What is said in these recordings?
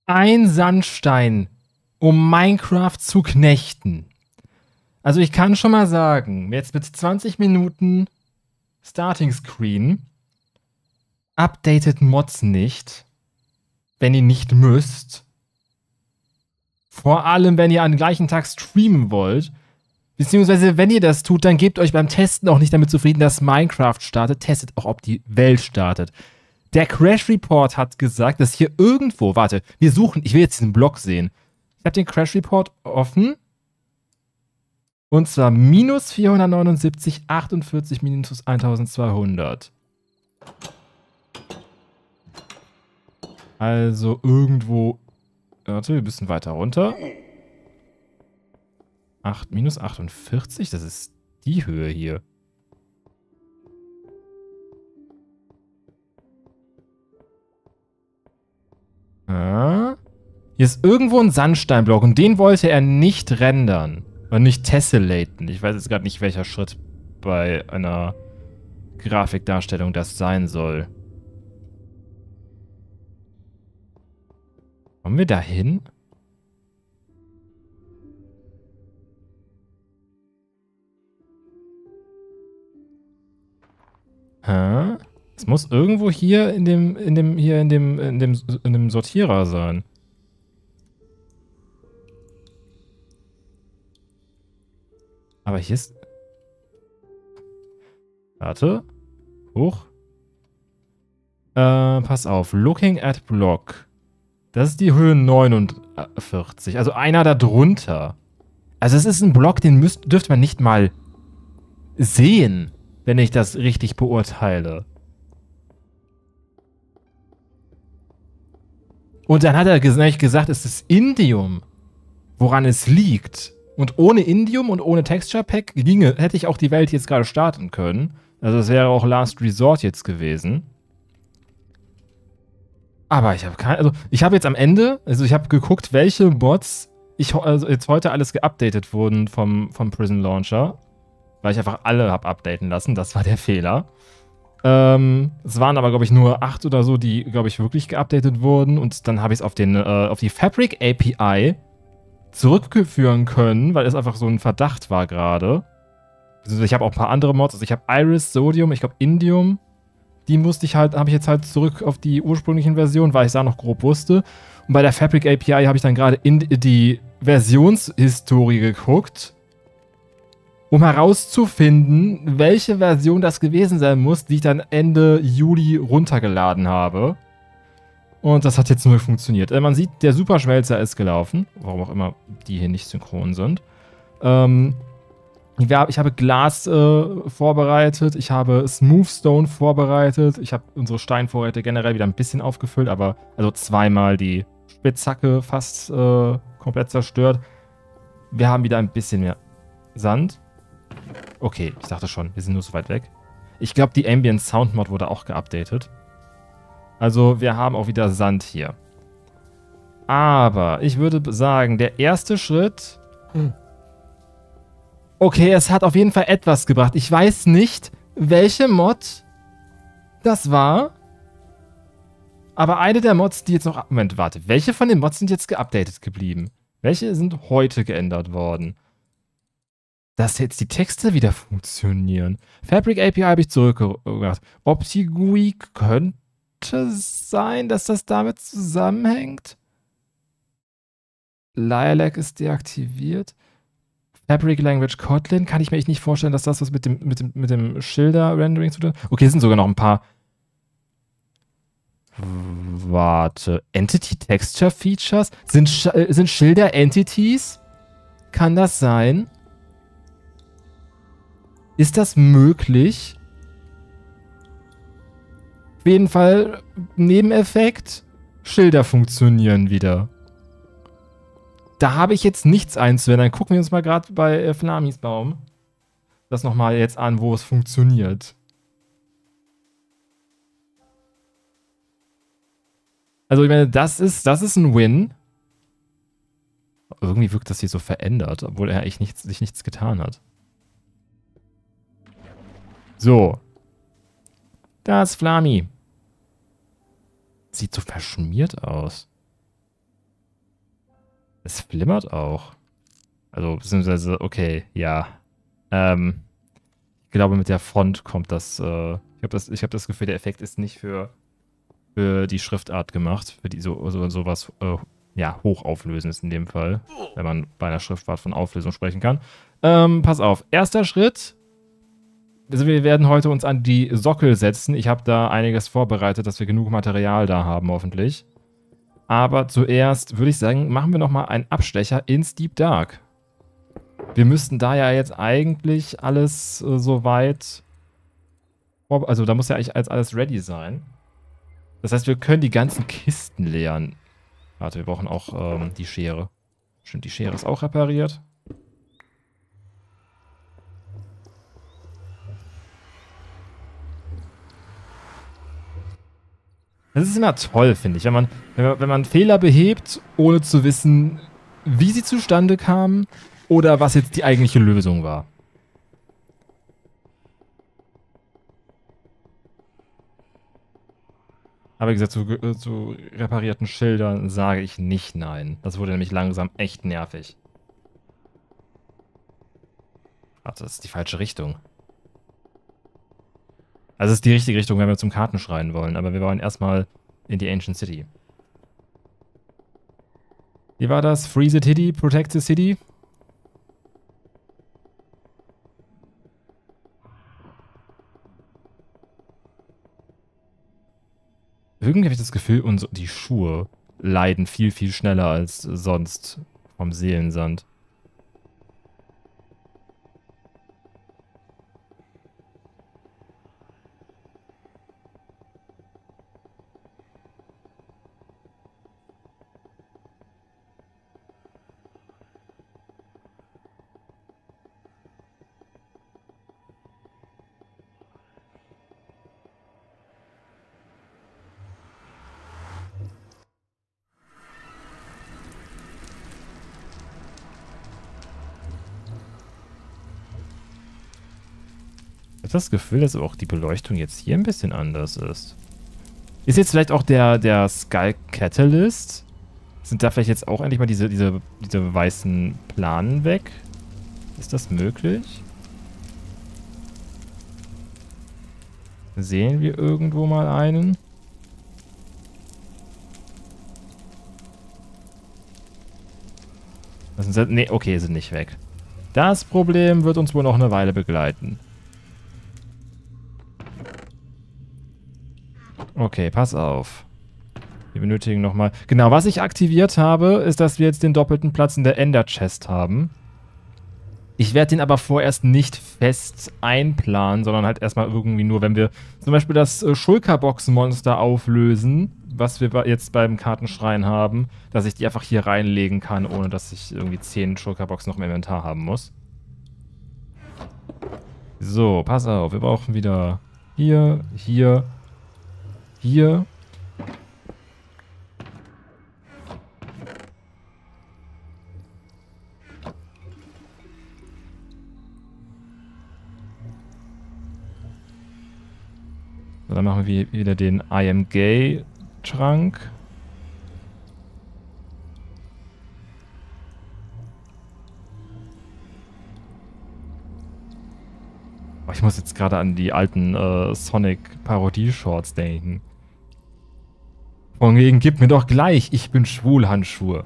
Ein Sandstein, um Minecraft zu knechten. Also ich kann schon mal sagen, jetzt mit 20 Minuten Starting Screen, updatet Mods nicht, wenn ihr nicht müsst. Vor allem, wenn ihr am gleichen Tag streamen wollt. Beziehungsweise, wenn ihr das tut, dann gebt euch beim Testen auch nicht damit zufrieden, dass Minecraft startet. Testet auch, ob die Welt startet. Der Crash Report hat gesagt, dass hier irgendwo, warte, wir suchen, ich will jetzt diesen Block sehen. Ich habe den Crash Report offen. Und zwar minus 479, 48 minus 1200. Also irgendwo, warte, wir müssen weiter runter. Minus 48, das ist die Höhe hier. Ah. Hier ist irgendwo ein Sandsteinblock und den wollte er nicht rendern. Oder nicht tessellaten. Ich weiß jetzt gerade nicht, welcher Schritt bei einer Grafikdarstellung das sein soll. Kommen wir da hin? Hä? Es muss irgendwo hier in dem Sortierer sein. Aber hier ist... Warte. Hoch. Pass auf. Looking at Block. Das ist die Höhe 49. Also einer da drunter. Also es ist ein Block, den dürfte man nicht mal sehen, wenn ich das richtig beurteile. Und dann hat er gesagt, es ist Indium, woran es liegt. Und ohne Indium und ohne Texture Pack hätte ich auch die Welt jetzt gerade starten können. Also es wäre auch Last Resort jetzt gewesen. Aber ich habe jetzt am Ende, ich habe geguckt, welche Mods jetzt heute alles geupdatet wurden vom Prison Launcher. Weil ich einfach alle habe updaten lassen. Das war der Fehler. Es waren aber, glaube ich, nur 8 oder so, die, glaube ich, wirklich geupdatet wurden. Und dann habe ich es auf die Fabric API zurückführen können, weil es einfach so ein Verdacht war gerade. Also ich habe auch ein paar andere Mods. Also ich habe Iris, Sodium, ich glaube Indium. Die habe ich jetzt halt zurück auf die ursprünglichen Versionen, weil ich da noch grob wusste. Und bei der Fabric API habe ich dann gerade in die Versionshistorie geguckt, um herauszufinden, welche Version das gewesen sein muss, die ich dann Ende Juli runtergeladen habe. Und das hat jetzt nur funktioniert. Man sieht, der Superschmelzer ist gelaufen. Warum auch immer die hier nicht synchron sind. Ich habe Glas vorbereitet. Ich habe Smoothstone vorbereitet. Ich habe unsere Steinvorräte generell wieder ein bisschen aufgefüllt. Aber also zweimal die Spitzhacke fast komplett zerstört. Wir haben wieder ein bisschen mehr Sand. Okay, ich dachte schon, wir sind nur so weit weg. Ich glaube, die Ambient Sound Mod wurde auch geupdatet. Also, wir haben auch wieder Sand hier. Aber ich würde sagen, der erste Schritt... Okay, es hat auf jeden Fall etwas gebracht. Ich weiß nicht, welche Mod das war. Aber eine der Mods, die jetzt noch... Moment, warte. Welche von den Mods sind jetzt geupdatet geblieben? Welche sind heute geändert worden? Dass jetzt die Texte wieder funktionieren. Fabric API habe ich zurückgebracht. OptiGUI könnte sein, dass das damit zusammenhängt. Lilac ist deaktiviert. Fabric Language Kotlin kann ich mir echt nicht vorstellen, dass das was mit dem Schilder-Rendering zu tun hat. Okay, es sind sogar noch ein paar. Warte. Entity Texture Features? Sind Schilder Entities? Kann das sein? Ist das möglich? Auf jeden Fall Nebeneffekt. Schilder funktionieren wieder. Da habe ich jetzt nichts einzuwenden. Dann gucken wir uns mal gerade bei Flamis Baum das nochmal jetzt an, wo es funktioniert. Also ich meine, das ist ein Win. Irgendwie wirkt das hier so verändert, obwohl er echt sich nichts getan hat. So. Da ist Flami. Sieht so verschmiert aus. Es flimmert auch. Also, beziehungsweise, okay, ja. Ich glaube, mit der Font kommt das, ich hab das Gefühl, der Effekt ist nicht für die Schriftart gemacht, für die sowas, ja, hochauflösendes in dem Fall, wenn man bei einer Schriftart von Auflösung sprechen kann. Pass auf, erster Schritt. Also wir werden heute uns an die Sockel setzen. Ich habe da einiges vorbereitet, dass wir genug Material da haben, hoffentlich. Aber zuerst würde ich sagen, machen wir nochmal einen Abstecher ins Deep Dark. Wir müssten da ja jetzt eigentlich alles soweit... Also da muss ja eigentlich alles ready sein. Das heißt, wir können die ganzen Kisten leeren. Warte, wir brauchen auch die Schere. Stimmt, die Schere ist auch repariert. Das ist immer toll, finde ich, wenn man Fehler behebt, ohne zu wissen, wie sie zustande kamen oder was jetzt die eigentliche Lösung war. Aber wie gesagt, zu reparierten Schildern sage ich nicht nein. Das wurde nämlich langsam echt nervig. Warte, das ist die falsche Richtung. Also es ist die richtige Richtung, wenn wir zum Kartenschrein wollen, aber wir wollen erstmal in die Ancient City. Wie war das? Free the City, protect the City? Irgendwie habe ich das Gefühl, die Schuhe leiden viel, viel schneller als sonst vom Seelensand. Ich habe das Gefühl, dass auch die Beleuchtung jetzt hier ein bisschen anders ist. Ist jetzt vielleicht auch der Skull Catalyst? Sind da vielleicht jetzt auch endlich mal diese weißen Planen weg? Ist das möglich? Sehen wir irgendwo mal einen? Nee, okay, sind nicht weg. Das Problem wird uns wohl noch eine Weile begleiten. Okay, pass auf. Wir benötigen nochmal... Genau, was ich aktiviert habe, ist, dass wir jetzt den doppelten Platz in der Ender Chest haben. Ich werde den aber vorerst nicht fest einplanen, sondern halt erstmal irgendwie nur, wenn wir zum Beispiel das Schulkerbox-Monster auflösen, was wir jetzt beim Kartenschrein haben, dass ich die einfach hier reinlegen kann, ohne dass ich irgendwie 10 Schulkerboxen noch im Inventar haben muss. So, pass auf, wir brauchen wieder hier, hier, hier. So, dann machen wir wieder den I am gay Schrank. Oh, ich muss jetzt gerade an die alten Sonic-Parodie-Shorts denken. Von wegen, gib mir doch gleich, ich bin schwul, Handschuhe.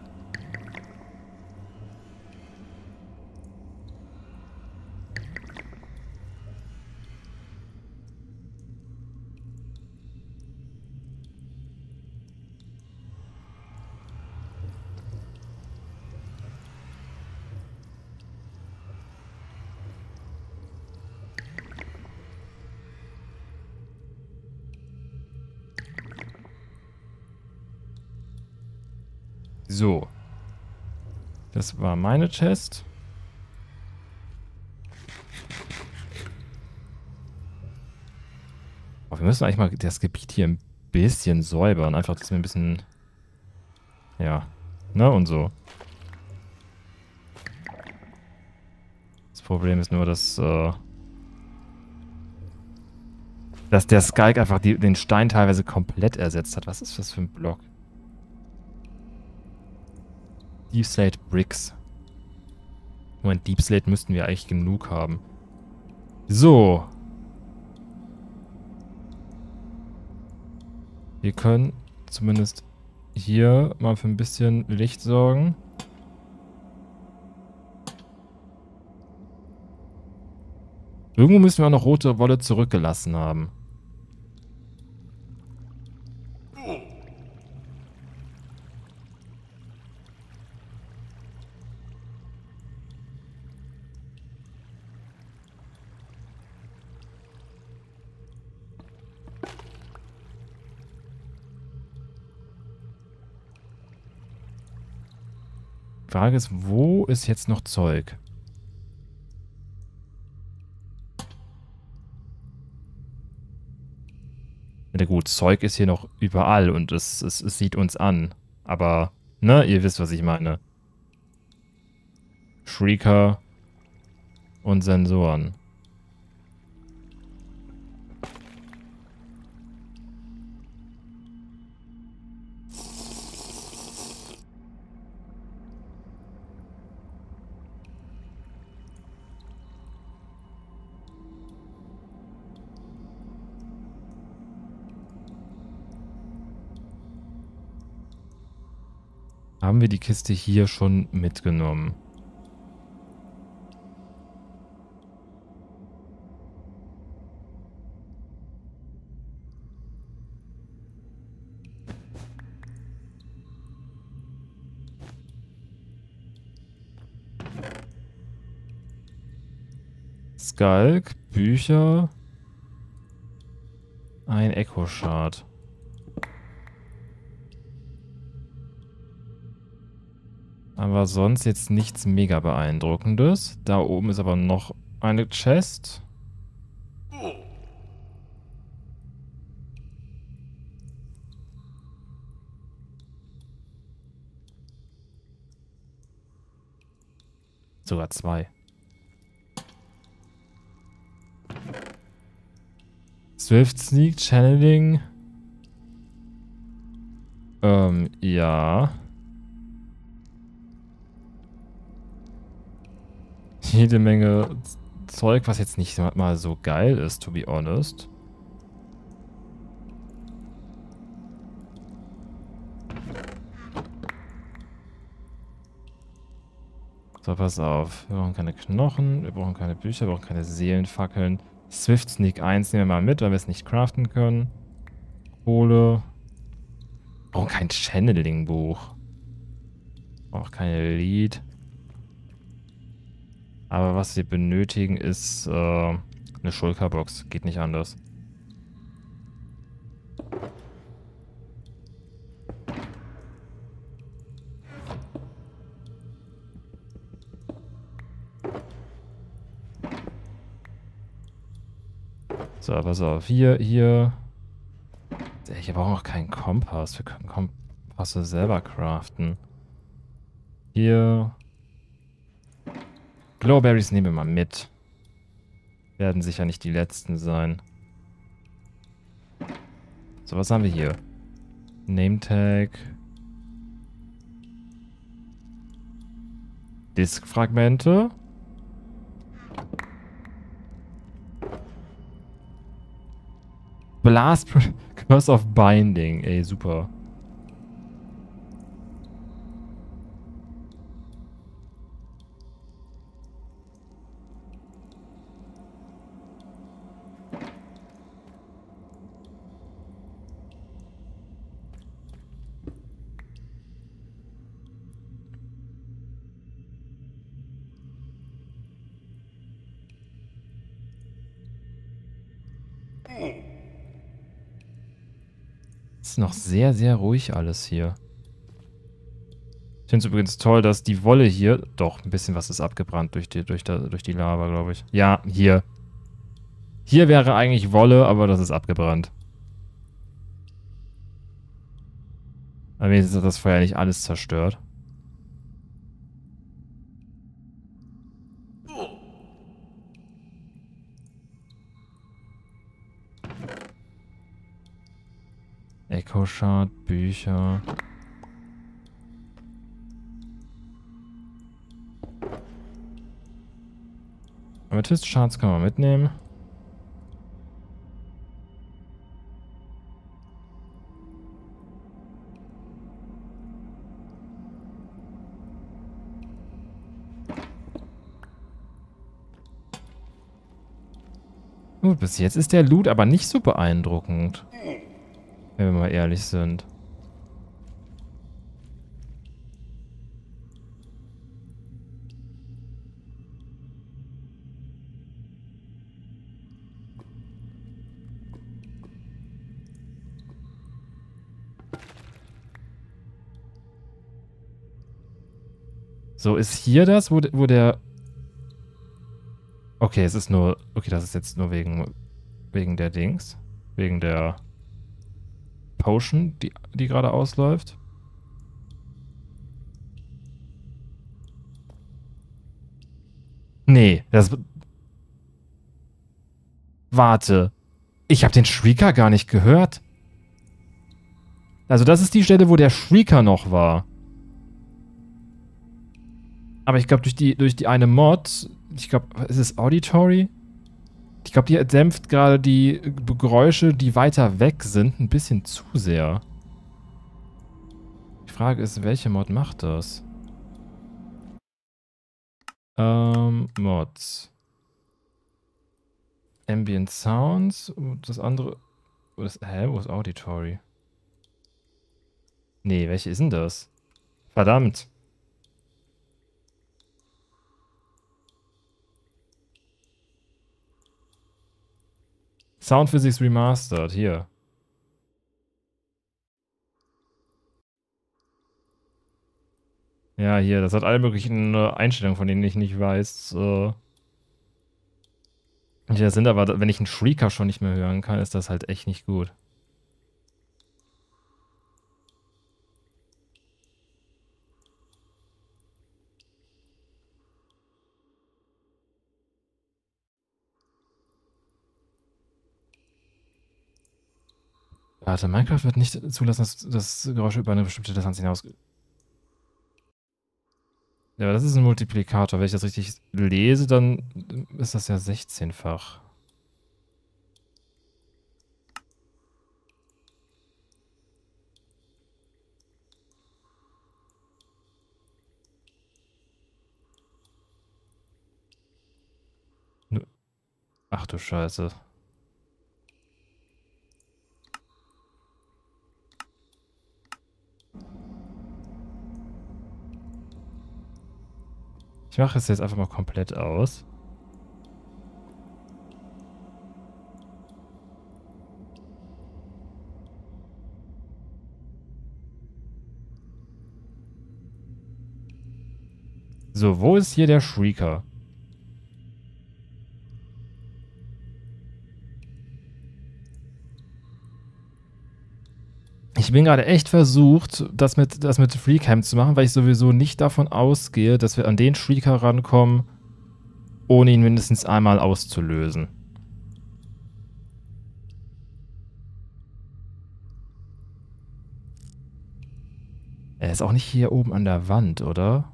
So. Das war meine Chest. Oh, wir müssen eigentlich mal das Gebiet hier ein bisschen säubern. Einfach, dass wir ein bisschen... Ja. Ne? Und so. Das Problem ist nur, dass der Skalk einfach den Stein teilweise komplett ersetzt hat. Was ist das für ein Block? Deep Slate Bricks. Moment, Deep Slate müssten wir eigentlich genug haben. So. Wir können zumindest hier mal für ein bisschen Licht sorgen. Irgendwo müssen wir auch noch rote Wolle zurückgelassen haben. Die Frage ist, wo ist jetzt noch Zeug? Ja gut, Zeug ist hier noch überall und es sieht uns an. Aber, ne, ihr wisst, was ich meine. Shrieker und Sensoren. Haben wir die Kiste hier schon mitgenommen? Skulk, Bücher, ein Echo-Shard. Aber sonst jetzt nichts mega beeindruckendes. Da oben ist aber noch eine Chest. Sogar zwei. Swift Sneak, Channeling. Ja. Jede Menge Zeug, was jetzt nicht mal so geil ist, to be honest. So, pass auf. Wir brauchen keine Knochen, wir brauchen keine Bücher, wir brauchen keine Seelenfackeln. Swift Sneak 1 nehmen wir mal mit, weil wir es nicht craften können. Kohle. Wir brauchen kein Channeling-Buch. Auch keine Lead. Aber was wir benötigen ist eine Shulker-Box. Geht nicht anders. So, pass auf. Hier. Hier brauchen wir auch keinen Kompass. Wir können Kompasse selber craften. Hier. Glowberries nehmen wir mal mit. Werden sicher nicht die letzten sein. So, was haben wir hier? Nametag. Diskfragmente. Blast Curse of Binding. Ey, super. Ist noch sehr, sehr ruhig alles hier. Ich finde es übrigens toll, dass die Wolle hier... Doch, ein bisschen was ist abgebrannt durch die Lava, glaube ich. Ja, hier. Hier wäre eigentlich Wolle, aber das ist abgebrannt. Aber wenigstens hat das Feuer nicht alles zerstört. Echo Shard, Bücher. Amethyst-Schatz kann man mitnehmen. Gut, bis jetzt ist der Loot aber nicht so beeindruckend. Wenn wir mal ehrlich sind. So, ist hier das, wo der... Okay, es ist nur... Okay, das ist jetzt nur wegen der Dings. Wegen der Potion, die gerade ausläuft. Nee, das... Warte. Ich habe den Shrieker gar nicht gehört. Also das ist die Stelle, wo der Shrieker noch war. Aber ich glaube, durch die eine Mod... Ich glaube, ist es Auditory? Ich glaube, die dämpft gerade die Geräusche, die weiter weg sind, ein bisschen zu sehr. Die Frage ist, welche Mod macht das? Mods. Ambient Sounds. Und das andere... Wo ist Auditory? Nee, welche ist denn das? Verdammt. Sound Physics Remastered, hier. Ja, hier, das hat alle möglichen Einstellungen, von denen ich nicht weiß. Die da sind, aber wenn ich einen Shrieker schon nicht mehr hören kann, ist das halt echt nicht gut. Warte, Minecraft wird nicht zulassen, dass das Geräusch über eine bestimmte Distanz hinaus... Ja, aber das ist ein Multiplikator. Wenn ich das richtig lese, dann ist das ja 16-fach. Ach du Scheiße. Ich mache es jetzt einfach mal komplett aus. So, wo ist hier der Shrieker? Ich bin gerade echt versucht, das mit Freecam zu machen, weil ich sowieso nicht davon ausgehe, dass wir an den Shrieker rankommen, ohne ihn mindestens einmal auszulösen. Er ist auch nicht hier oben an der Wand, oder?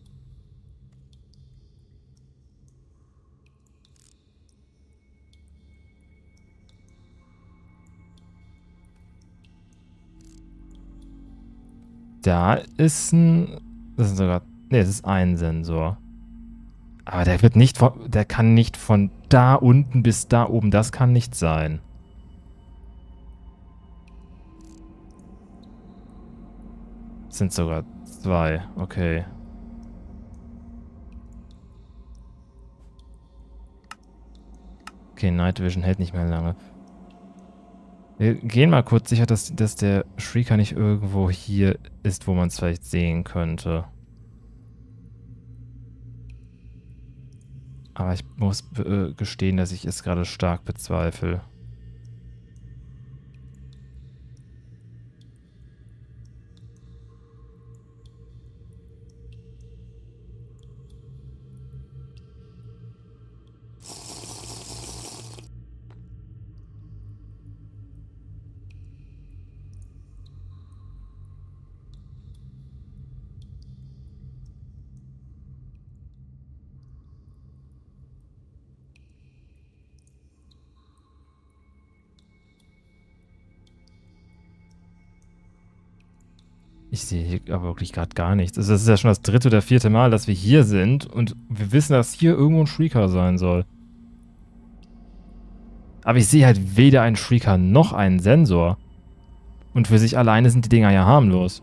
Da ist ein... Das ist sogar... Ne, es ist ein Sensor. Aber der wird nicht von... Der kann nicht von da unten bis da oben. Das kann nicht sein. Es sind sogar zwei. Okay. Okay, Night Vision hält nicht mehr lange. Wir gehen mal kurz sicher, dass der Shrieker nicht irgendwo hier ist, wo man es vielleicht sehen könnte. Aber ich muss gestehen, dass ich es gerade stark bezweifle. Ich sehe hier aber wirklich gerade gar nichts. Also das ist ja schon das 3. oder 4. Mal, dass wir hier sind und wir wissen, dass hier irgendwo ein Shrieker sein soll. Aber ich sehe halt weder einen Shrieker noch einen Sensor. Und für sich alleine sind die Dinger ja harmlos.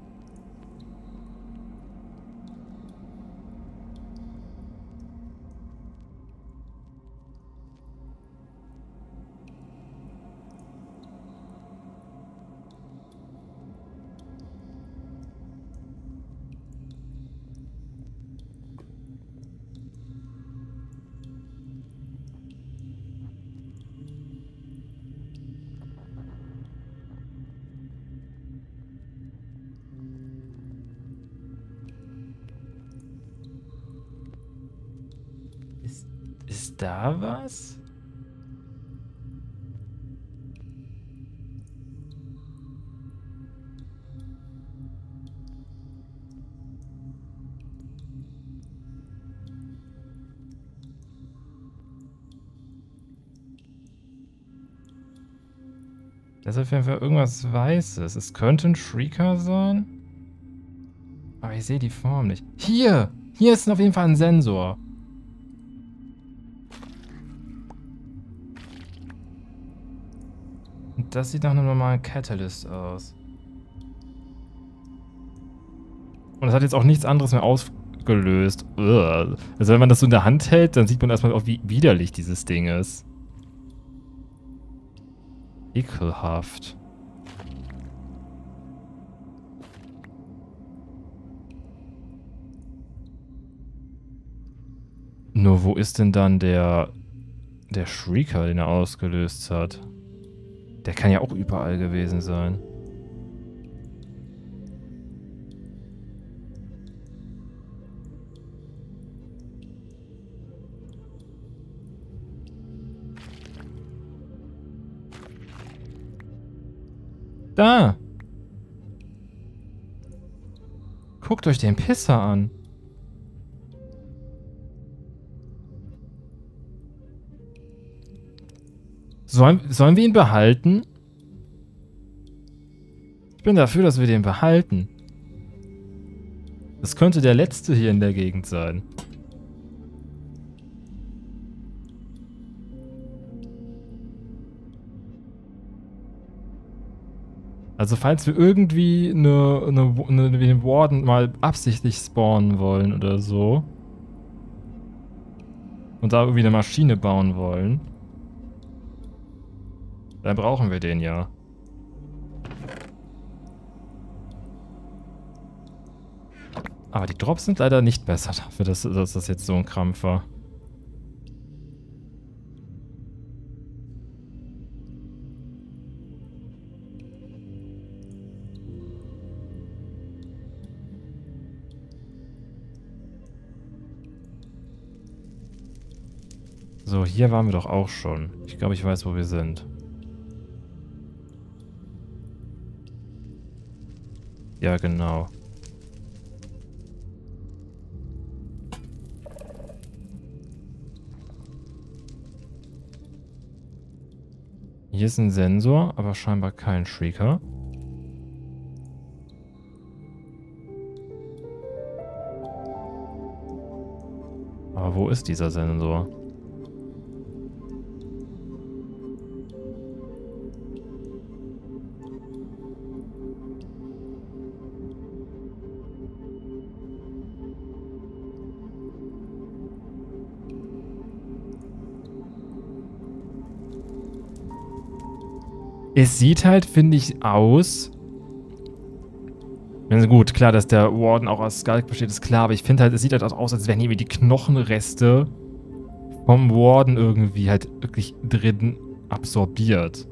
Ist da was? Das ist auf jeden Fall irgendwas Weißes. Es könnte ein Shrieker sein. Aber ich sehe die Form nicht. Hier! Hier ist auf jeden Fall ein Sensor. Und das sieht nach einem normalen Catalyst aus. Und es hat jetzt auch nichts anderes mehr ausgelöst. Ugh. Also wenn man das so in der Hand hält, dann sieht man erstmal auch, wie widerlich dieses Ding ist. Ekelhaft. Nur wo ist denn dann der Shrieker, den er ausgelöst hat? Der kann ja auch überall gewesen sein. Da! Guckt euch den Pisser an. Sollen wir ihn behalten? Ich bin dafür, dass wir den behalten. Das könnte der letzte hier in der Gegend sein. Also falls wir irgendwie den Warden mal absichtlich spawnen wollen oder so. Und da irgendwie eine Maschine bauen wollen. Dann brauchen wir den ja. Aber die Drops sind leider nicht besser dafür, dass das jetzt so ein Krampf war. So, hier waren wir doch auch schon. Ich glaube, ich weiß, wo wir sind. Ja, genau. Hier ist ein Sensor, aber scheinbar kein Shrieker. Aber wo ist dieser Sensor? Es sieht halt, finde ich, aus. Also gut, klar, dass der Warden auch aus Skulk besteht, ist klar, aber ich finde halt, es sieht halt auch aus, als wären hier die Knochenreste vom Warden irgendwie halt wirklich drin absorbiert.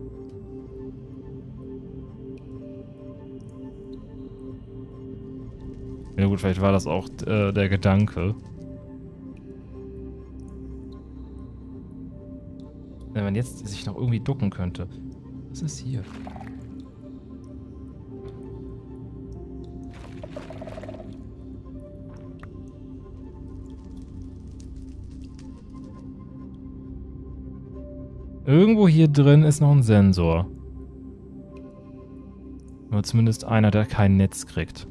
Ja gut, vielleicht war das auch der Gedanke. Wenn man jetzt sich noch irgendwie ducken könnte. Was ist hier? Irgendwo hier drin ist noch ein Sensor. Nur zumindest einer, der kein Netz kriegt.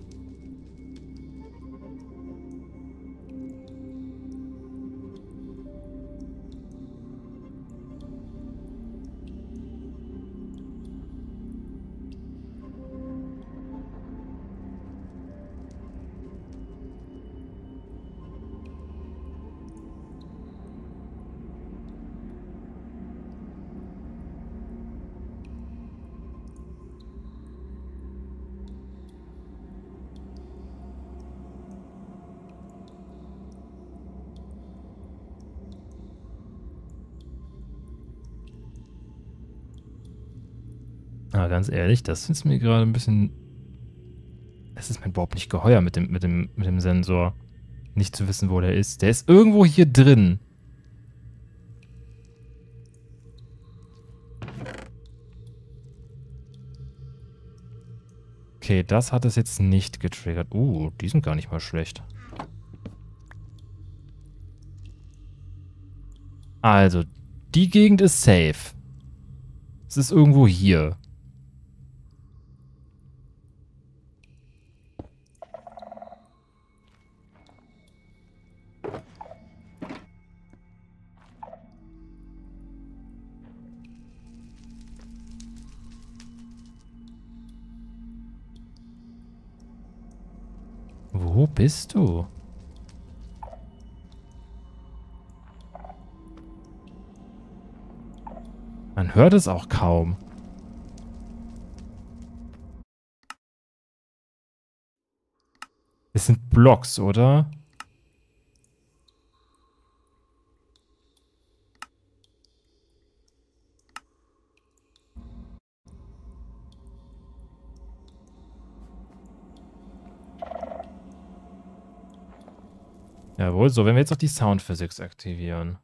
Aber ganz ehrlich, das ist mir gerade ein bisschen... Es ist mir überhaupt nicht geheuer mit dem Sensor. Nicht zu wissen, wo der ist. Der ist irgendwo hier drin. Okay, das hat es jetzt nicht getriggert. Die sind gar nicht mal schlecht. Also, die Gegend ist safe. Es ist irgendwo hier. Wo bist du? Man hört es auch kaum. Es sind Blocks, oder? Jawohl, so, wenn wir jetzt noch die Sound Physics aktivieren.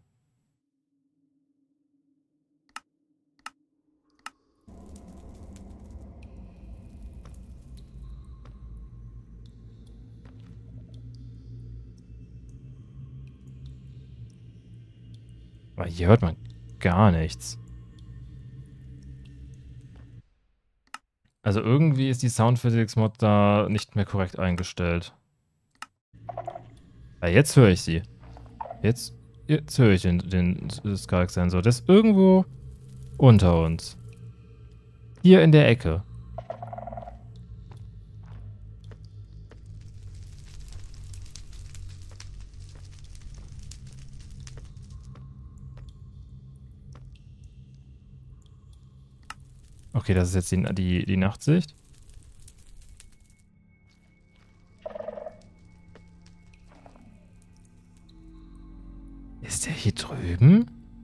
Aber hier hört man gar nichts. Also irgendwie ist die Sound Physics Mod da nicht mehr korrekt eingestellt. Ja, jetzt höre ich sie. Jetzt höre ich den Skalk-Sensor. Der ist irgendwo unter uns. Hier in der Ecke. Okay, das ist jetzt die Nachtsicht. Ist der hier drüben?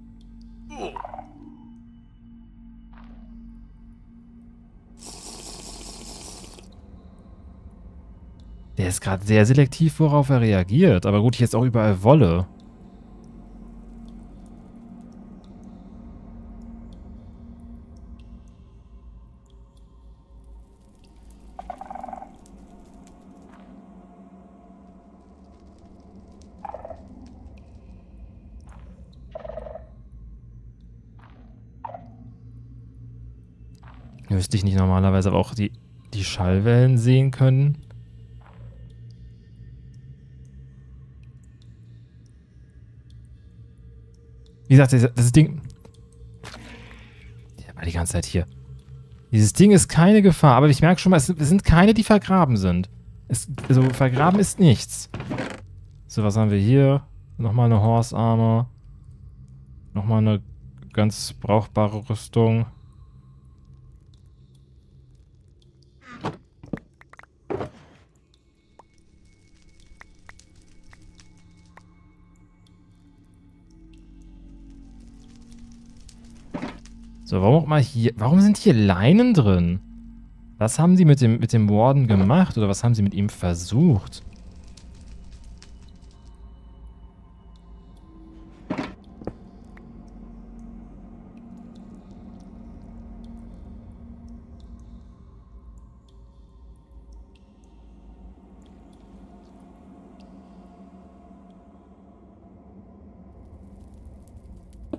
Der ist gerade sehr selektiv, worauf er reagiert. Aber gut, jetzt auch überall Wolle. Müsste ich nicht normalerweise aber auch die Schallwellen sehen können? Wie gesagt, das Ding... Der war die ganze Zeit hier. Dieses Ding ist keine Gefahr, aber ich merke schon mal, es sind keine, die vergraben sind. Also vergraben ist nichts. So, was haben wir hier? Nochmal eine Horse Armor. Nochmal eine ganz brauchbare Rüstung. So, warum sind hier Leinen drin? Was haben sie mit dem Warden gemacht? Oder was haben sie mit ihm versucht?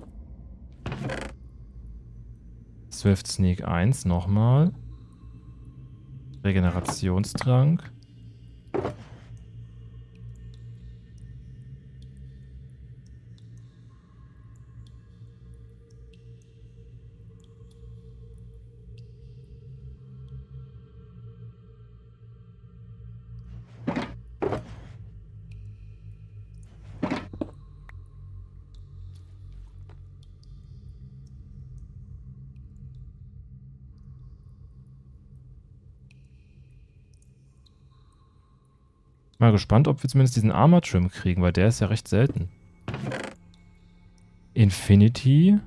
Swift Sneak 1 nochmal. Regenerationstrank. Mal gespannt, ob wir zumindest diesen Armor Trim kriegen, weil der ist ja recht selten. Infinity.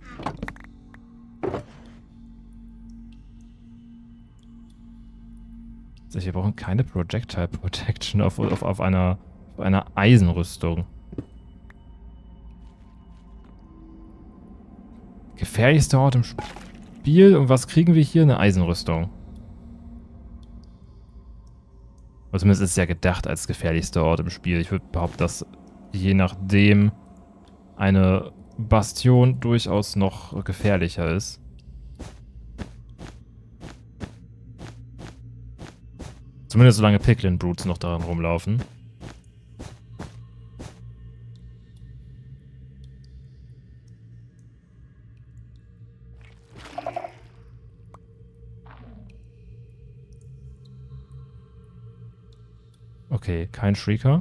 Also wir brauchen keine Projectile Protection auf einer Eisenrüstung. Gefährlichster Ort im Spiel. Und was kriegen wir hier? Eine Eisenrüstung. Oder zumindest ist es ja gedacht als gefährlichster Ort im Spiel. Ich würde behaupten, dass je nachdem eine Bastion durchaus noch gefährlicher ist. Zumindest solange Piglin Brutes noch daran rumlaufen. Okay, kein Shrieker.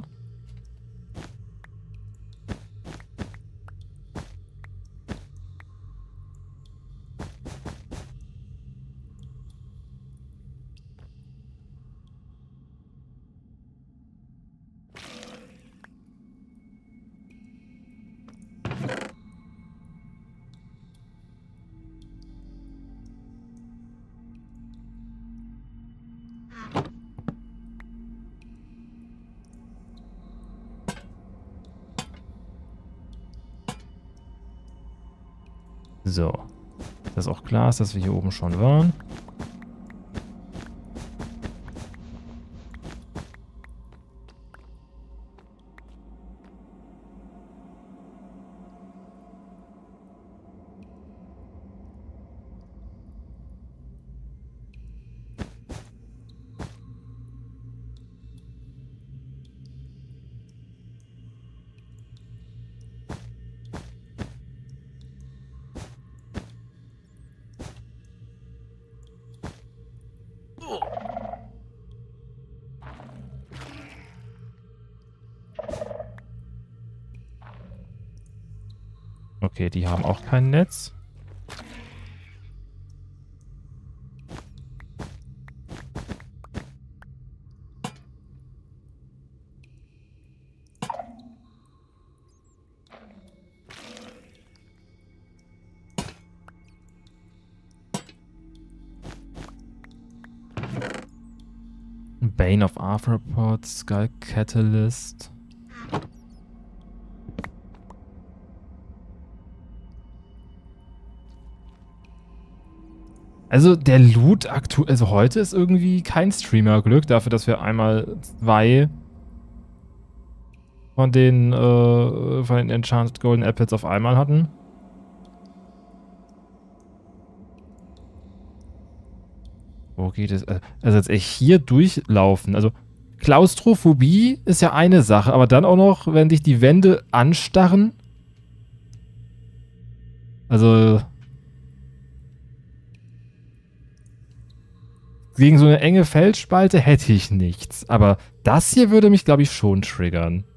So. Dass auch klar ist, dass wir hier oben schon waren. Okay, die haben auch kein Netz. Bane of Arthropod, Skull Catalyst. Also der Loot aktuell, also heute ist irgendwie kein Streamer-Glück dafür, dass wir einmal 2 von den Enchanted Golden Apples auf einmal hatten. Wo geht es? Also jetzt echt hier durchlaufen. Also Klaustrophobie ist ja eine Sache, aber dann auch noch, wenn dich die Wände anstarren. Also gegen so eine enge Felsspalte hätte ich nichts. Aber das hier würde mich, glaube ich, schon triggern.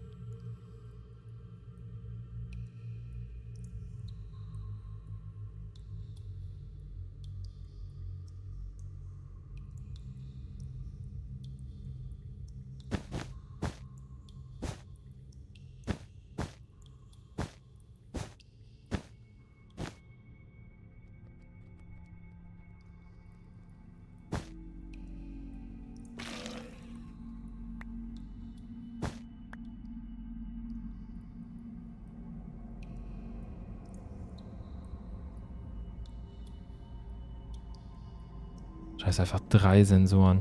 Scheiße, einfach 3 Sensoren.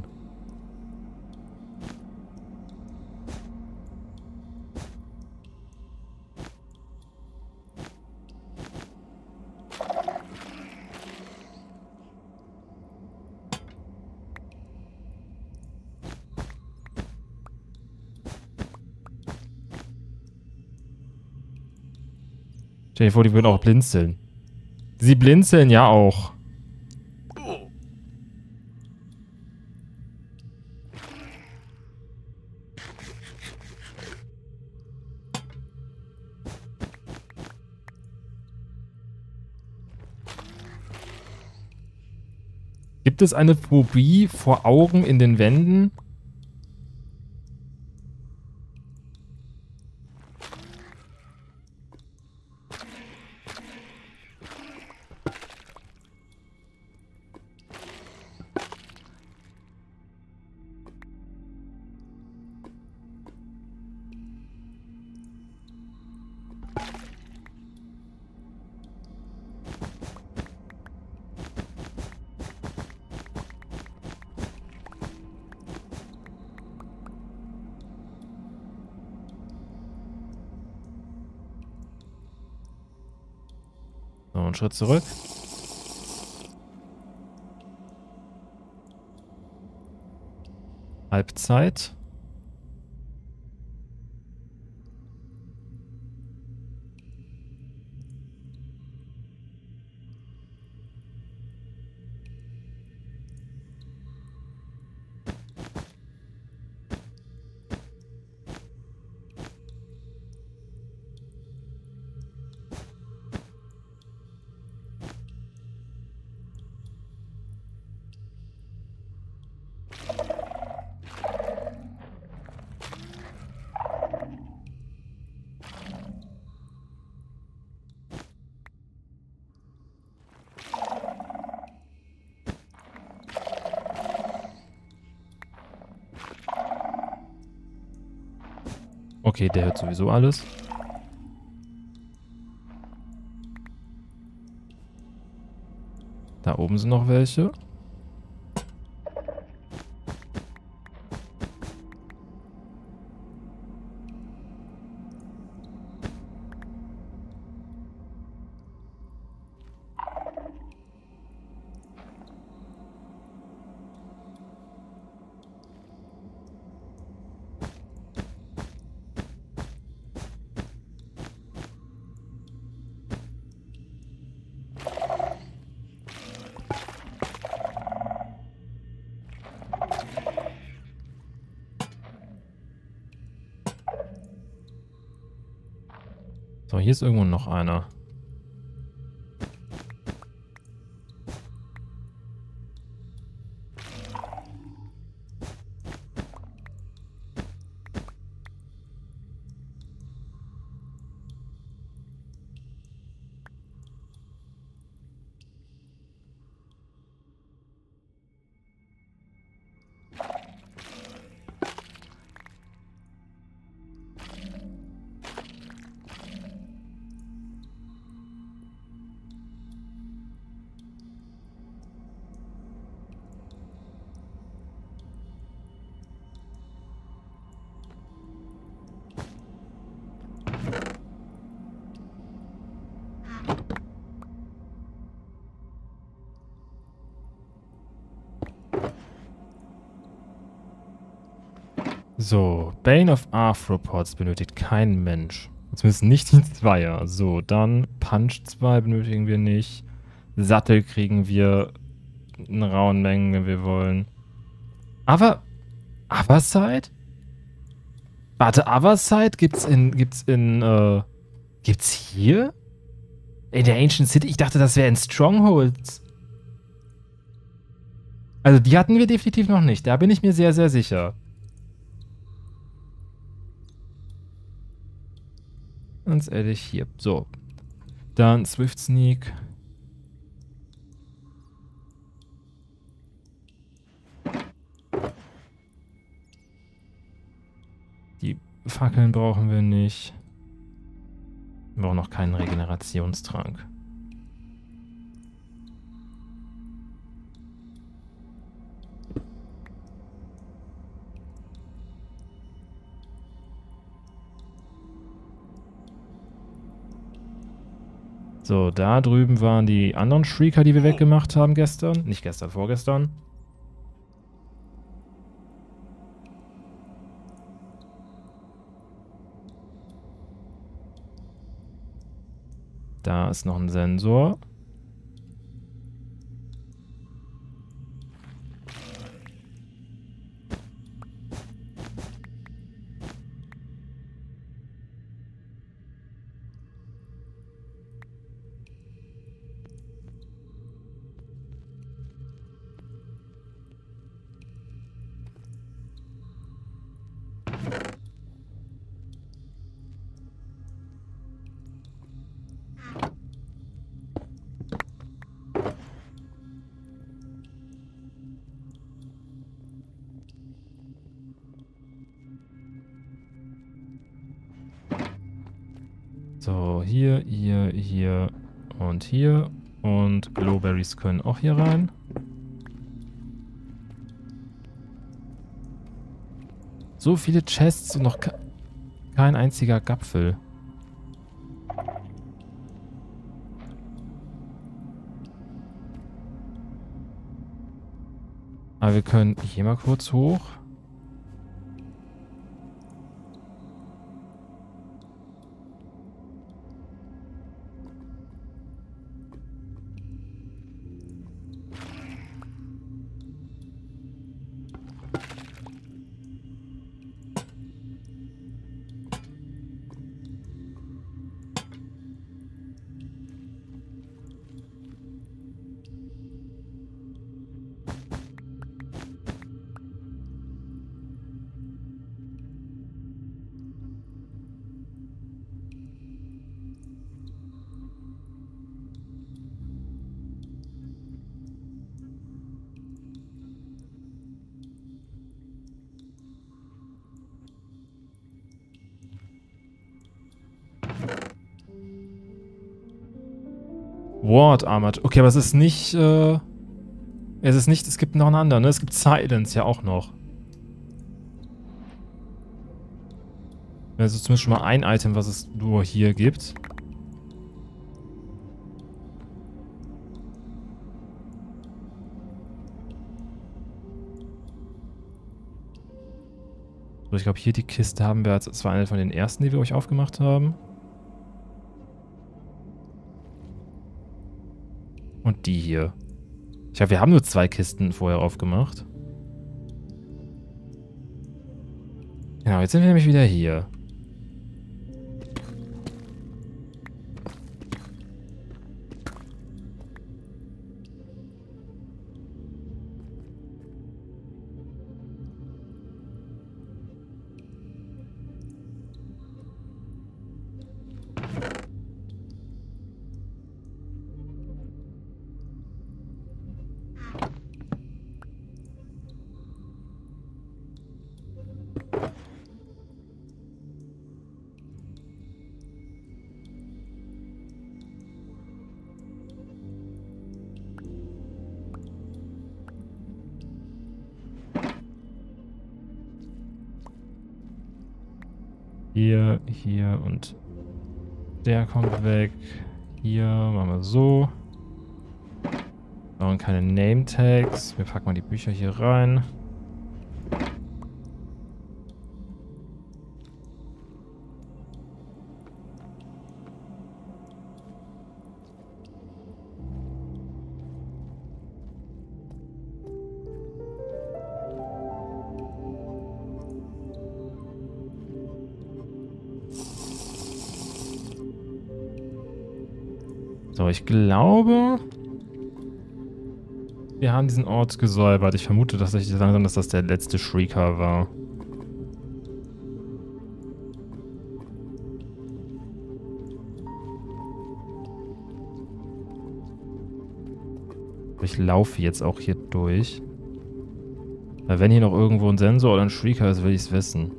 Stell dir vor, die würden auch blinzeln. Sie blinzeln ja auch. Gibt es eine Phobie vor Augen in den Wänden? So, einen Schritt zurück. Halbzeit. Okay, der hört sowieso alles. Da oben sind noch welche. So, hier ist irgendwo noch einer. So, Bane of Arthropods benötigt kein Mensch. Zumindest nicht die Zweier. So, dann Punch 2 benötigen wir nicht. Sattel kriegen wir in rauen Mengen, wenn wir wollen. Aber Otherside? Warte, Otherside gibt's hier? In der Ancient City? Ich dachte, das wäre in Strongholds. Also die hatten wir definitiv noch nicht. Da bin ich mir sehr, sehr sicher. Ganz ehrlich, hier. So. Dann Swift Sneak. Die Fackeln brauchen wir nicht. Wir brauchen noch keinen Regenerationstrank. So, da drüben waren die anderen Shrieker, die wir weggemacht haben gestern. Nicht gestern, vorgestern. Da ist noch ein Sensor. So, hier, hier, hier und hier. Und Glowberries können auch hier rein. So viele Chests und noch kein einziger Gapfel. Aber wir können hier mal kurz hoch. Ward Armored. Okay, aber es ist nicht, es gibt noch einen anderen, ne? Es gibt Silence ja auch noch. Das ist zumindest schon mal ein Item, was es nur hier gibt. So, ich glaube, hier die Kiste haben wir, das war eine von den ersten, die wir euch aufgemacht haben. Und die hier. Ich glaube, wir haben nur 2 Kisten vorher aufgemacht. Genau, jetzt sind wir nämlich wieder hier. Hier, hier und der kommt weg. Hier machen wir so. Wir brauchen keine Name Tags. Wir packen mal die Bücher hier rein. So, ich glaube, wir haben diesen Ort gesäubert. Ich vermute tatsächlich langsam, dass das der letzte Shrieker war. Ich laufe jetzt auch hier durch. Weil wenn hier noch irgendwo ein Sensor oder ein Shrieker ist, will ich es wissen.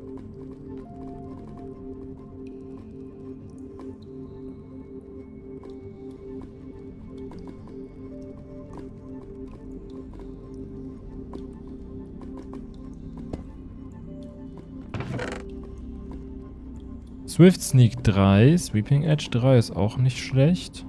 Swift Sneak 3, Sweeping Edge 3 ist auch nicht schlecht.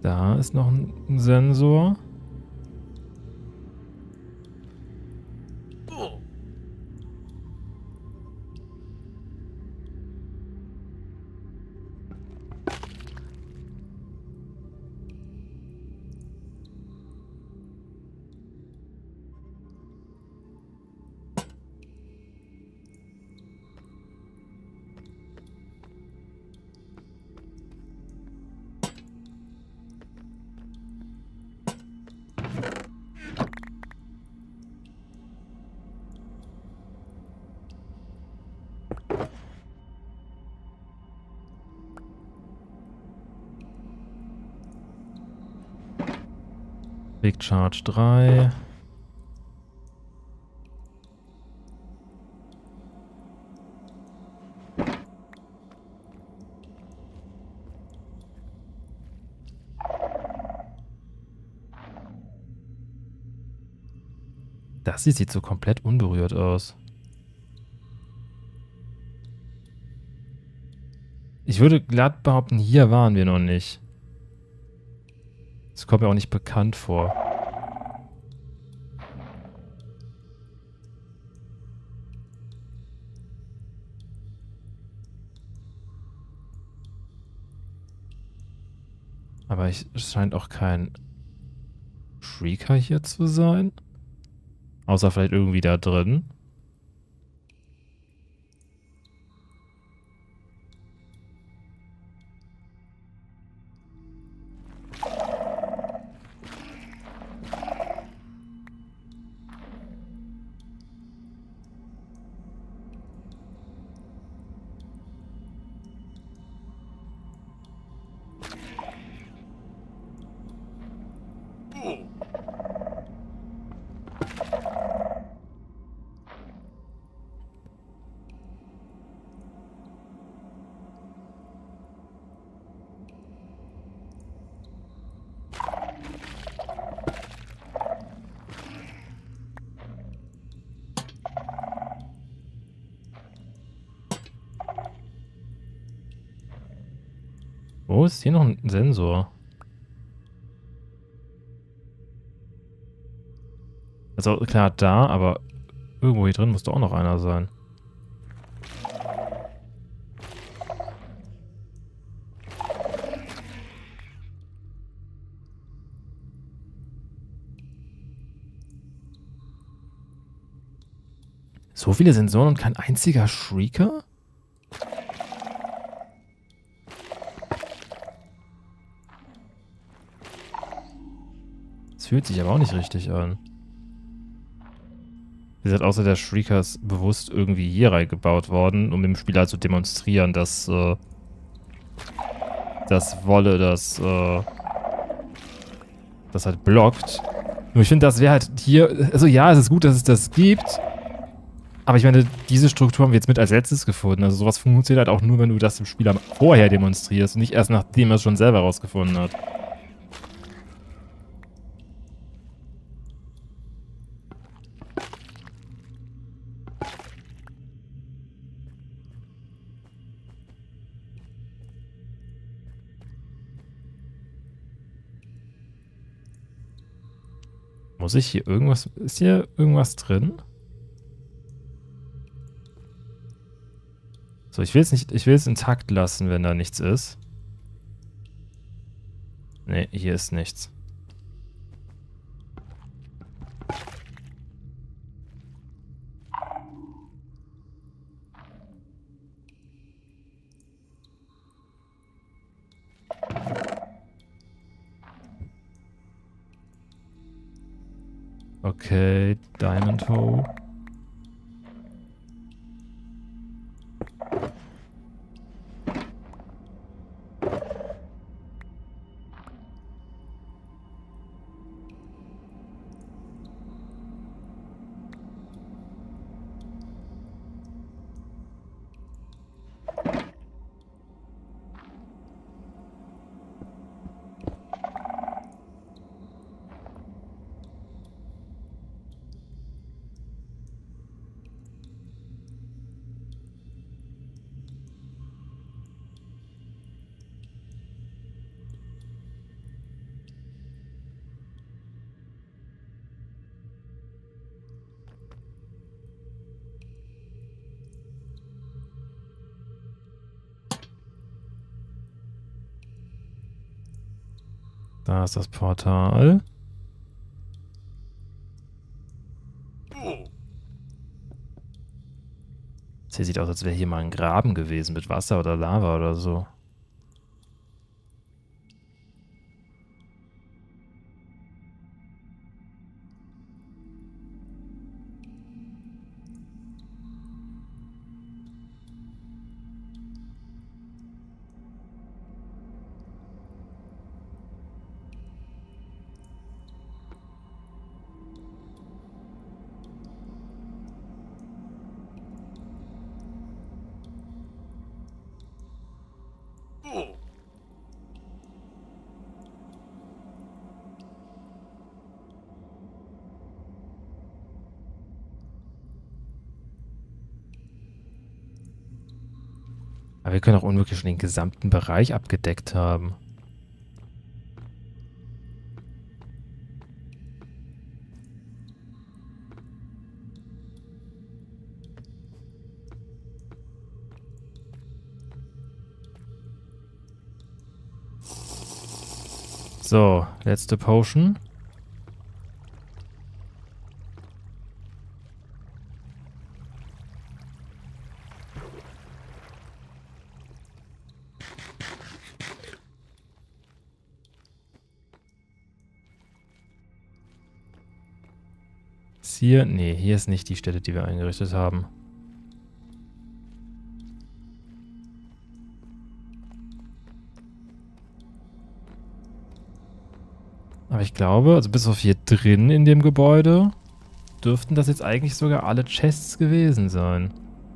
Da ist noch ein Sensor. Big Charge 3. Das hier sieht so komplett unberührt aus. Ich würde glatt behaupten, hier waren wir noch nicht. Das kommt mir auch nicht bekannt vor. Aber es scheint auch kein Shrieker hier zu sein. Außer vielleicht irgendwie da drin. Wo ist hier noch ein Sensor? Also klar da, aber irgendwo hier drin muss doch auch noch einer sein. So viele Sensoren und kein einziger Shrieker? Das fühlt sich aber auch nicht richtig an. Wie gesagt, außer der Shrieker ist bewusst irgendwie hier reingebaut worden, um dem Spieler zu demonstrieren, dass das Wolle das halt blockt. Nur ich finde, das wäre halt hier... Also ja, es ist gut, dass es das gibt. Aber ich meine, diese Struktur haben wir jetzt mit als letztes gefunden. Also sowas funktioniert halt auch nur, wenn du das dem Spieler vorher demonstrierst und nicht erst nachdem er es schon selber rausgefunden hat. Muss ich hier irgendwas... Ist hier irgendwas drin? So, ich will es intakt lassen, wenn da nichts ist. Nee, hier ist nichts. Okay, Diamond Hoe. Da ist das Portal. Das hier sieht aus, als wäre hier mal ein Graben gewesen mit Wasser oder Lava oder so. Aber wir können auch unmöglich schon den gesamten Bereich abgedeckt haben. So, letzte Potion. Ist hier? Nee, hier ist nicht die Stätte, die wir eingerichtet haben. Aber ich glaube, also bis auf hier drin in dem Gebäude, dürften das jetzt eigentlich sogar alle Chests gewesen sein.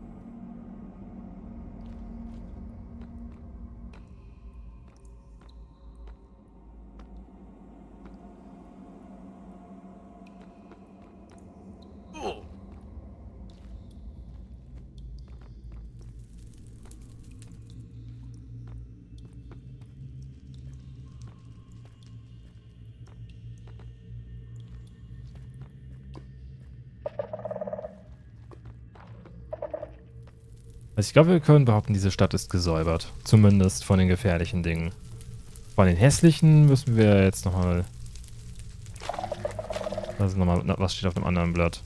Also ich glaube, wir können behaupten, diese Stadt ist gesäubert. Zumindest von den gefährlichen Dingen. Von den hässlichen müssen wir jetzt nochmal... Das ist nochmal... Was steht auf dem anderen Blatt?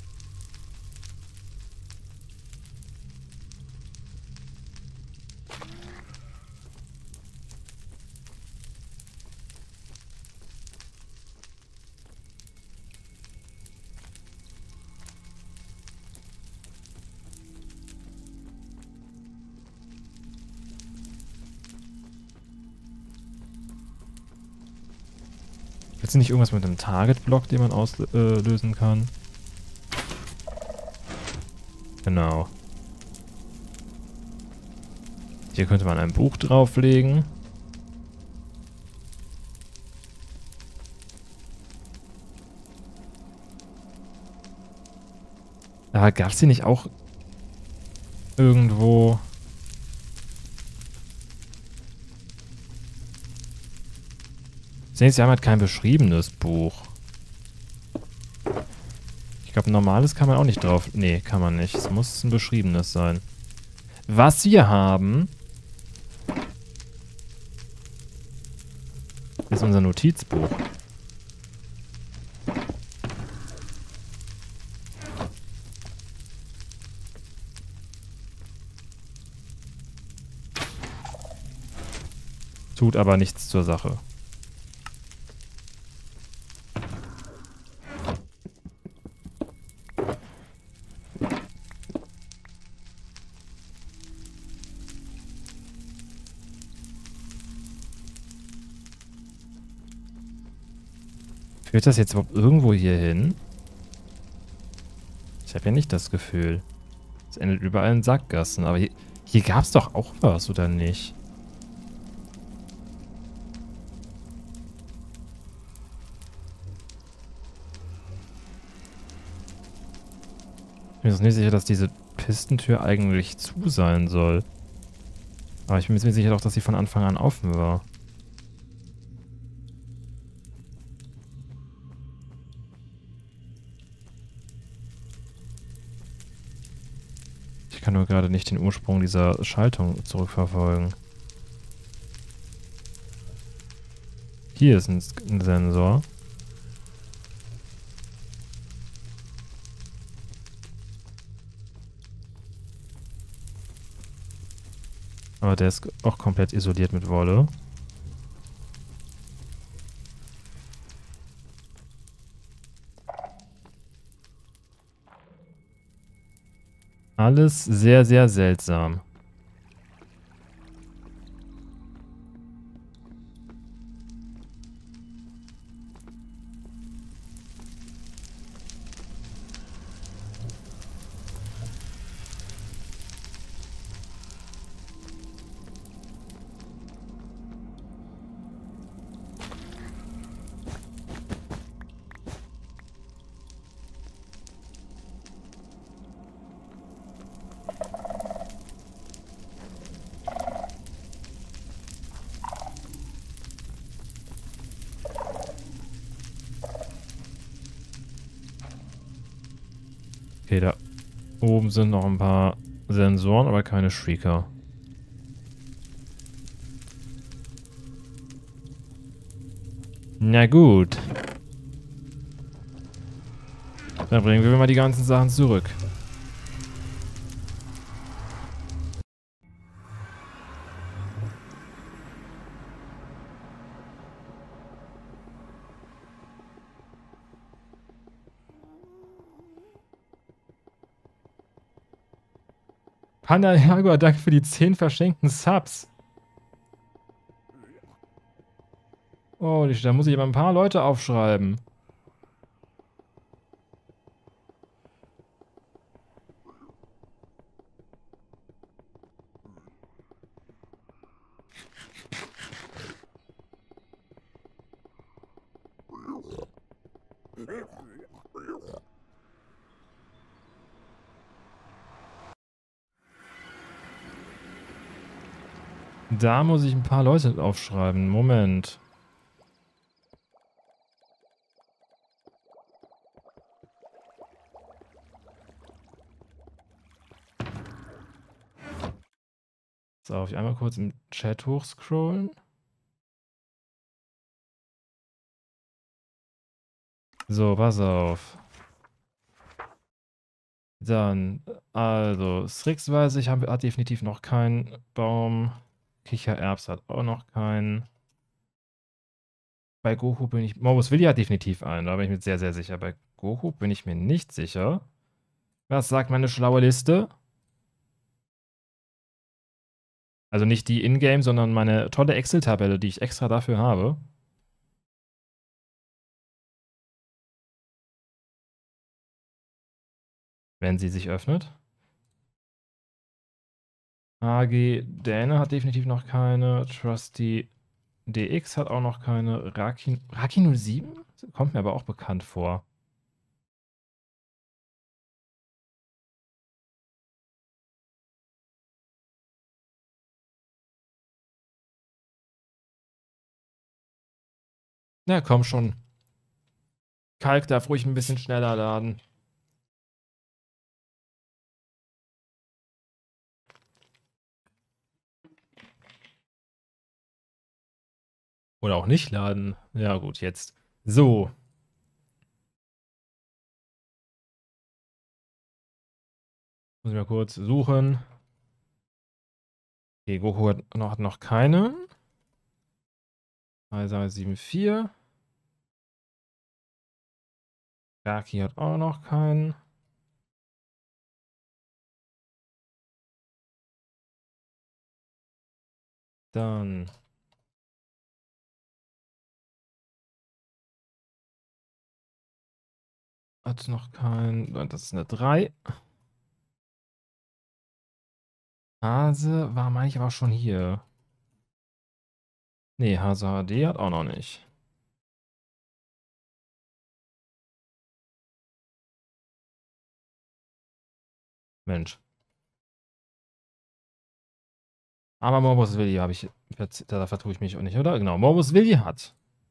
Ist nicht irgendwas mit einem Target-Block, den man auslösen kann? Genau. Hier könnte man ein Buch drauflegen. Aber gab es hier nicht auch irgendwo... Sie haben halt kein beschriebenes Buch. Ich glaube, ein normales kann man auch nicht drauf... Nee, kann man nicht. Es muss ein beschriebenes sein. Was wir haben... ist unser Notizbuch. Tut aber nichts zur Sache. Führt das jetzt überhaupt irgendwo hier hin? Ich habe ja nicht das Gefühl. Es endet überall in Sackgassen. Aber hier gab es doch auch was, oder nicht? Ich bin mir nicht sicher, dass diese Pistentür eigentlich zu sein soll. Aber ich bin mir ziemlich sicher auch, dass sie von Anfang an offen war. Ich kann nur gerade nicht den Ursprung dieser Schaltung zurückverfolgen. Hier ist ein Sensor. Aber der ist auch komplett isoliert mit Wolle. Alles sehr, sehr seltsam. Okay, da oben sind noch ein paar Sensoren, aber keine Shrieker. Na gut. Dann bringen wir mal die ganzen Sachen zurück. Panda Jaguar, danke für die 10 verschenkten Subs. Oh, da muss ich aber ein paar Leute aufschreiben. Da muss ich ein paar Leute aufschreiben. Moment. So, darf ich einmal kurz im Chat hochscrollen? So, pass auf. Dann, also, Strix weiß ich, hat definitiv noch keinen Baum. Kichererbs hat auch noch keinen. Bei Goku bin ich... Morbus Willi hat definitiv einen, da bin ich mir sehr, sehr sicher. Bei Goku bin ich mir nicht sicher. Was sagt meine schlaue Liste? Also nicht die Ingame, sondern meine tolle Excel-Tabelle, die ich extra dafür habe. Wenn sie sich öffnet. AG Däne hat definitiv noch keine. Trusty DX hat auch noch keine. Raki 07? Kommt mir aber auch bekannt vor. Na komm schon. Kalk darf ruhig ein bisschen schneller laden. Oder auch nicht laden. Ja gut, jetzt. So. Muss ich mal kurz suchen. Okay, Goku hat noch keine. Kaiser 7,4. Raki hat auch noch keinen. Dann. Hat noch keinen. Das ist eine 3. Hase war, meine ich, aber schon hier. Nee, Hase HD hat auch noch nicht. Mensch. Aber Morbus Willi habe ich. Da vertue ich mich auch nicht, oder? Genau, Morbus Willi hat.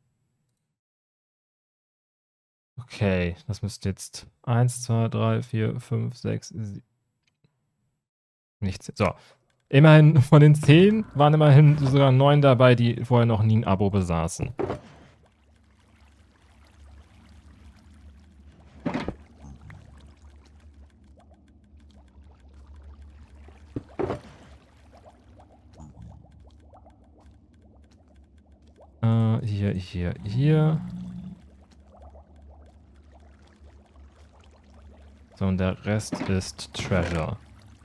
Okay, das müsste jetzt 1, 2, 3, 4, 5, 6, 7. Nichts. So. Immerhin von den 10 waren immerhin sogar 9 dabei, die vorher noch nie ein Abo besaßen. hier. So, und der Rest ist Treasure.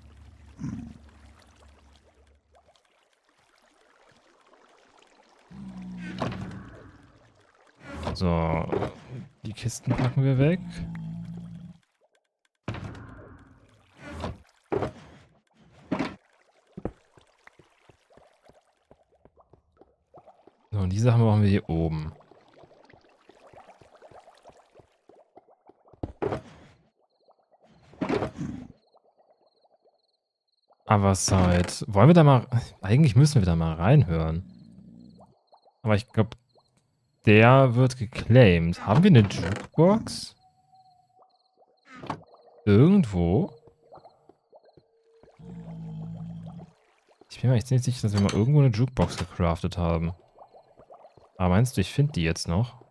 So, die Kisten packen wir weg. So, und die Sachen machen wir hier oben. Aber seit... Wollen wir da mal... Eigentlich müssen wir da mal reinhören. Aber ich glaube, der wird geclaimed. Haben wir eine Jukebox? Irgendwo? Ich bin mir jetzt nicht sicher, dass wir mal irgendwo eine Jukebox gecraftet haben. Aber meinst du, ich finde die jetzt noch?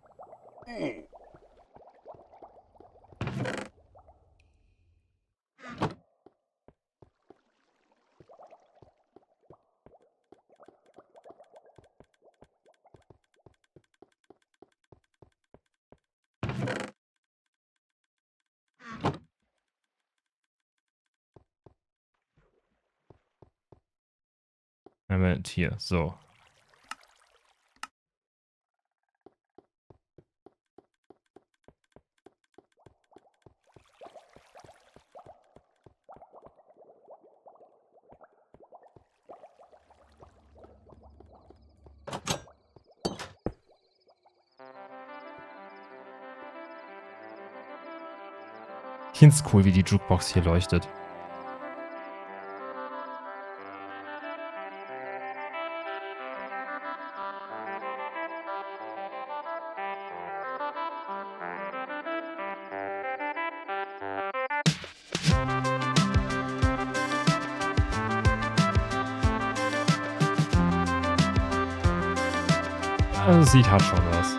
Moment, hier, so. Ich finde es cool, wie die Jukebox hier leuchtet. Also sieht halt schon was.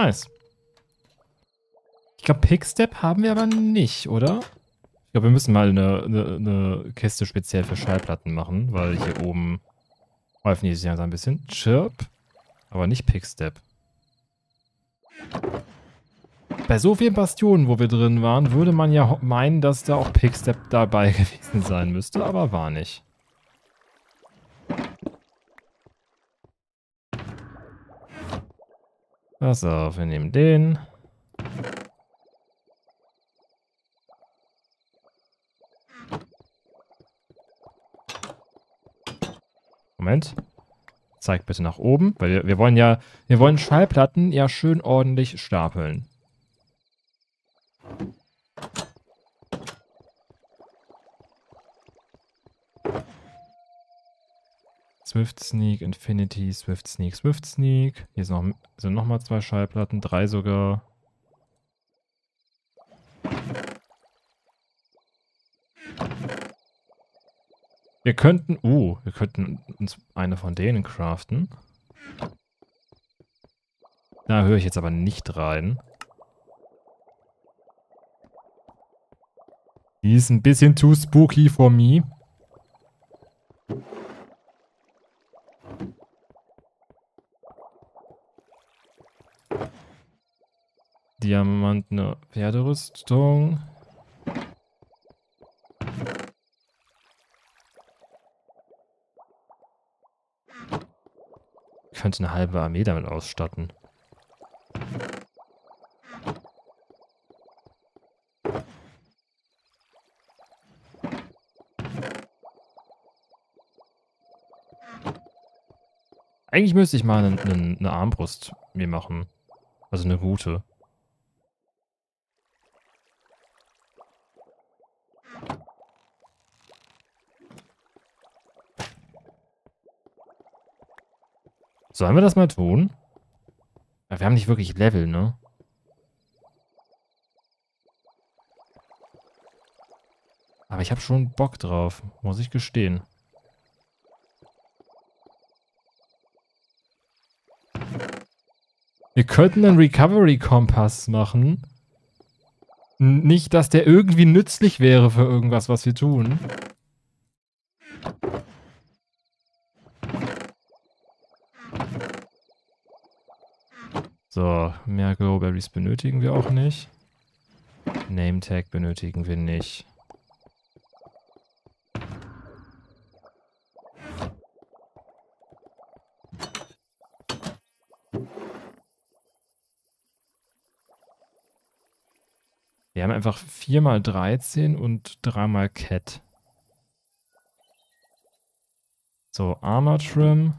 Nice. Ich glaube, Pickstep haben wir aber nicht, oder? Ich glaube, wir müssen mal eine Kiste speziell für Schallplatten machen, weil hier oben häufen die sich langsam ein bisschen. Chirp, aber nicht Pickstep. Bei so vielen Bastionen, wo wir drin waren, würde man ja meinen, dass da auch Pickstep dabei gewesen sein müsste, aber war nicht. Pass auf, wir nehmen den. Moment. Zeig bitte nach oben, weil wir wollen Schallplatten ja schön ordentlich stapeln. Swift Sneak, Infinity, Swift Sneak, Swift Sneak. Hier sind nochmal 2 Schallplatten, 3 sogar. Wir könnten uns eine von denen craften. Da höre ich jetzt aber nicht rein. Die ist ein bisschen too spooky for me. Diamantene Pferderüstung. Ich könnte eine halbe Armee damit ausstatten. Eigentlich müsste ich mal eine Armbrust mir machen. Also eine gute. Sollen wir das mal tun? Ja, wir haben nicht wirklich Level, ne? Aber ich habe schon Bock drauf, muss ich gestehen. Wir könnten einen Recovery-Kompass machen. Nicht, dass der irgendwie nützlich wäre für irgendwas, was wir tun. So, mehr Glowberries benötigen wir auch nicht. Nametag benötigen wir nicht. Wir haben einfach 4x13 und 3x Cat. So, Armor Trim.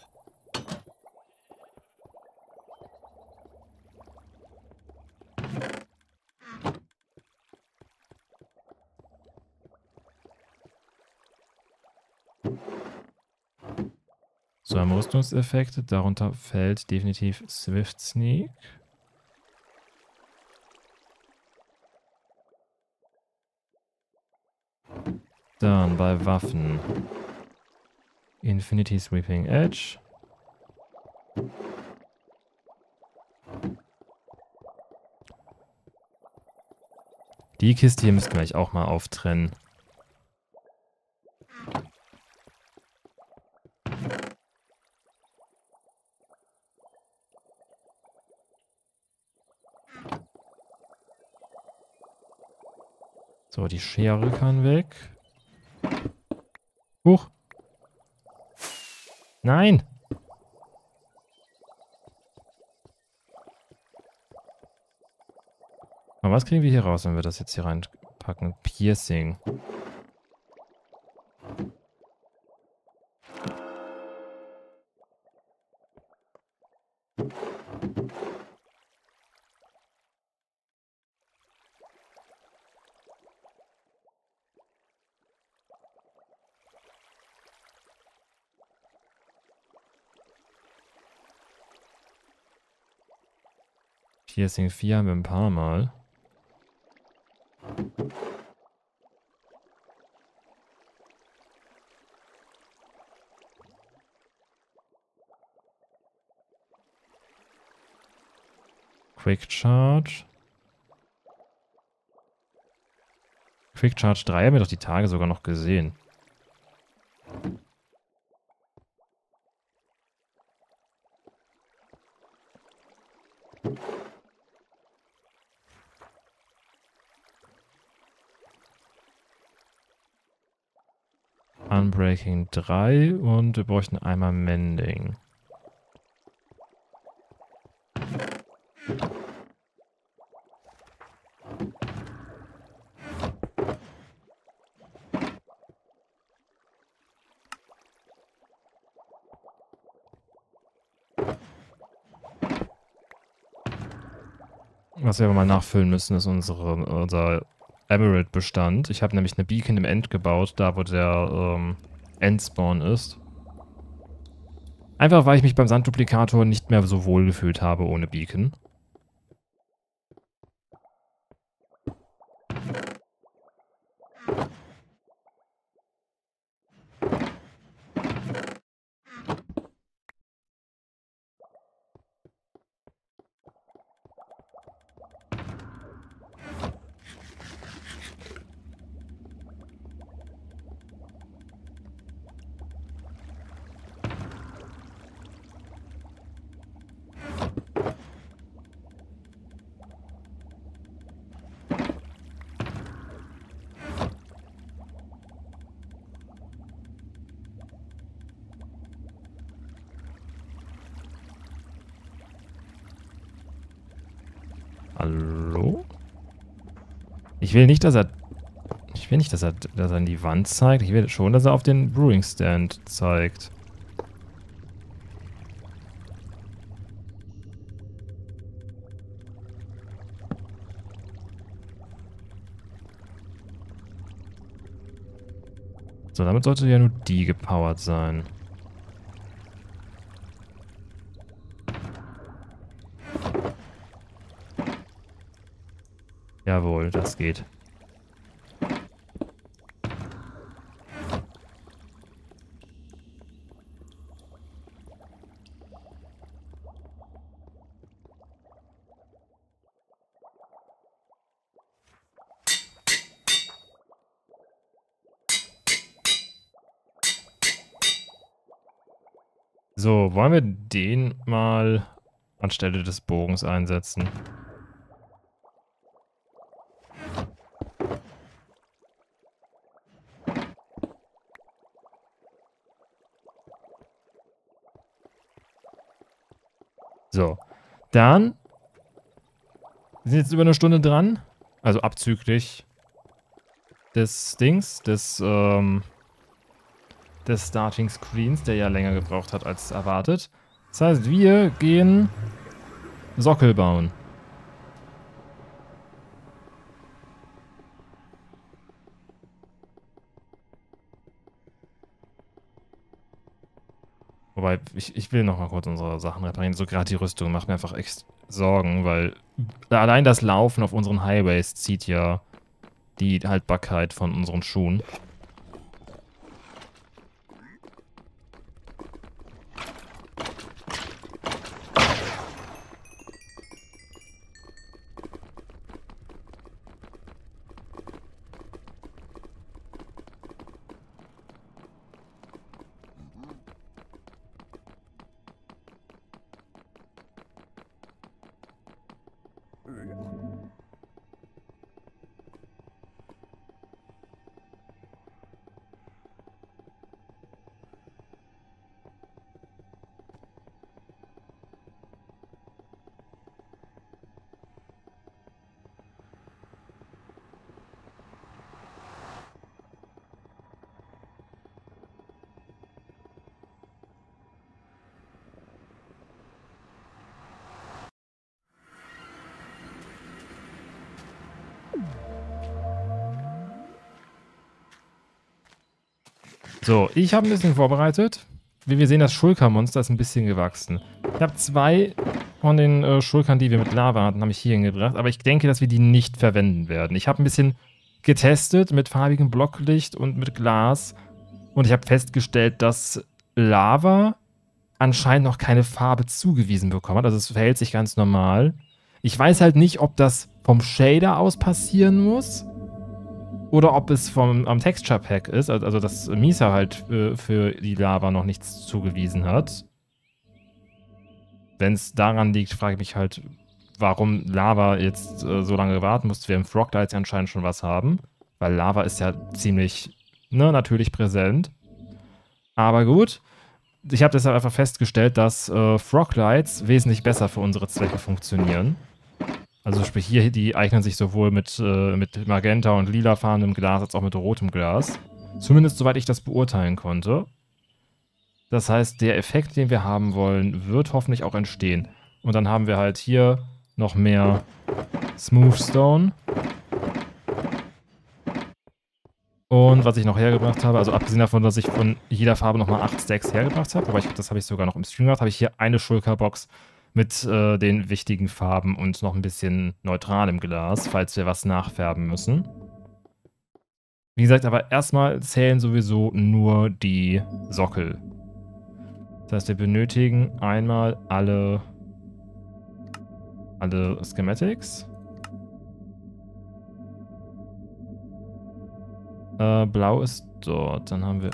So, haben Rüstungseffekte. Darunter fällt definitiv Swift Sneak. Dann bei Waffen. Infinity Sweeping Edge. Die Kiste hier müssten wir eigentlich auch mal auftrennen. So, die Schere kann weg. Huch. Nein. Aber was kriegen wir hier raus, wenn wir das jetzt hier reinpacken? Piercing. Piercing 4 haben wir ein paar Mal. Quick Charge. Quick Charge 3 haben wir doch die Tage sogar noch gesehen. Unbreaking 3 und wir bräuchten einmal Mending. Was wir aber mal nachfüllen müssen, ist unser Emerald-Bestand. Ich habe nämlich eine Beacon im End gebaut, da wo der Endspawn ist. Einfach, weil ich mich beim Sandduplikator nicht mehr so wohl gefühlt habe ohne Beacon. Hallo? Ich will nicht, dass er in die Wand zeigt. Ich will schon, dass er auf den Brewing Stand zeigt. So, damit sollte ja nur die gepowert sein. Jawohl, das geht. So, wollen wir den mal anstelle des Bogens einsetzen? So, dann wir sind jetzt über eine Stunde dran, also abzüglich des Dings, des Starting Screens, der ja länger gebraucht hat als erwartet. Das heißt, wir gehen Sockel bauen. Wobei, ich will noch mal kurz unsere Sachen reparieren. So gerade die Rüstung macht mir einfach echt Sorgen, weil allein das Laufen auf unseren Highways zieht ja die Haltbarkeit von unseren Schuhen. So, ich habe ein bisschen vorbereitet. Wie wir sehen, das Schulker-Monster ist ein bisschen gewachsen. Ich habe 2 von den Schulkern, die wir mit Lava hatten, habe ich hier hingebracht. Aber ich denke, dass wir die nicht verwenden werden. Ich habe ein bisschen getestet mit farbigem Blocklicht und mit Glas. Und ich habe festgestellt, dass Lava anscheinend noch keine Farbe zugewiesen bekommen hat. Also es verhält sich ganz normal. Ich weiß halt nicht, ob das vom Shader aus passieren muss oder ob es am Texture Pack ist, also dass Misa halt für die Lava noch nichts zugewiesen hat. Wenn es daran liegt, frage ich mich halt, warum Lava jetzt so lange warten musste. Wir im Froglights anscheinend schon was haben, weil Lava ist ja ziemlich natürlich präsent. Aber gut, ich habe deshalb einfach festgestellt, dass Froglights wesentlich besser für unsere Zwecke funktionieren. Also sprich hier, die eignen sich sowohl mit Magenta und lilafarbenem Glas als auch mit rotem Glas. Zumindest soweit ich das beurteilen konnte. Das heißt, der Effekt, den wir haben wollen, wird hoffentlich auch entstehen. Und dann haben wir halt hier noch mehr Smooth Stone. Und was ich noch hergebracht habe, also abgesehen davon, dass ich von jeder Farbe nochmal 8 Stacks hergebracht habe, aber das habe ich sogar noch im Stream gemacht, habe ich hier eine Shulker-Box mit den wichtigen Farben und noch ein bisschen neutralem Glas, falls wir was nachfärben müssen. Wie gesagt, aber erstmal zählen sowieso nur die Sockel. Das heißt, wir benötigen einmal alle Schematics. Blau ist dort. Dann haben wir...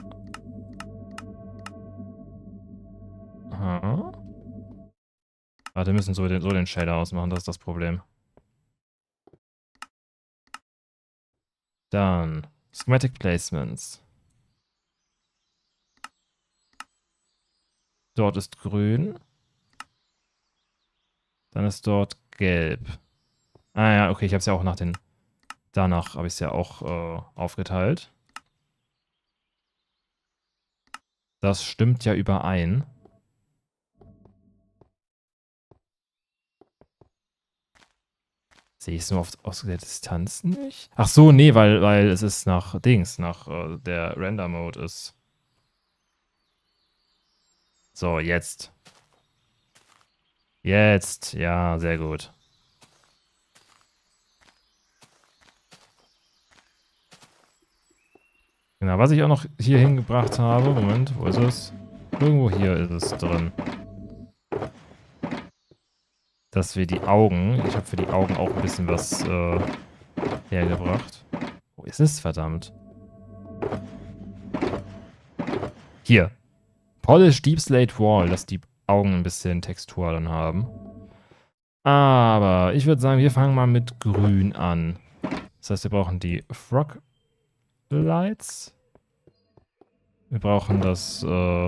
Aha. Warte, wir müssen so den Shader ausmachen, das ist das Problem. Dann Schematic Placements. Dort ist grün. Dann ist dort gelb. Ah ja, okay, ich habe es ja auch danach habe ich es ja auch aufgeteilt. Das stimmt ja überein. Sehe ich es nur aus der Distanz nicht? Ach so, nee, weil es ist nach der Render-Mode ist. So, jetzt. Jetzt, ja, sehr gut. Genau, was ich auch noch hier hingebracht habe, Moment, wo ist es? Irgendwo hier ist es drin. Dass wir die Augen, ich habe für die Augen auch ein bisschen was hergebracht. Wo ist es, verdammt? Hier. Polish Deep Slate Wall, dass die Augen ein bisschen Textur dann haben. Aber ich würde sagen, wir fangen mal mit Grün an. Das heißt, wir brauchen die Frog Lights. Wir brauchen das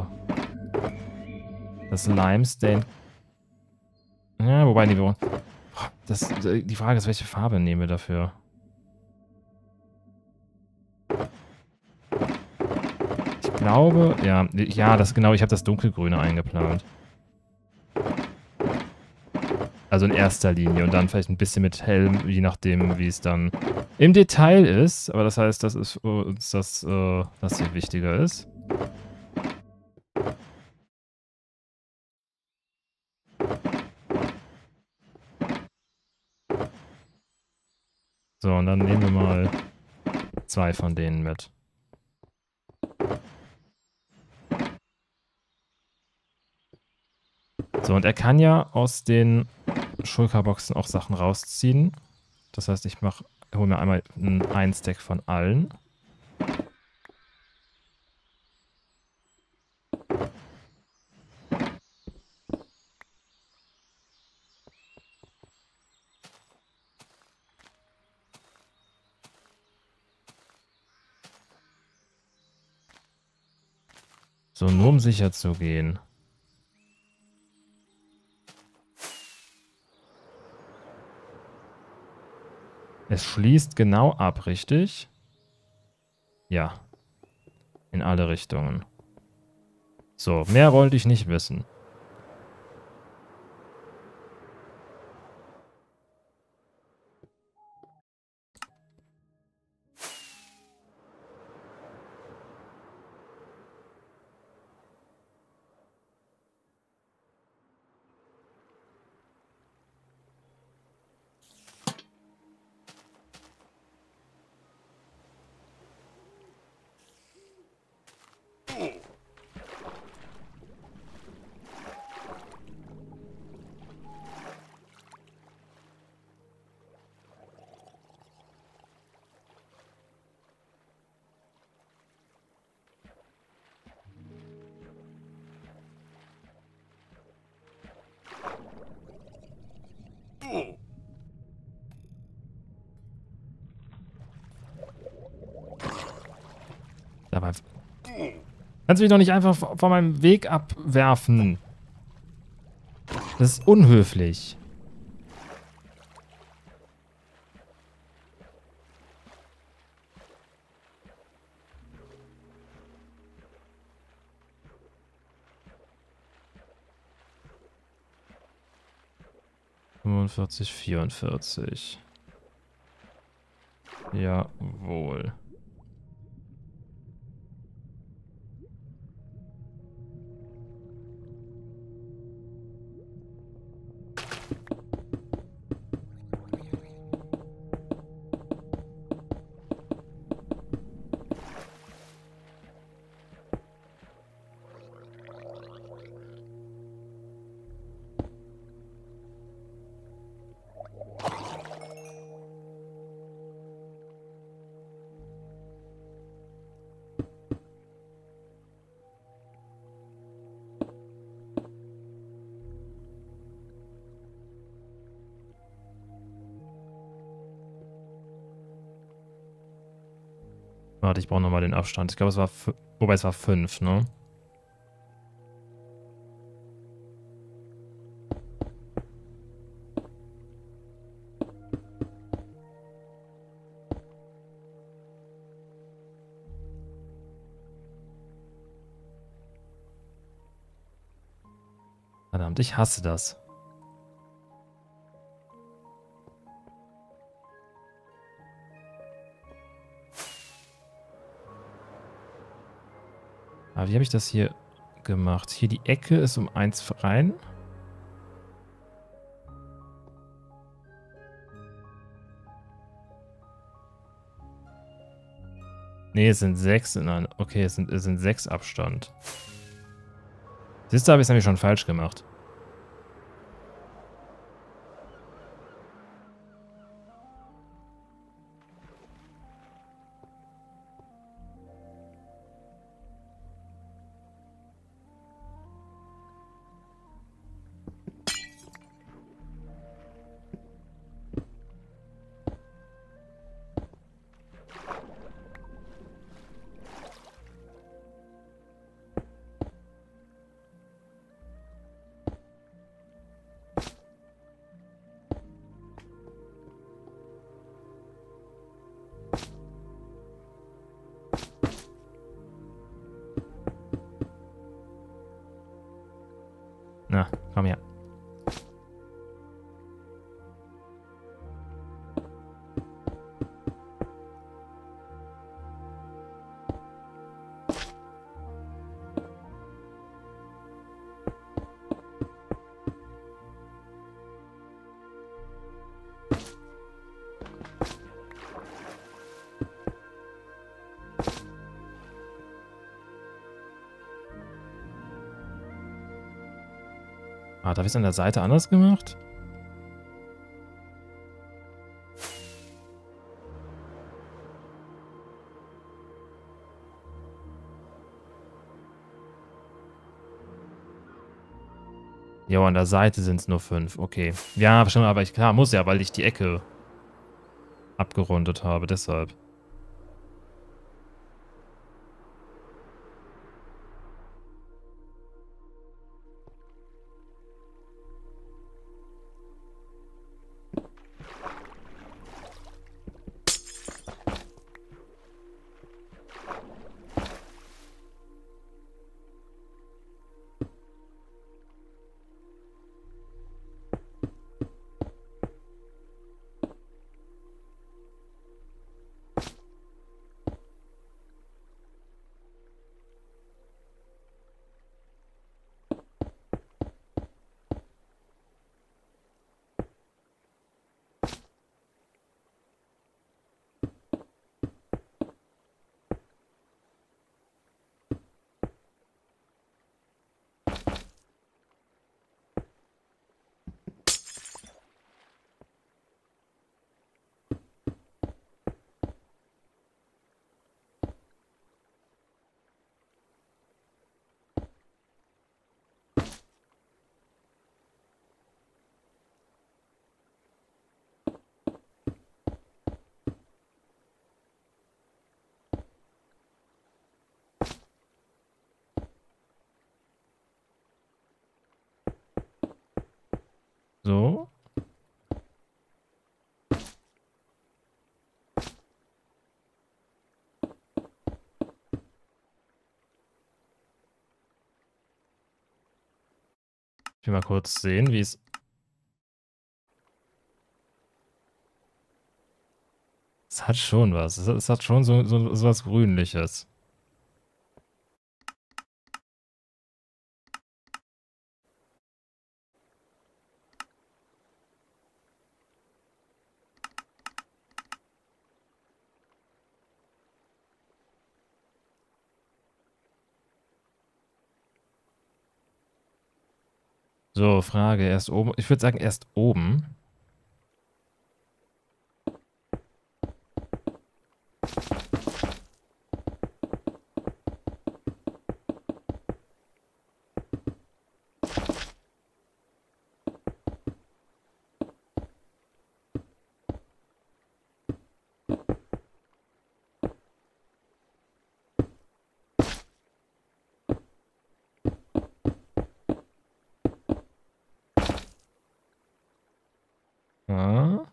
Limestone. Ja, wobei, nee, wir brauchen... die Frage ist, welche Farbe nehmen wir dafür? Ich glaube, ja, genau, ich habe das Dunkelgrüne eingeplant. Also in erster Linie und dann vielleicht ein bisschen mit hellem, je nachdem, wie es dann im Detail ist. Aber das heißt, das ist uns das hier wichtiger ist. So, und dann nehmen wir mal 2 von denen mit. So, und er kann ja aus den Shulker-Boxen auch Sachen rausziehen. Das heißt, ich hole mir einmal einen Stack von allen. So, nur um sicher zu gehen. Es schließt genau ab, richtig? Ja. In alle Richtungen. So, mehr wollte ich nicht wissen. Aber kannst du mich doch nicht einfach von meinem Weg abwerfen. Das ist unhöflich. ...45, 44. Jawohl. Warte, ich brauche nochmal den Abstand. Ich glaube, es war... Wobei, es war 5, ne? Verdammt, ich hasse das. Aber wie habe ich das hier gemacht? Hier die Ecke ist um 1 rein. Nee, es sind 6 in einer... Okay, es sind 6 Abstand. Siehst du, habe ich es nämlich schon falsch gemacht. Na, komm her. Ah, habe ich es an der Seite anders gemacht? Jo, an der Seite sind es nur 5. Okay. Ja, schon, aber klar, muss ja, weil ich die Ecke abgerundet habe, deshalb. So. Ich will mal kurz sehen, wie es... Es hat schon was. Es hat schon so was Grünliches. So, Frage. Erst oben. Ich würde sagen, erst oben. Ja.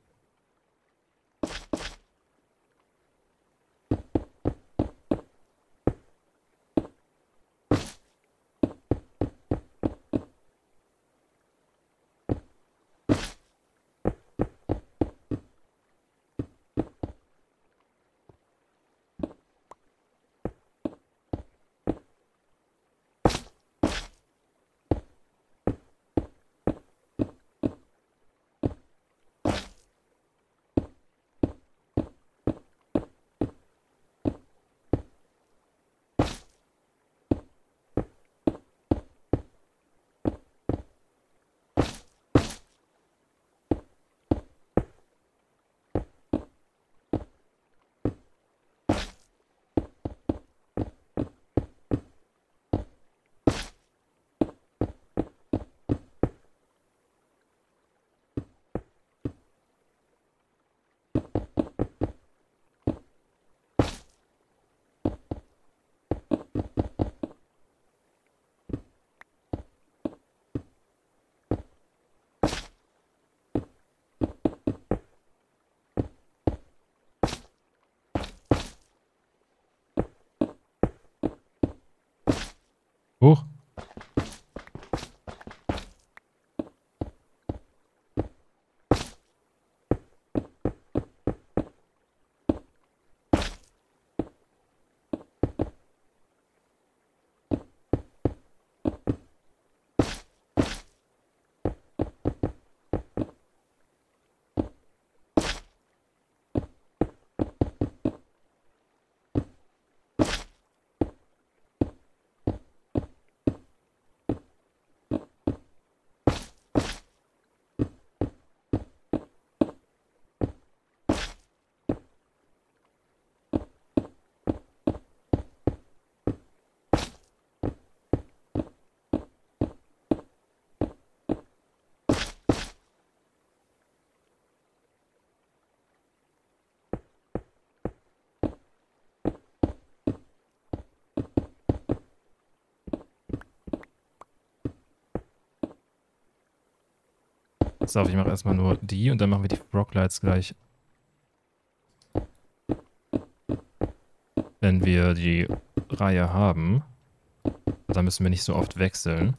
Hoch. Pass auf, ich mache erstmal nur die und dann machen wir die Froglights gleich. Wenn wir die Reihe haben. Da müssen wir nicht so oft wechseln.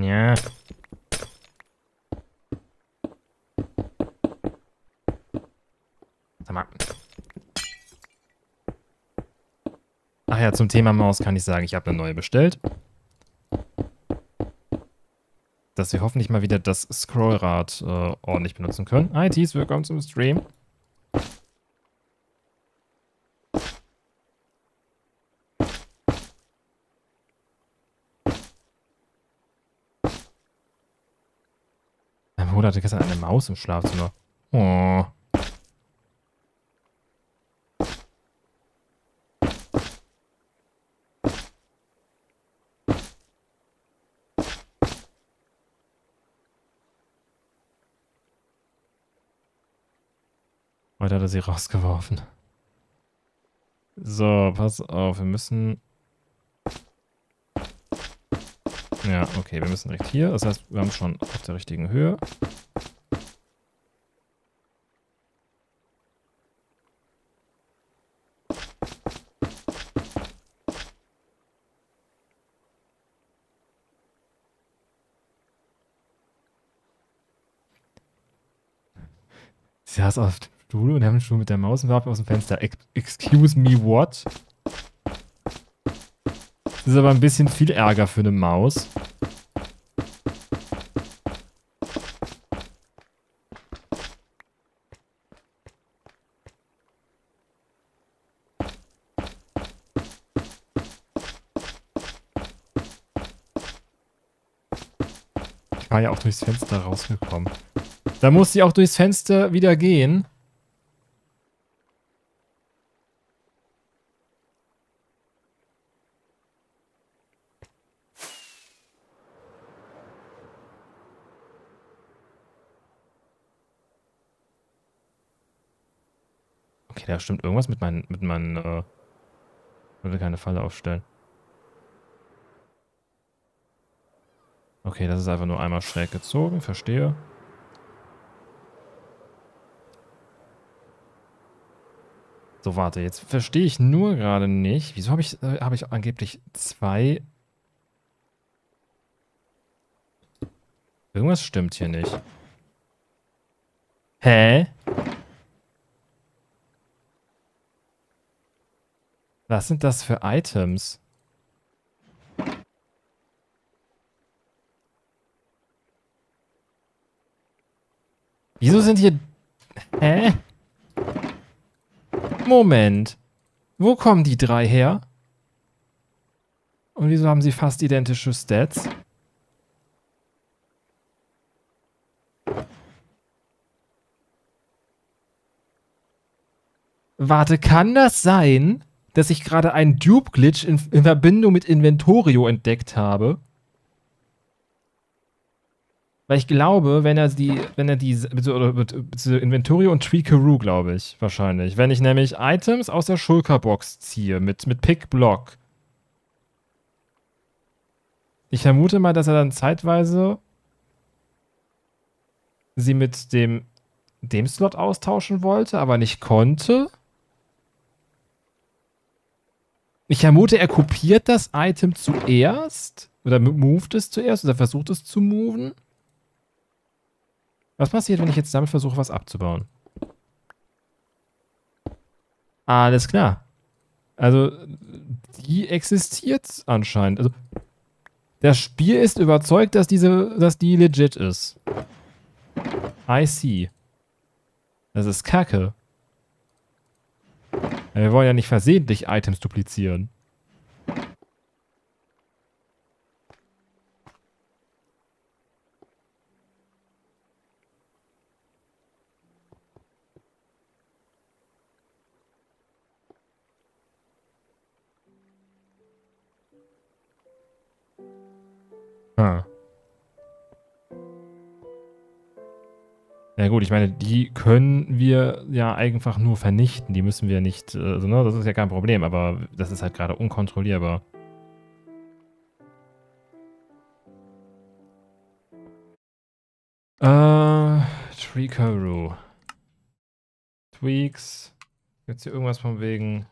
Ja. Sag mal. Ach ja, zum Thema Maus kann ich sagen, ich habe eine neue bestellt. Dass wir hoffentlich mal wieder das Scrollrad ordentlich benutzen können. Hi Thies, willkommen zum Stream. Mein Bruder hatte gestern eine Maus im Schlafzimmer. Oh. Heute hat er sie rausgeworfen. So, pass auf, wir müssen... Ja, okay, wir müssen direkt hier. Das heißt, wir haben es schon auf der richtigen Höhe. Sie saß auf dem Stuhl und haben schon mit der Maus und warf aus dem Fenster. Excuse me, what? Das ist aber ein bisschen viel Ärger für eine Maus. Ich war ja auch durchs Fenster rausgekommen. Da muss sie auch durchs Fenster wieder gehen. Okay, da stimmt irgendwas mit meinen, ich will keine Falle aufstellen. Okay, das ist einfach nur einmal schräg gezogen, verstehe. So, warte, jetzt verstehe ich nur gerade nicht. Wieso habe ich angeblich 2? Irgendwas stimmt hier nicht. Hä? Was sind das für Items? Wieso sind hier... Hä? Moment. Wo kommen die 3 her? Und wieso haben sie fast identische Stats? Warte, kann das sein, dass ich gerade einen Dupe-Glitch in Verbindung mit Inventorio entdeckt habe? Weil ich glaube, wenn er die, Inventorio und Tweakaroo, glaube ich, wahrscheinlich. Wenn ich nämlich Items aus der Shulker-Box ziehe, mit Pick-Block. Ich vermute mal, dass er dann zeitweise sie mit dem Slot austauschen wollte, aber nicht konnte. Ich vermute, er kopiert das Item zuerst. Oder moved es zuerst. Oder versucht es zu moven. Was passiert, wenn ich jetzt damit versuche, was abzubauen? Alles klar. Also, die existiert anscheinend. Also, das Spiel ist überzeugt, dass die legit ist. I see. Das ist Kacke. Wir wollen ja nicht versehentlich Items duplizieren. Ah. Ja gut, ich meine, die können wir ja einfach nur vernichten. Die müssen wir nicht, also, ne, das ist ja kein Problem, aber das ist halt gerade unkontrollierbar. Tweakaroo. Tweaks. Gibt's hier irgendwas von wegen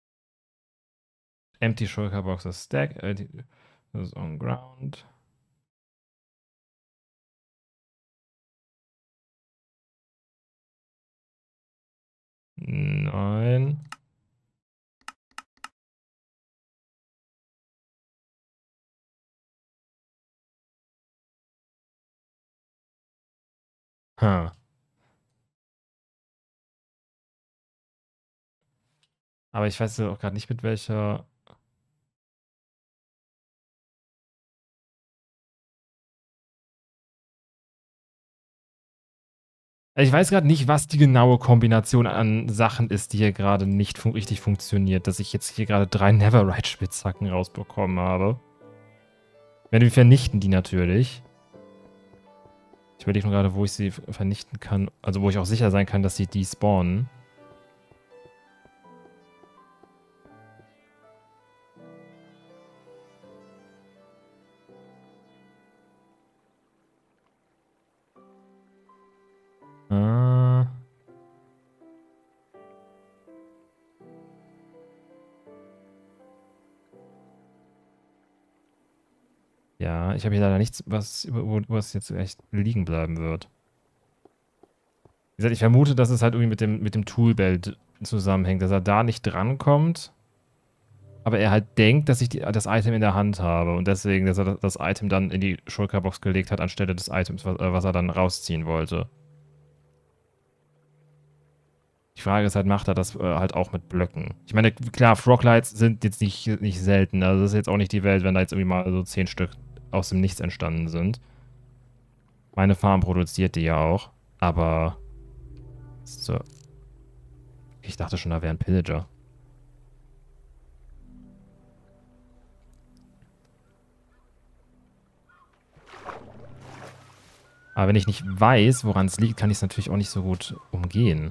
Empty Shulker Boxes Stack. Das ist on ground. Nein. Ha. Aber ich weiß auch gerade nicht, mit welcher... Ich weiß gerade nicht, was die genaue Kombination an Sachen ist, die hier gerade nicht richtig funktioniert, dass ich jetzt hier gerade 3 Neverite-Spitzhacken rausbekommen habe. Wir vernichten die natürlich. Ich überlege nur gerade, wo ich sie vernichten kann. Also wo ich auch sicher sein kann, dass sie despawnen. Ah. Ja, ich habe hier leider nichts, was jetzt echt liegen bleiben wird. Wie gesagt, ich vermute, dass es halt irgendwie mit dem Toolbelt zusammenhängt, dass er da nicht drankommt, aber er halt denkt, dass ich das Item in der Hand habe und deswegen, dass er das Item dann in die Shulker-Box gelegt hat, anstelle des Items, was er dann rausziehen wollte. Die Frage ist halt, macht er das halt auch mit Blöcken? Ich meine, klar, Froglights sind jetzt nicht selten, also das ist jetzt auch nicht die Welt, wenn da jetzt irgendwie mal so 10 Stück aus dem Nichts entstanden sind. Meine Farm produziert die ja auch, aber... So. Ich dachte schon, da wäre ein Pillager. Aber wenn ich nicht weiß, woran es liegt, kann ich es natürlich auch nicht so gut umgehen.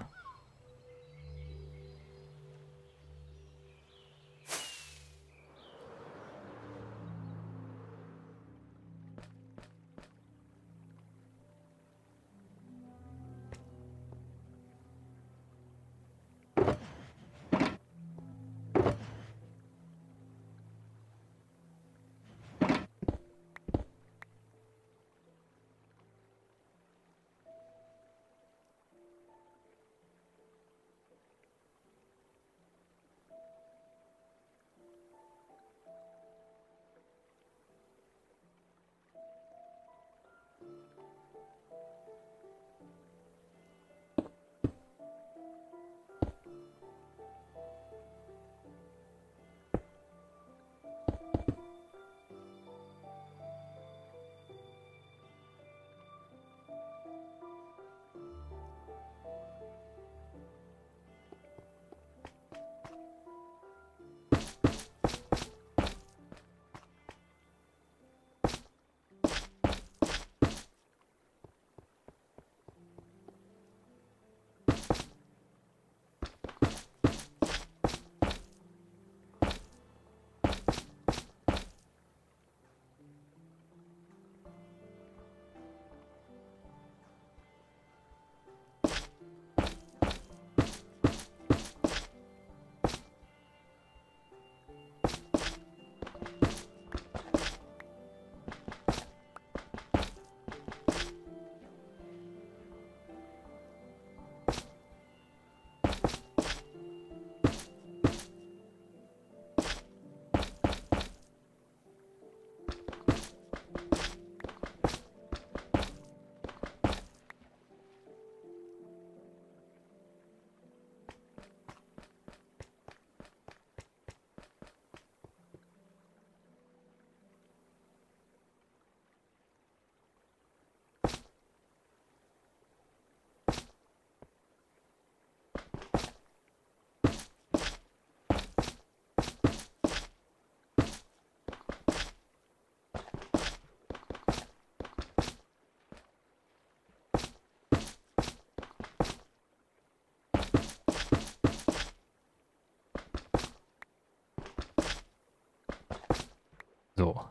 So.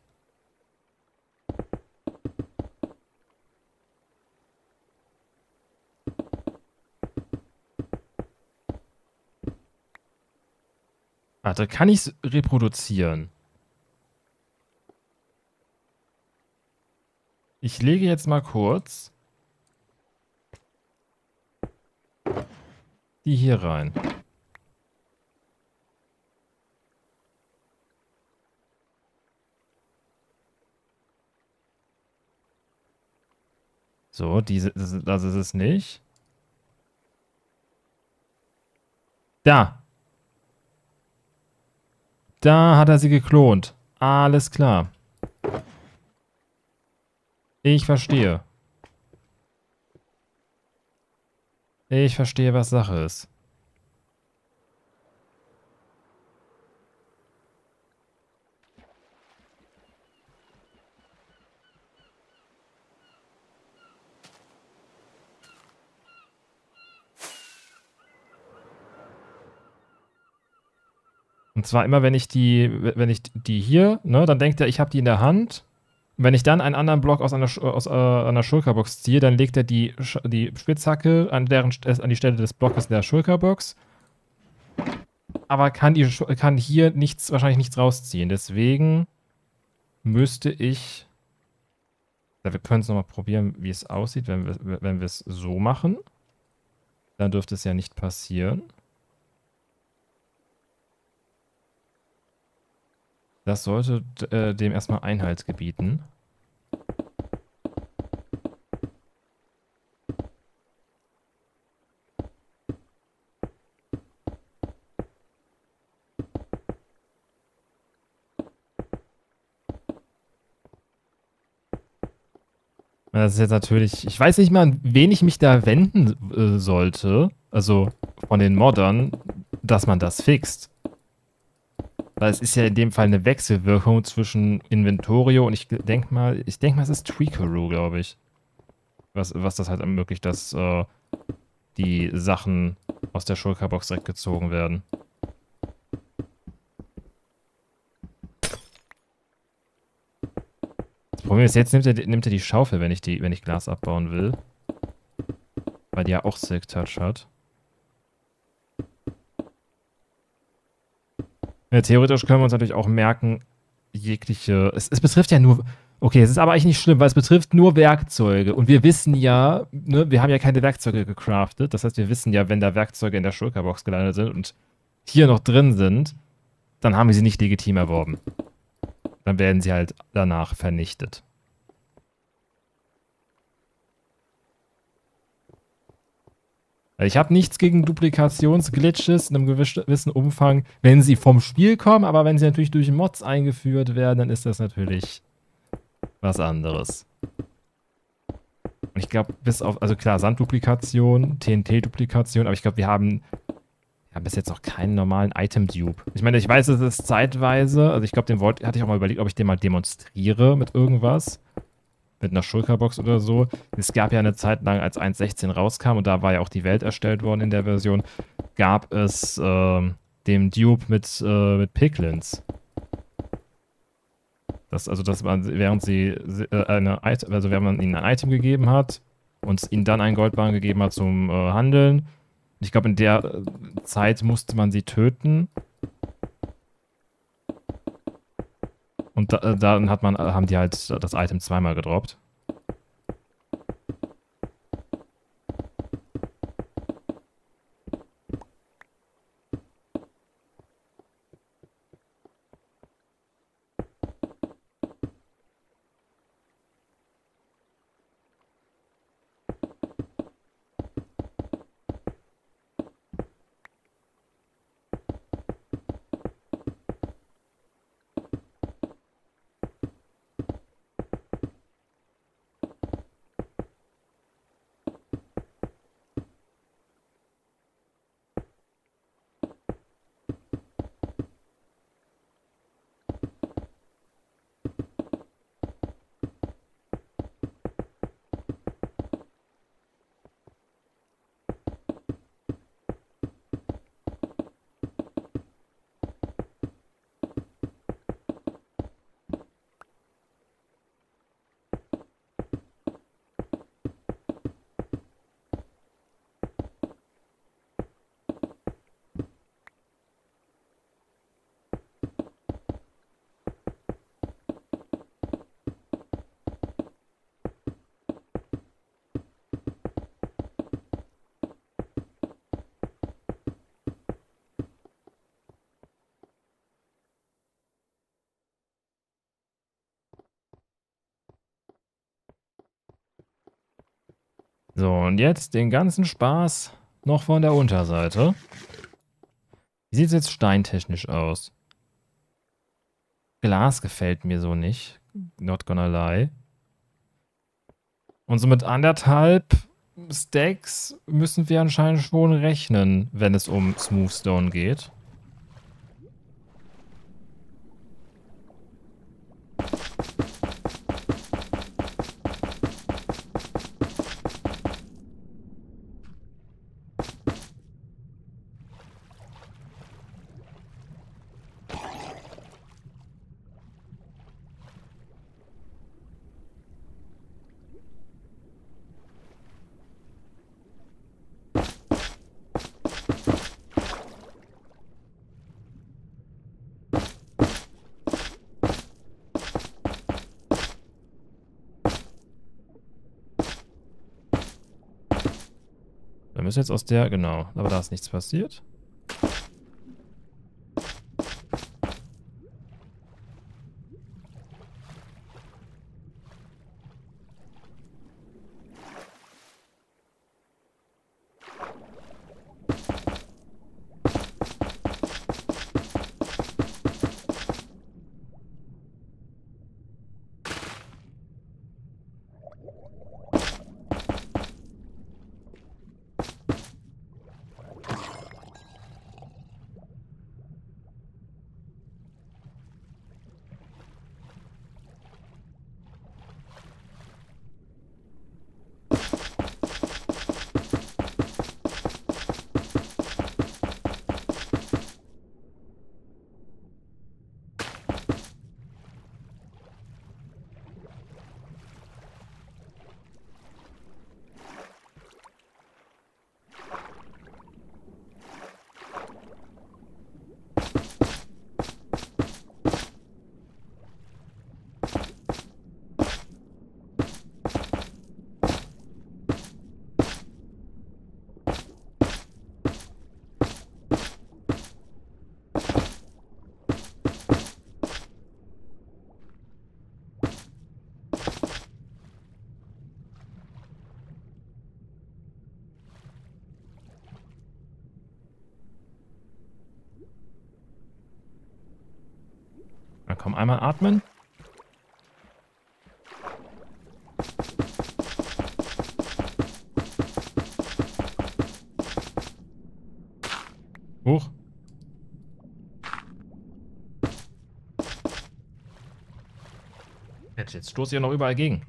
Warte, kann ich es reproduzieren? Ich lege jetzt mal kurz die hier rein. So, das ist es nicht. Da. Da hat er sie geklont. Alles klar. Ich verstehe. Ich verstehe, was Sache ist. Und zwar immer, wenn ich die hier, ne, dann denkt er, ich habe die in der Hand. Und wenn ich dann einen anderen Block aus einer Shulkerbox ziehe, dann legt er die Spitzhacke an die Stelle des Blockes der Shulkerbox. Aber kann hier wahrscheinlich nichts rausziehen. Deswegen müsste ich. Ja, wir können es nochmal probieren, wie es aussieht, wenn wir es so machen. Dann dürfte es ja nicht passieren. Das sollte dem erstmal Einhalt gebieten. Das ist jetzt natürlich. Ich weiß nicht mal, an wen ich mich da wenden sollte. Also von den Moddern, dass man das fixt. Weil es ist ja in dem Fall eine Wechselwirkung zwischen Inventorio und ich denke mal, es ist Tweakeroo, glaube ich. Was das halt ermöglicht, dass die Sachen aus der Shulkerbox direkt gezogen werden. Das Problem ist, jetzt nimmt er die Schaufel, wenn ich Glas abbauen will. Weil die ja auch Silk Touch hat. Ja, theoretisch können wir uns natürlich auch merken, es betrifft ja nur. Okay, es ist aber eigentlich nicht schlimm, weil es betrifft nur Werkzeuge. Und wir wissen ja, ne, wir haben ja keine Werkzeuge gecraftet. Das heißt, wir wissen ja, wenn da Werkzeuge in der Shulkerbox gelandet sind und hier noch drin sind, dann haben wir sie nicht legitim erworben. Dann werden sie halt danach vernichtet. Ich habe nichts gegen Duplikationsglitches in einem gewissen Umfang, wenn sie vom Spiel kommen, aber wenn sie natürlich durch Mods eingeführt werden, dann ist das natürlich was anderes. Und ich glaube, also klar, Sandduplikation, TNT-Duplikation, aber ich glaube, wir haben bis jetzt noch keinen normalen Item-Dupe. Ich meine, ich weiß, es ist zeitweise, also ich glaube, hatte ich auch mal überlegt, ob ich den mal demonstriere mit irgendwas. Mit einer Shulkerbox oder so. Es gab ja eine Zeit lang, als 1.16 rauskam, und da war ja auch die Welt erstellt worden in der Version, gab es den Dupe mit Piglins. Während man ihnen ein Item gegeben hat und ihnen dann einen Goldbarren gegeben hat zum Handeln. Ich glaube, in der Zeit musste man sie töten. Und dann haben die halt das Item zweimal gedroppt. So, und jetzt den ganzen Spaß noch von der Unterseite. Wie sieht es jetzt steintechnisch aus? Glas gefällt mir so nicht. Not gonna lie. Und so mit 1,5 Stacks müssen wir anscheinend schon rechnen, wenn es um Smoothstone geht. Wir müssen jetzt aus der, genau, aber da ist nichts passiert. Na komm, einmal atmen. Hoch. Jetzt stoße ich ja noch überall gegen.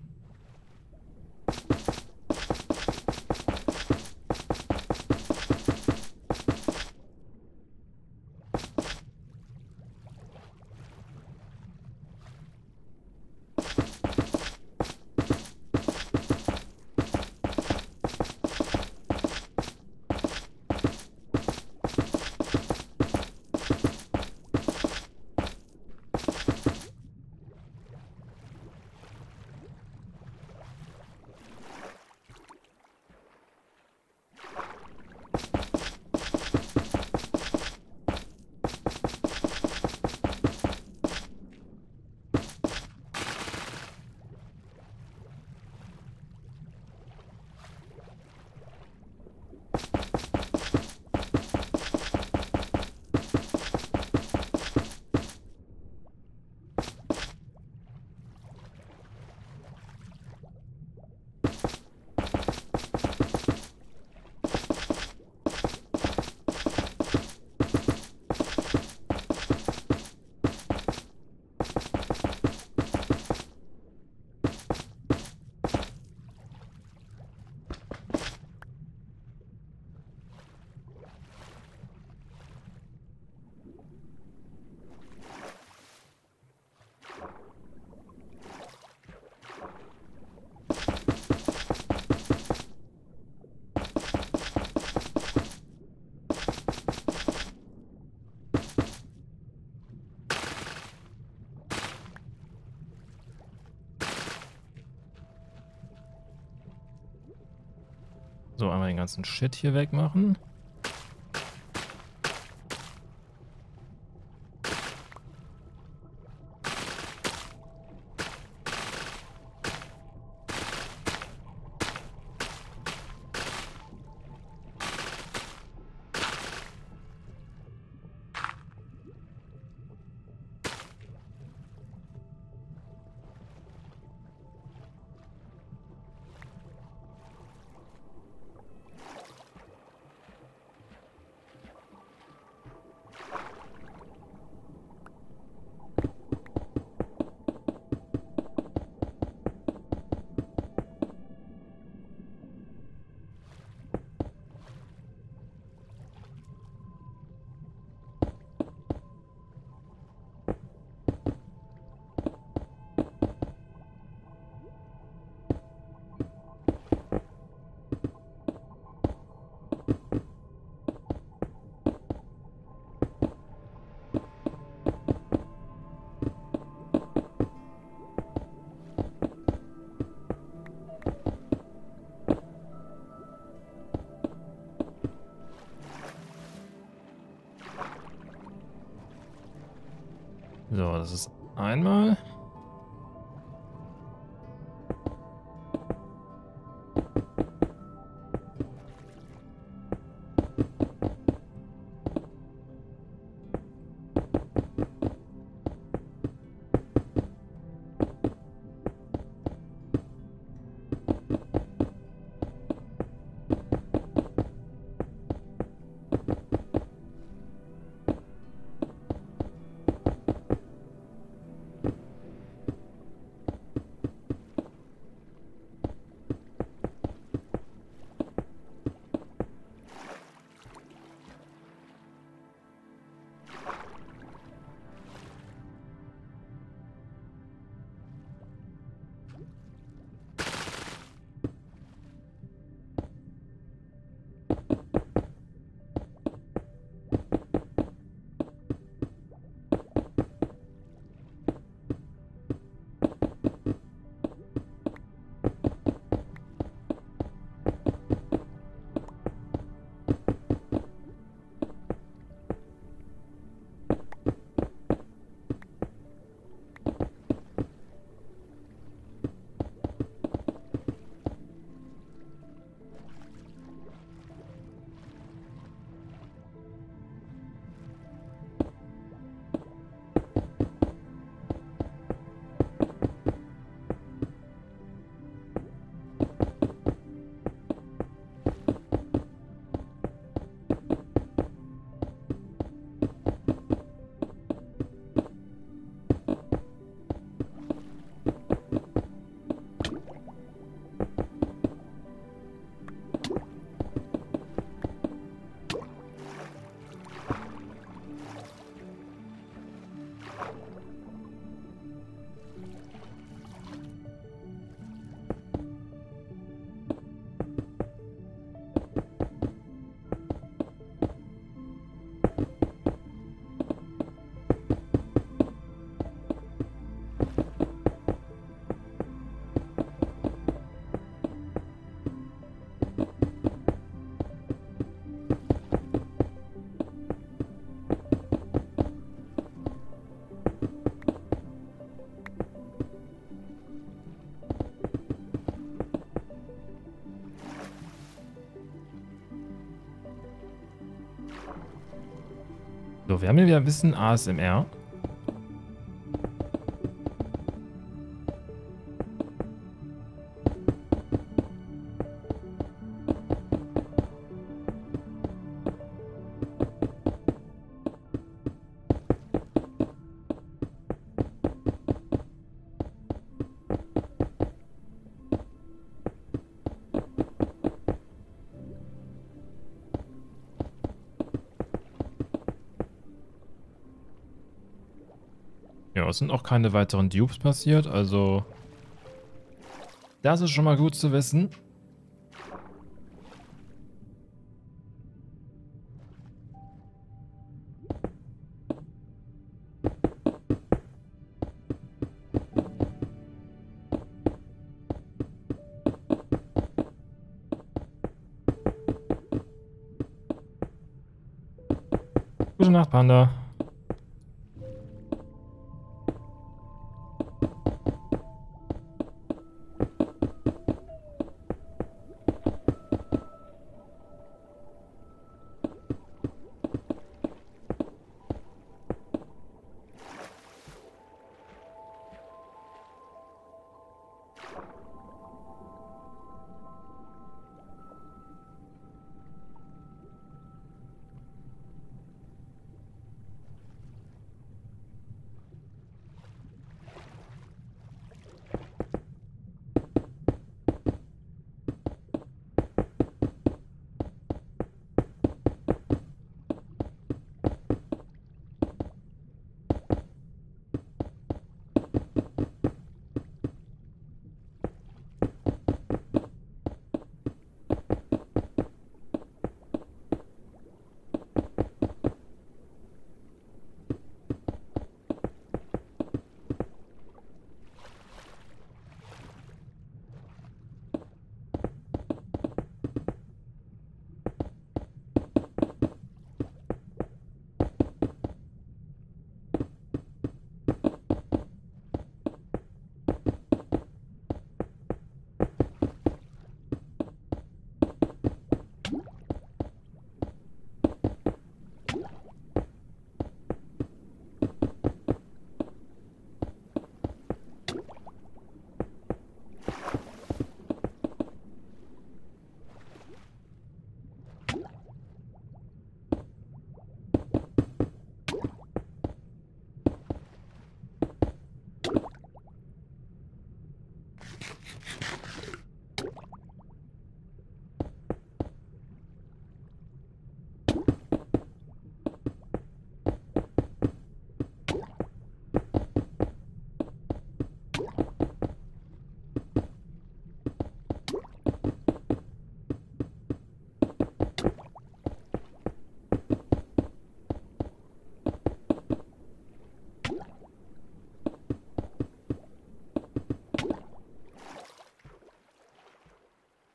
So, einmal den ganzen Shit hier wegmachen. So, das ist einmal. So, wir haben hier wieder ein bisschen ASMR. Ja, es sind auch keine weiteren Dupes passiert, also das ist schon mal gut zu wissen. Gute Nacht, Panda.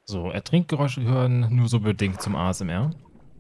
So, Ertrinkgeräusche gehören nur so bedingt zum ASMR.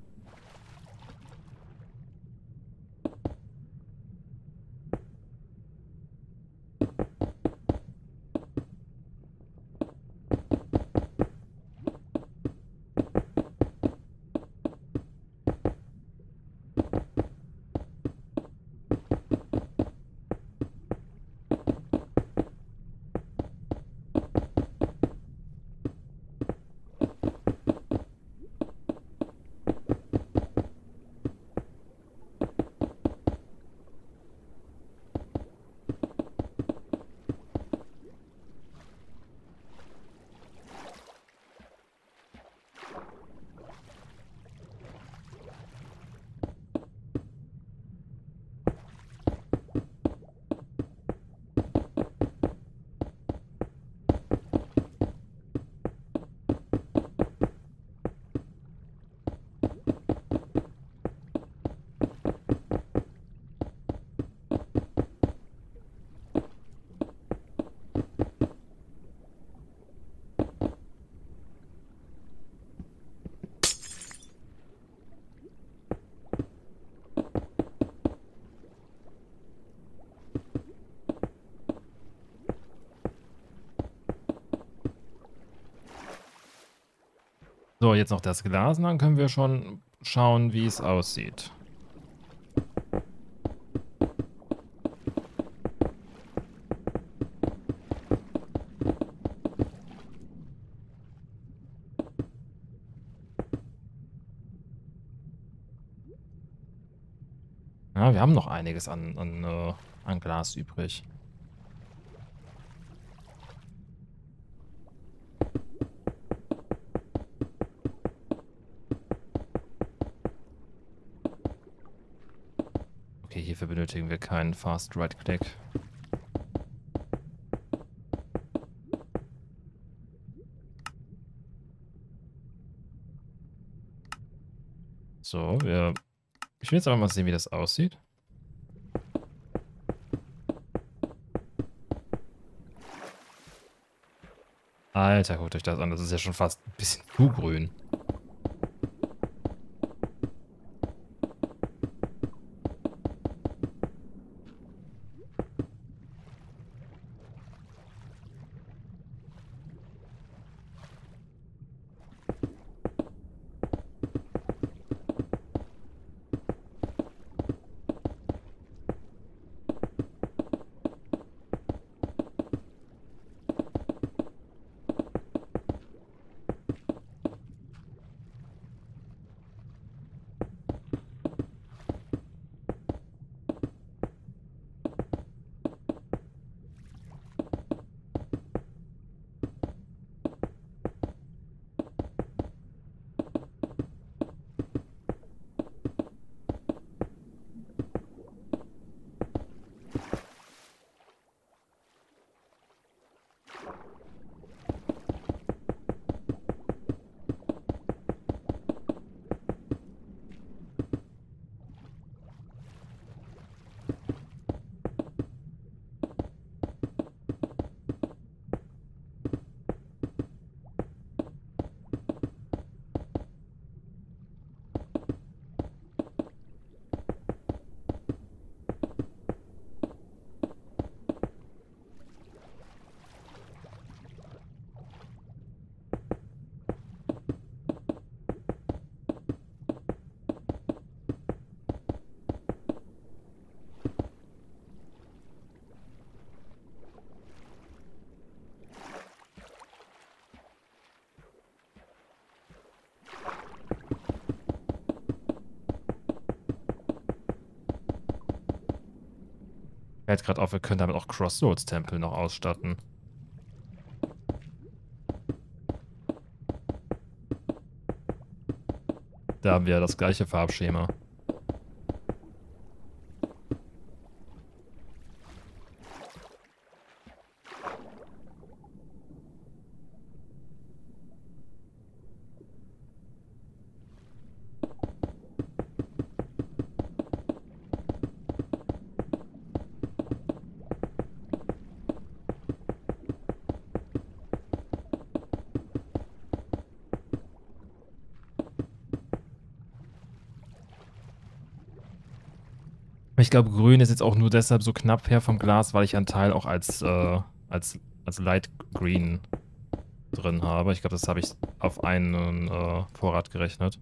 So, jetzt noch das Glas und dann können wir schon schauen, wie es aussieht. Ja, wir haben noch einiges an Glas übrig. Okay, hierfür benötigen wir keinen Fast Right Click. So, ich will jetzt aber mal sehen, wie das aussieht. Alter, guckt euch das an. Das ist ja schon fast ein bisschen zu grün. Fällt gerade auf, wir können damit auch Crossroads-Tempel noch ausstatten. Da haben wir das gleiche Farbschema. Ich glaube, grün ist jetzt auch nur deshalb so knapp her vom Glas, weil ich einen Teil auch als Light Green drin habe. Ich glaube, das habe ich auf einen Vorrat gerechnet.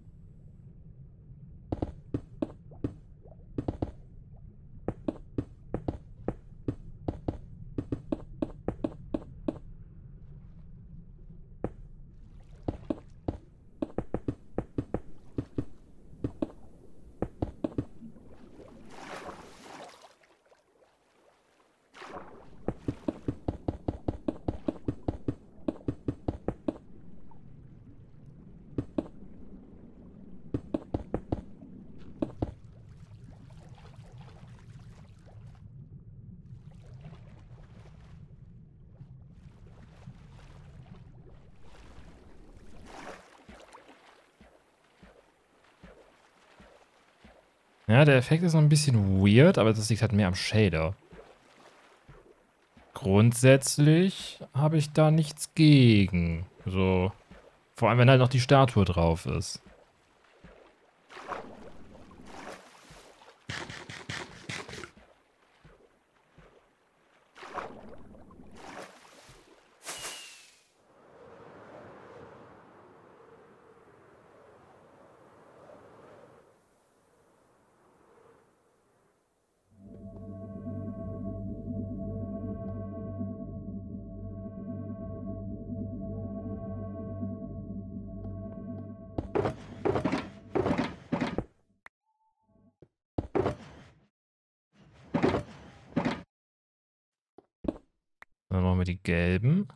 Ja, der Effekt ist noch ein bisschen weird, aber das liegt halt mehr am Shader. Grundsätzlich habe ich da nichts gegen. So, vor allem, wenn halt noch die Statue drauf ist. Dann machen wir die gelben.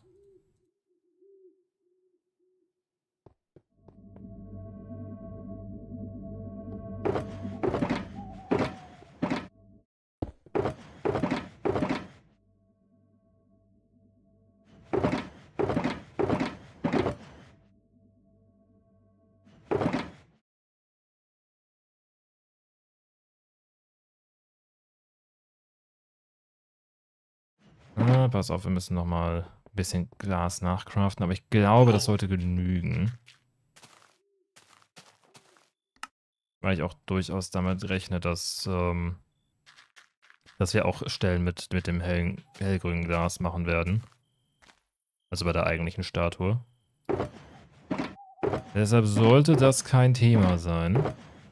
Ah, pass auf, wir müssen nochmal ein bisschen Glas nachcraften, aber ich glaube, das sollte genügen. Weil ich auch durchaus damit rechne, dass wir auch Stellen mit dem hellgrünen Glas machen werden. Also bei der eigentlichen Statue. Deshalb sollte das kein Thema sein.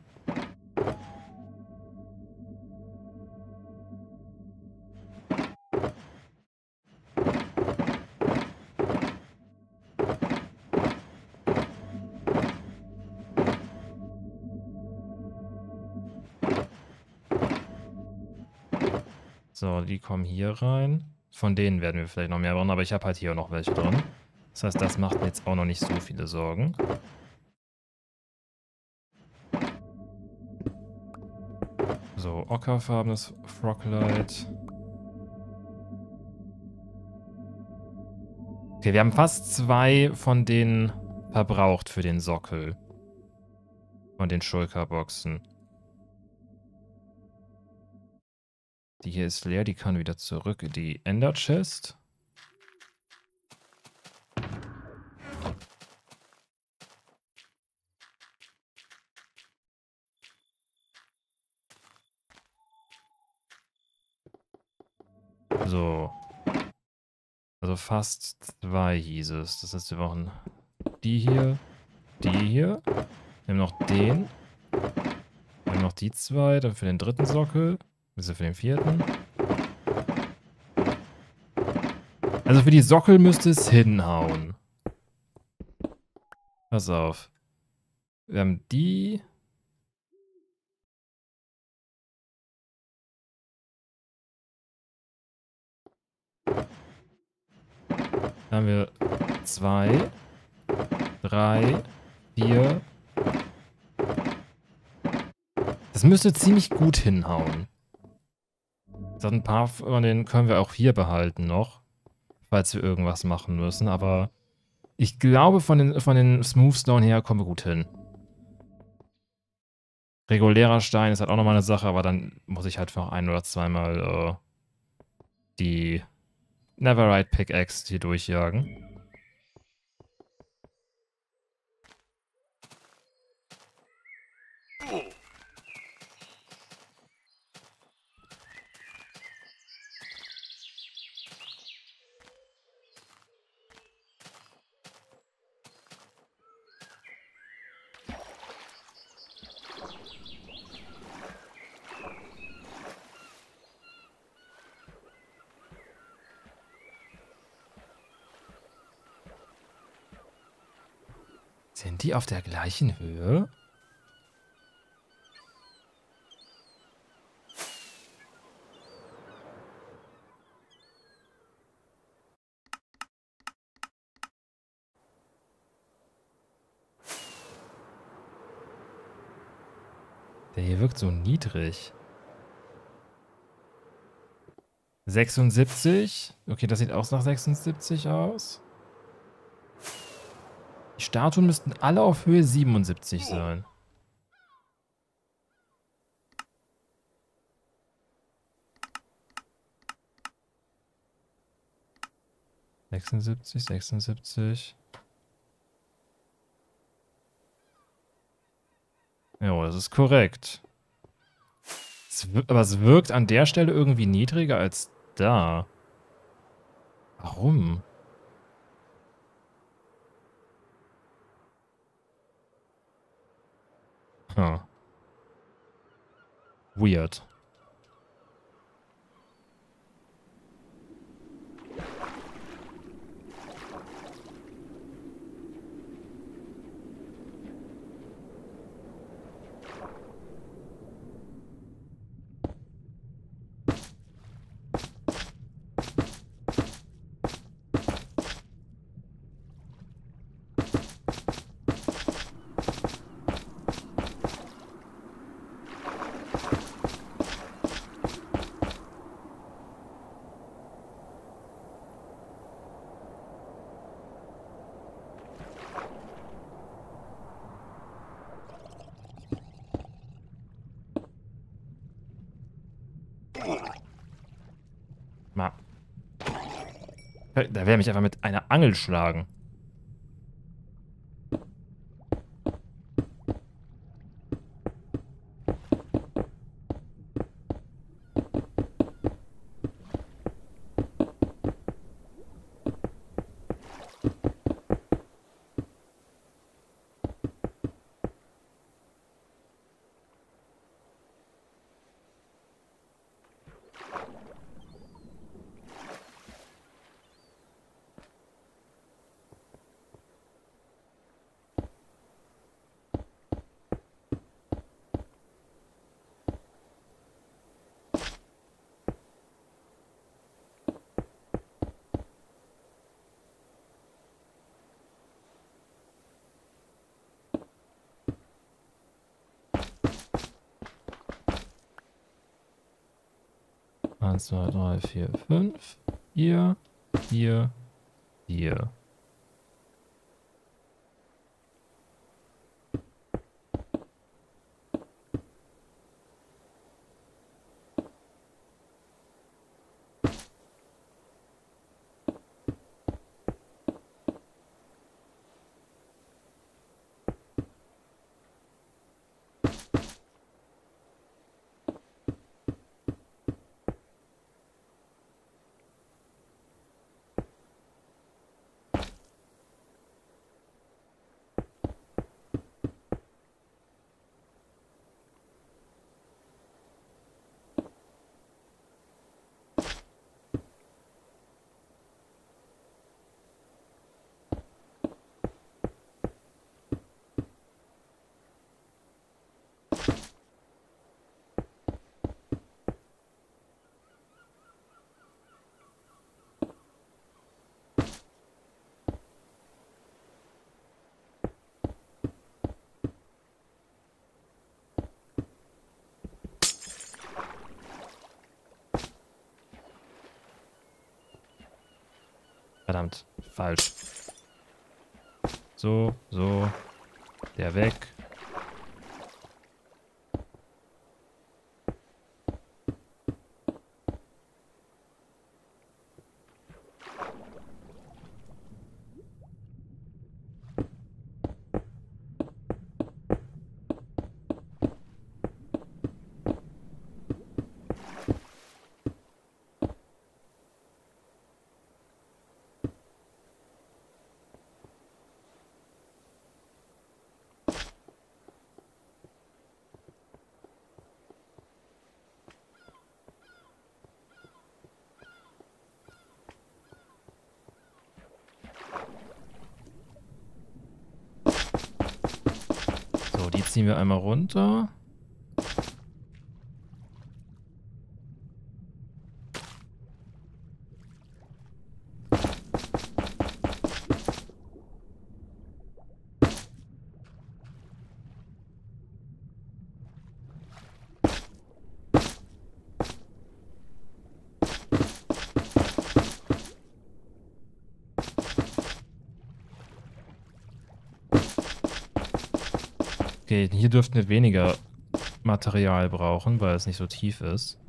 So, die kommen hier rein. Von denen werden wir vielleicht noch mehr brauchen, aber ich habe halt hier auch noch welche drin. Das heißt, das macht mir jetzt auch noch nicht so viele Sorgen. So, ockerfarbenes Froglight. Okay, wir haben fast 2 von denen verbraucht für den Sockel. Von den Shulker-Boxen. Die hier ist leer, die kann wieder zurück in die Ender Chest. So. Also fast 2 hieß es. Das heißt, wir brauchen die hier, die hier. Wir haben noch den. Wir haben noch die 2, dann für den dritten Sockel. Also für den vierten. Also für die Sockel müsste es hinhauen. Pass auf. Wir haben die. Dann haben wir 2, 3, 4. Das müsste ziemlich gut hinhauen. So ein paar von denen können wir auch hier behalten noch. Falls wir irgendwas machen müssen, aber ich glaube, von den Smoothstone her kommen wir gut hin. Regulärer Stein ist halt auch nochmal eine Sache, aber dann muss ich halt noch ein- oder zweimal die Neverite Pickaxe hier durchjagen. Sind die auf der gleichen Höhe? Der hier wirkt so niedrig. 76. Okay, das sieht auch nach 76 aus. Die Statuen müssten alle auf Höhe 77 sein. ...76. Ja, das ist korrekt. Aber es wirkt an der Stelle irgendwie niedriger als da. Warum? Huh. Weird. Mal. Da wäre mich einfach mit einer Angel schlagen. Eins, zwei, drei, vier, fünf. Hier, hier, hier. Verdammt, falsch. So, so. Der weg. ziehen wir einmal runter. Okay, hier dürften wir weniger Material brauchen, weil es nicht so tief ist.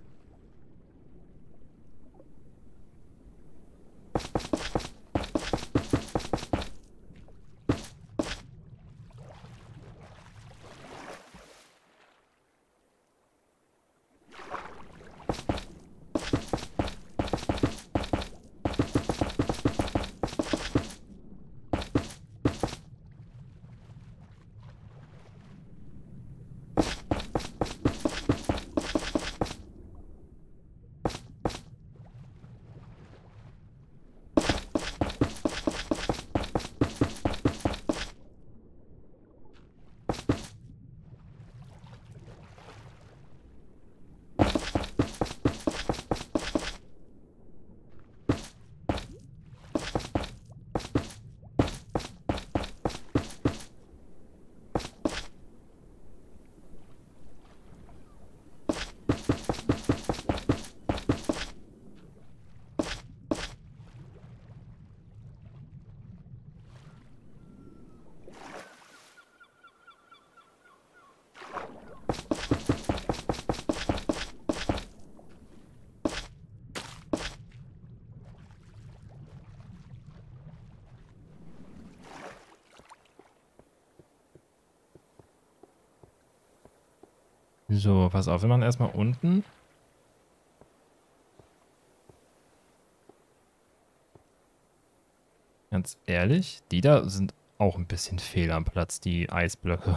So, pass auf, wir machen erstmal unten. Ganz ehrlich, die da sind auch ein bisschen fehl am Platz, die Eisblöcke.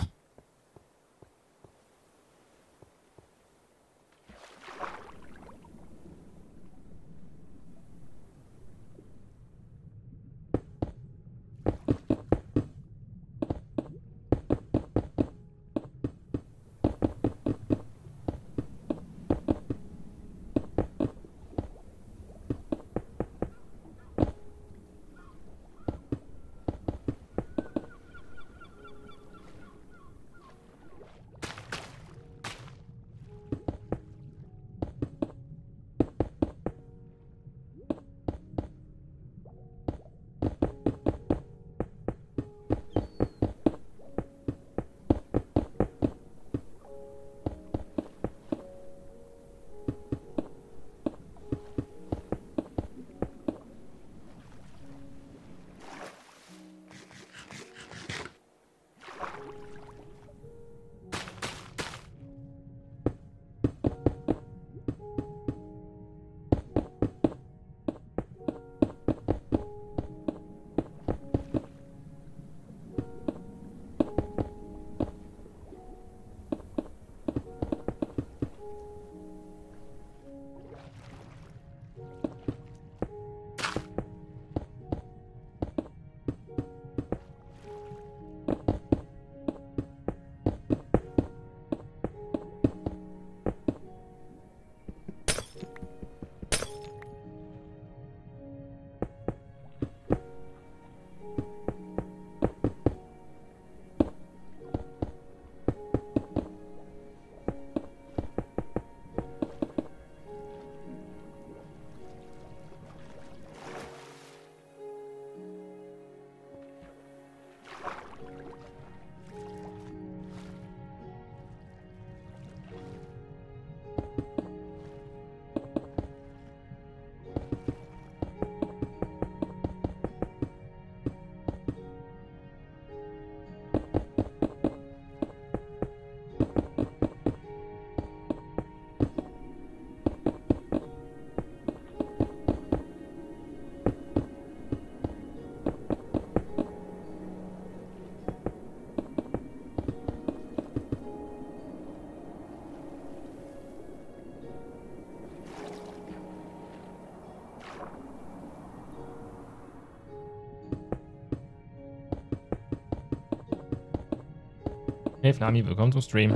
Hey Flami, willkommen zum Stream.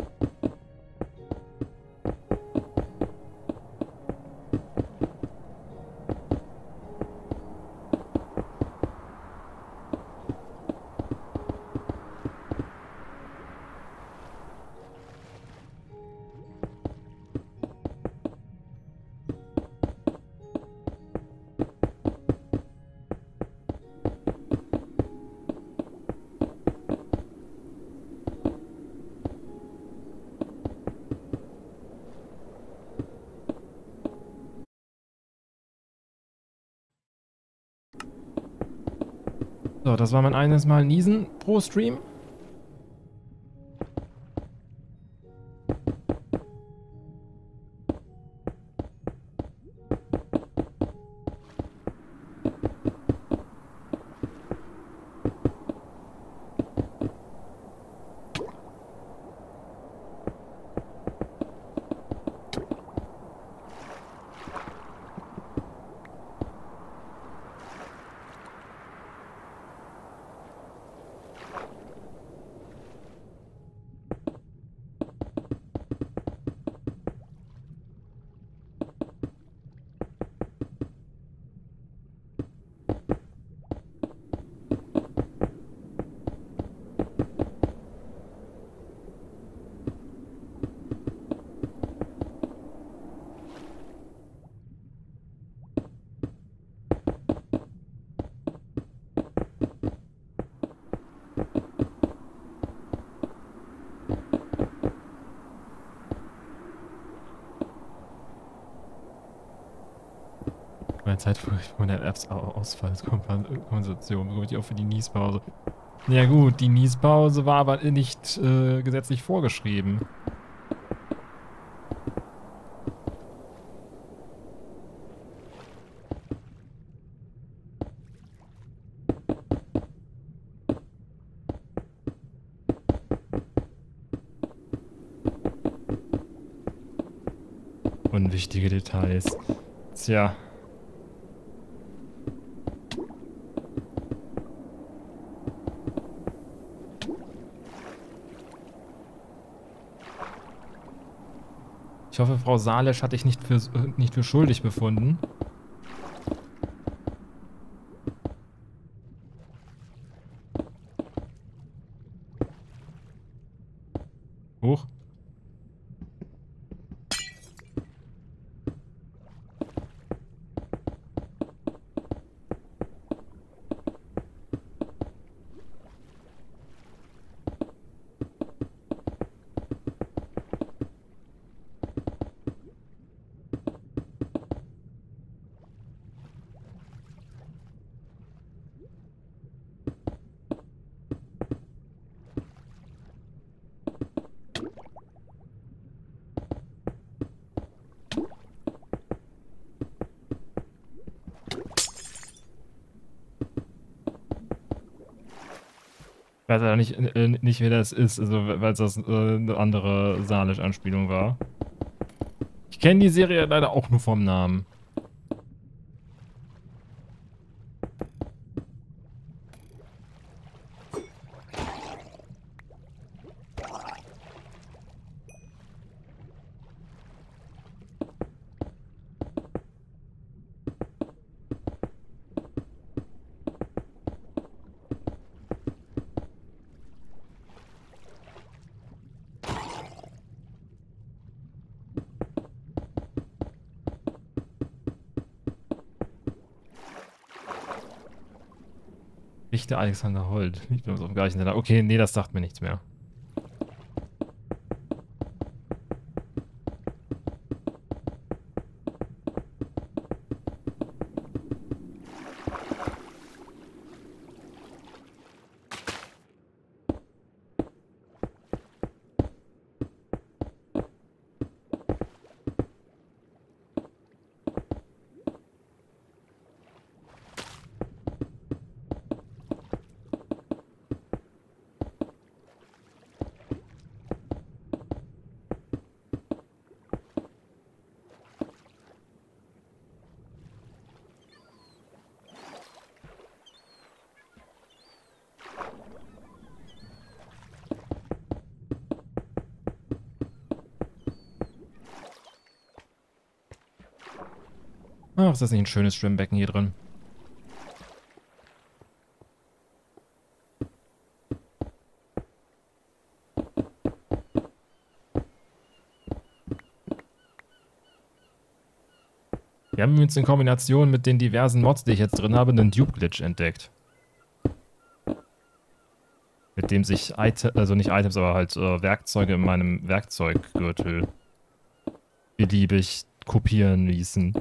So, das war mein eines Mal Niesen pro Stream. Meine Zeit von der Ausfallskompensation bekomme ich auch für die Niespause. Ja gut, die Niespause war aber nicht gesetzlich vorgeschrieben. Unwichtige Details. Tja. Ich hoffe, Frau Salesch hat dich nicht für schuldig befunden. Hoch. Ich weiß ja nicht, wer das ist, also weil das eine andere Salisch-Anspielung war. Ich kenne die Serie leider auch nur vom Namen. Richter Alexander Holt. Ich bin auf dem gleichen Teller. Okay, nee, das sagt mir nichts mehr. Ach, ist das nicht ein schönes Schwimmbecken hier drin? Wir haben übrigens in Kombination mit den diversen Mods, die ich jetzt drin habe, einen Dupe-Glitch entdeckt. Mit dem sich also nicht Items, aber halt Werkzeuge in meinem Werkzeuggürtel beliebig kopieren ließen.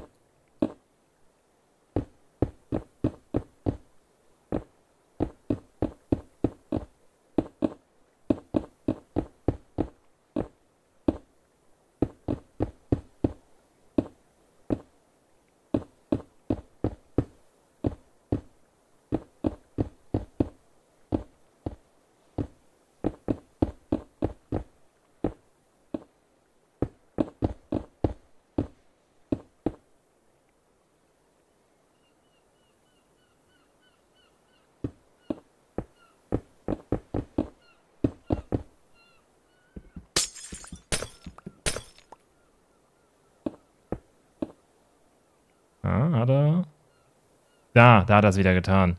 Ah, hat er... Da hat er es wieder getan.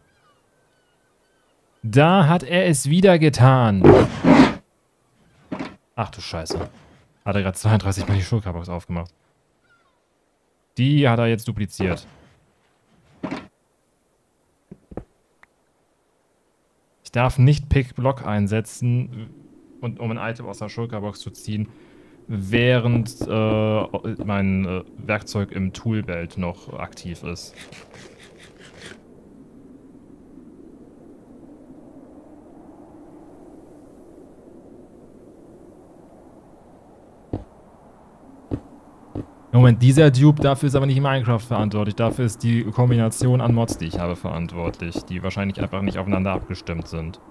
Da hat er es wieder getan. Ach du Scheiße. Hat er gerade 32 Mal die Schulterbox aufgemacht. Die hat er jetzt dupliziert. Ich darf nicht Pick-Block einsetzen, um ein Item aus der Schulterbox zu ziehen, während mein Werkzeug im Toolbelt noch aktiv ist. Moment, dieser Dupe, dafür ist aber nicht Minecraft verantwortlich. Dafür ist die Kombination an Mods, die ich habe, verantwortlich, die wahrscheinlich einfach nicht aufeinander abgestimmt sind.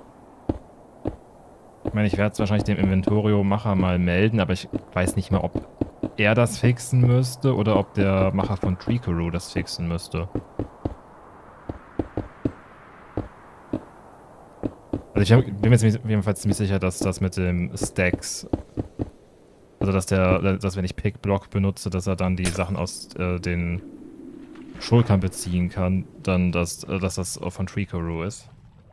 Ich meine, ich werde es wahrscheinlich dem Inventorio-Macher mal melden, aber ich weiß nicht mehr, ob er das fixen müsste oder ob der Macher von Trickaroo das fixen müsste. Also ich bin mir jetzt jedenfalls ziemlich sicher, dass das mit dem Stacks, also dass wenn ich Pick-Block benutze, dass er dann die Sachen aus den Schultern beziehen kann, dann dass das von Trickaroo ist.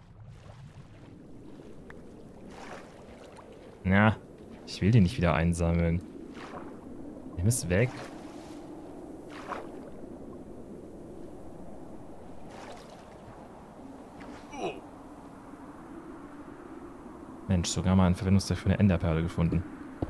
Ja, ich will die nicht wieder einsammeln. Nimm es weg. Mensch, sogar mal einen Verwendungszweck für eine Enderperle gefunden.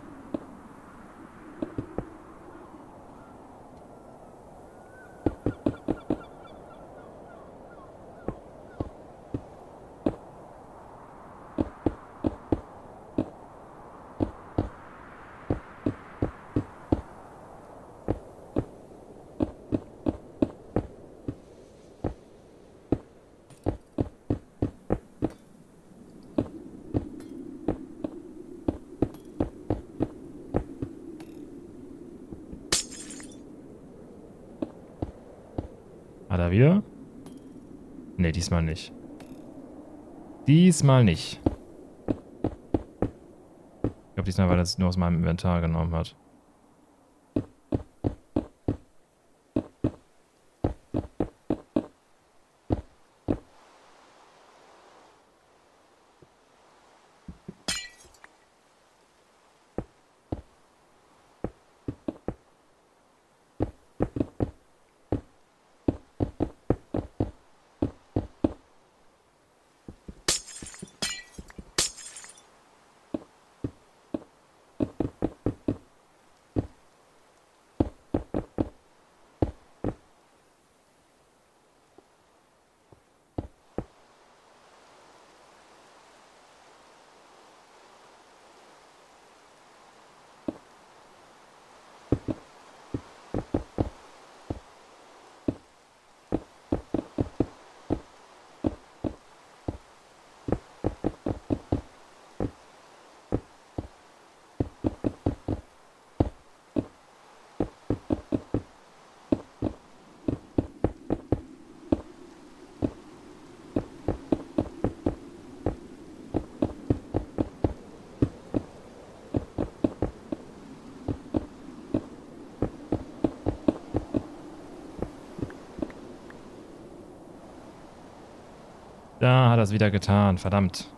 Hat er wieder? Ne, diesmal nicht. Diesmal nicht. Ich glaube diesmal, weil er es nur aus meinem Inventar genommen hat. Da hat er es wieder getan, verdammt.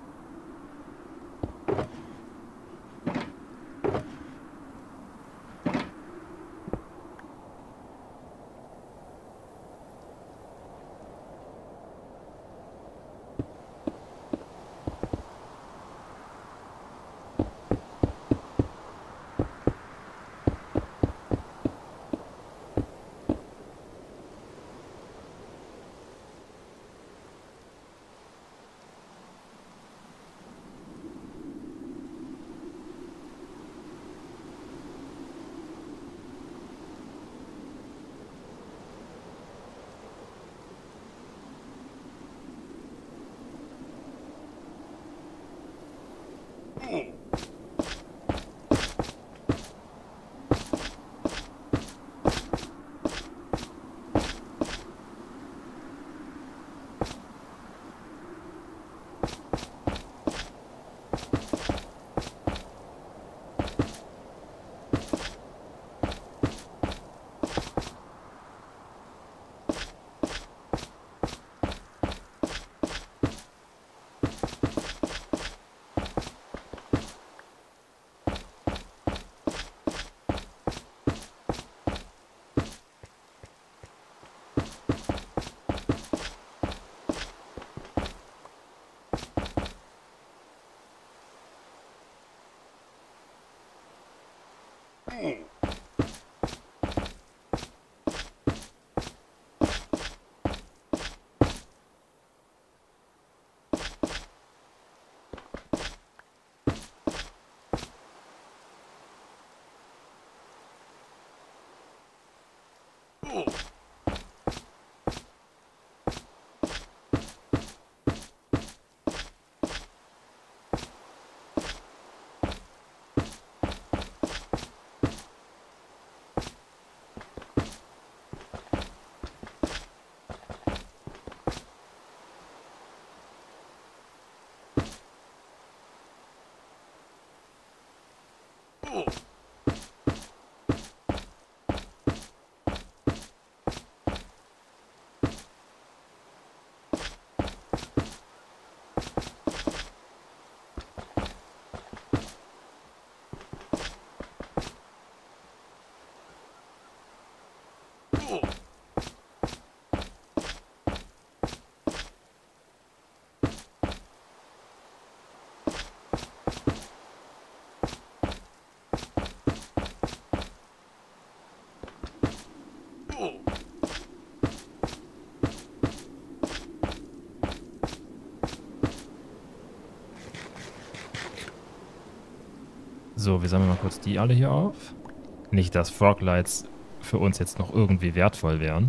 So, wir sammeln mal kurz die alle hier auf. Nicht, dass Froglights für uns jetzt noch irgendwie wertvoll wären.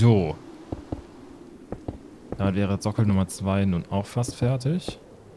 So. Damit wäre Sockel Nummer 2 nun auch fast fertig.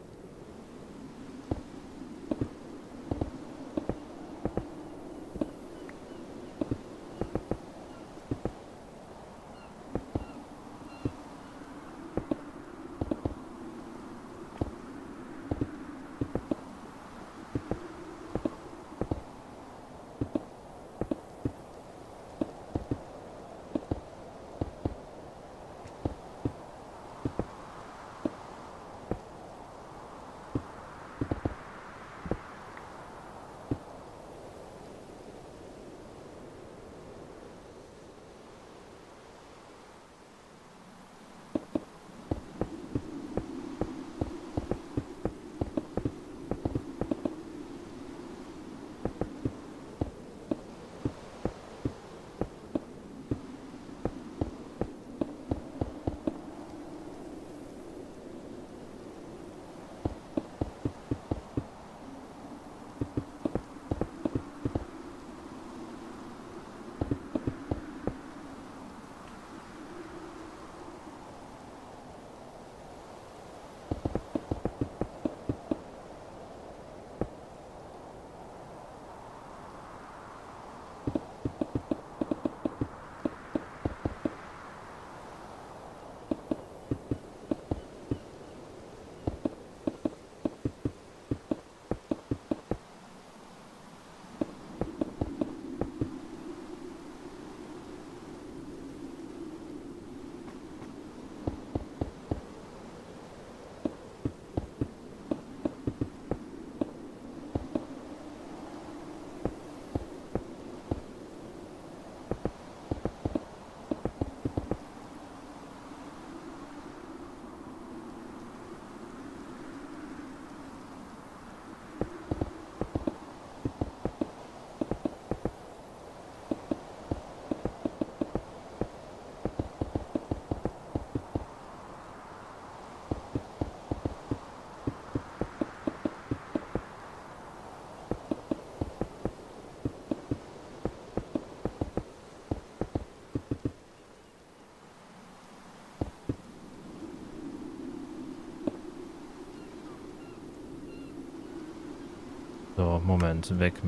So, Moment, weg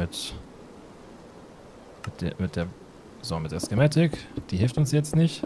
mit der Schematik. Die hilft uns jetzt nicht.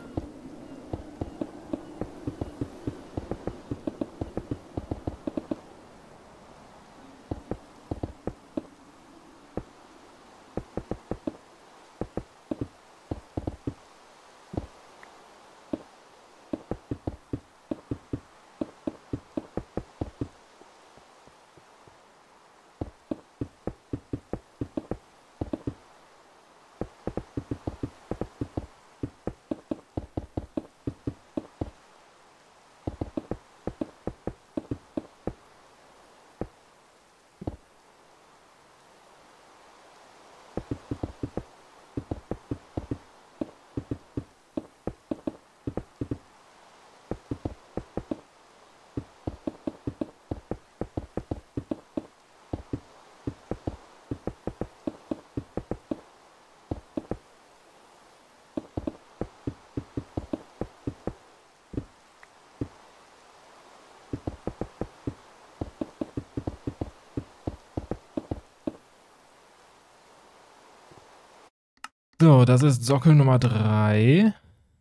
So, das ist Sockel Nummer 3.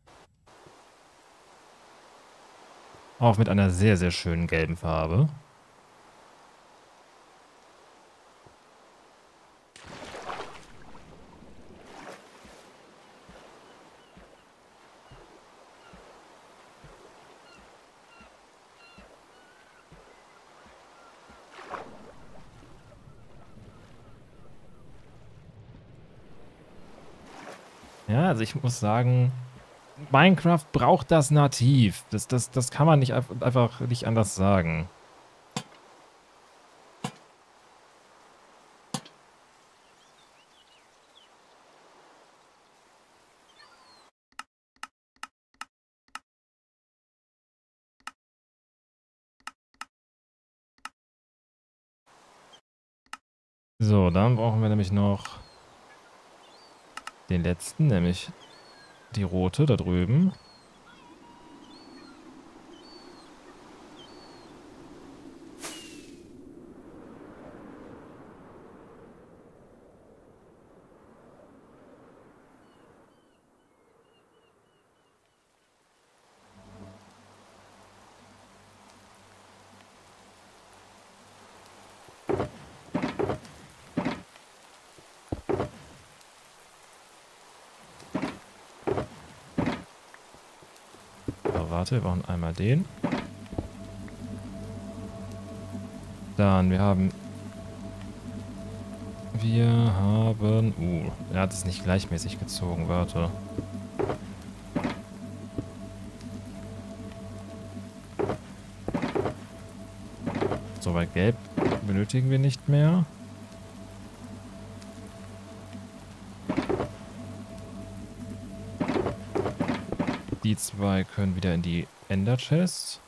Auch mit einer sehr, sehr schönen gelben Farbe. Ja, also ich muss sagen, Minecraft braucht das nativ. Das kann man nicht einfach nicht anders sagen. So, dann brauchen wir nämlich noch den letzten, nämlich die rote da drüben. So, warte, wir brauchen einmal den. Dann, wir haben... er hat es nicht gleichmäßig gezogen, warte. So, bei Gelb benötigen wir nicht mehr. Die zwei können wieder in die Ender Chest.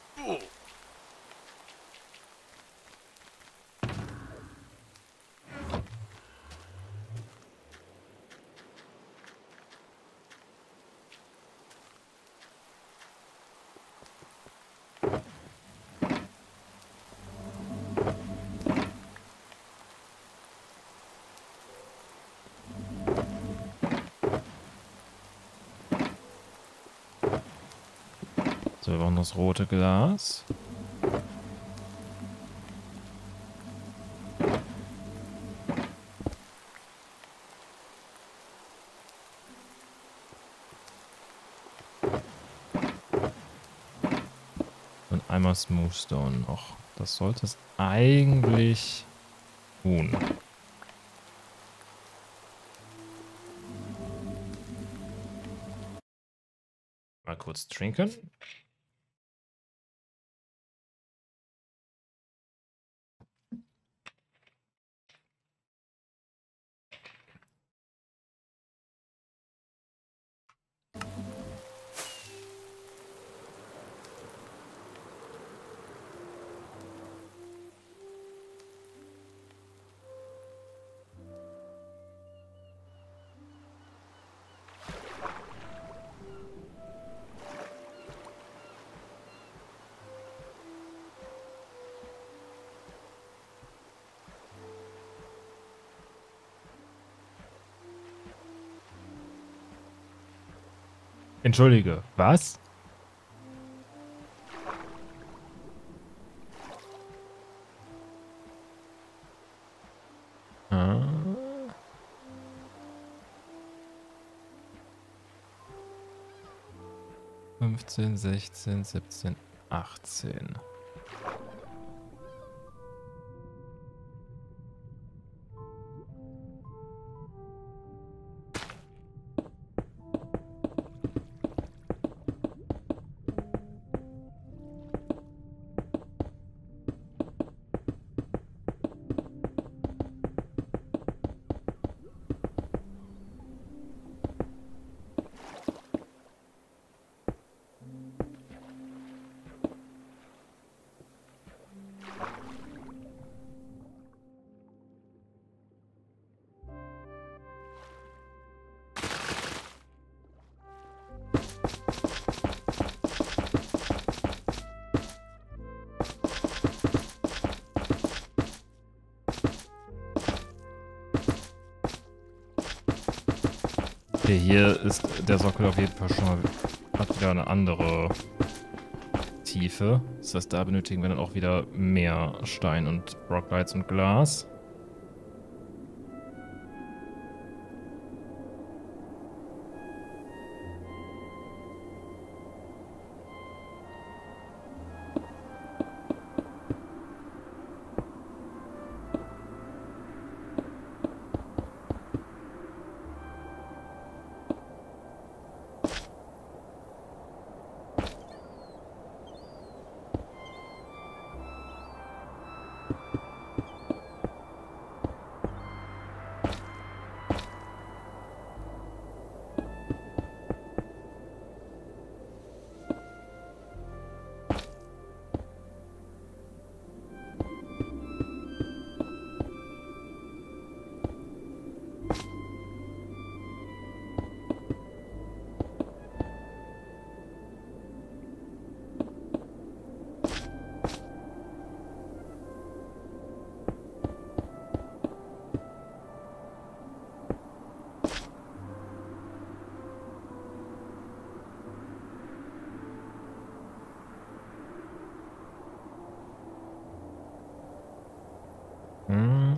So, wir brauchen das rote Glas. Und einmal Smoothstone noch. Das sollte es eigentlich tun. Mal kurz trinken. Entschuldige, was? Ah. 15, 16, 17, 18. Okay, hier ist der Sockel auf jeden Fall schon mal, hat wieder eine andere Tiefe. Das heißt, da benötigen wir dann auch wieder mehr Stein und Rocklights und Glas.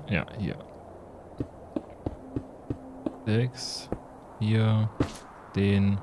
Ja, hier. 6. Hier. Den.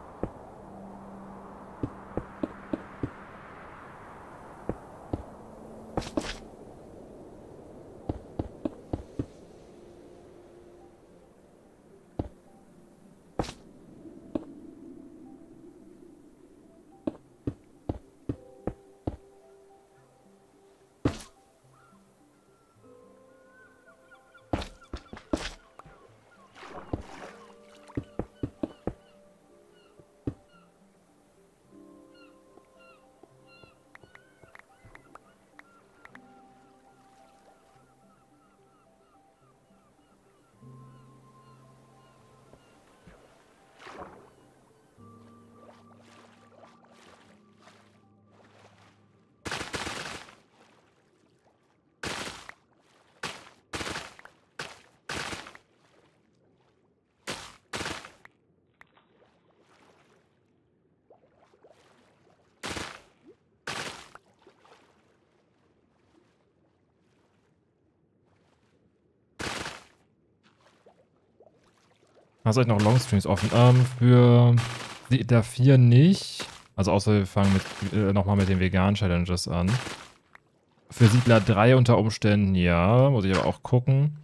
Hast du euch noch Longstreams offen? Für der 4 nicht. Also außer wir fangen mit, nochmal mit den veganen Challenges an. Für Siedler 3 unter Umständen ja. Muss ich aber auch gucken.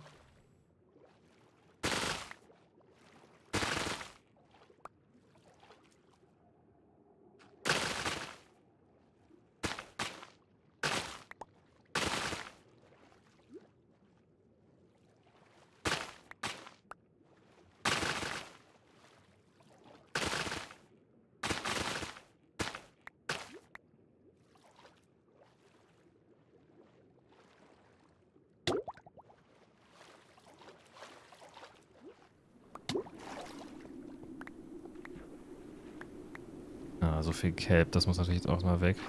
Ah, so viel Kelp, das muss natürlich jetzt auch mal weg.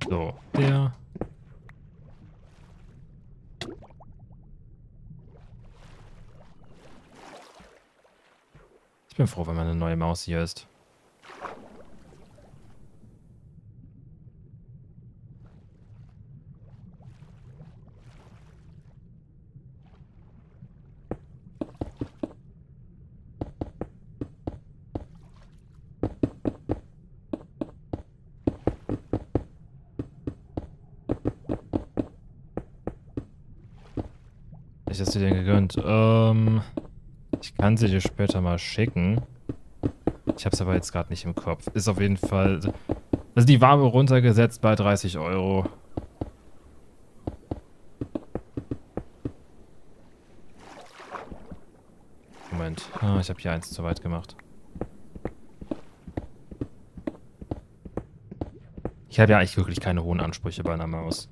So, der. Ich bin froh, wenn man eine neue Maus hier ist. Ich hast du dir gegönnt. Ich kann sie dir später mal schicken. Ich hab's aber jetzt gerade nicht im Kopf. Ist auf jeden Fall. Also die war runtergesetzt bei 30 Euro. Moment. Ah, ich habe hier eins zu weit gemacht. Ich habe ja eigentlich wirklich keine hohen Ansprüche bei einer Maus.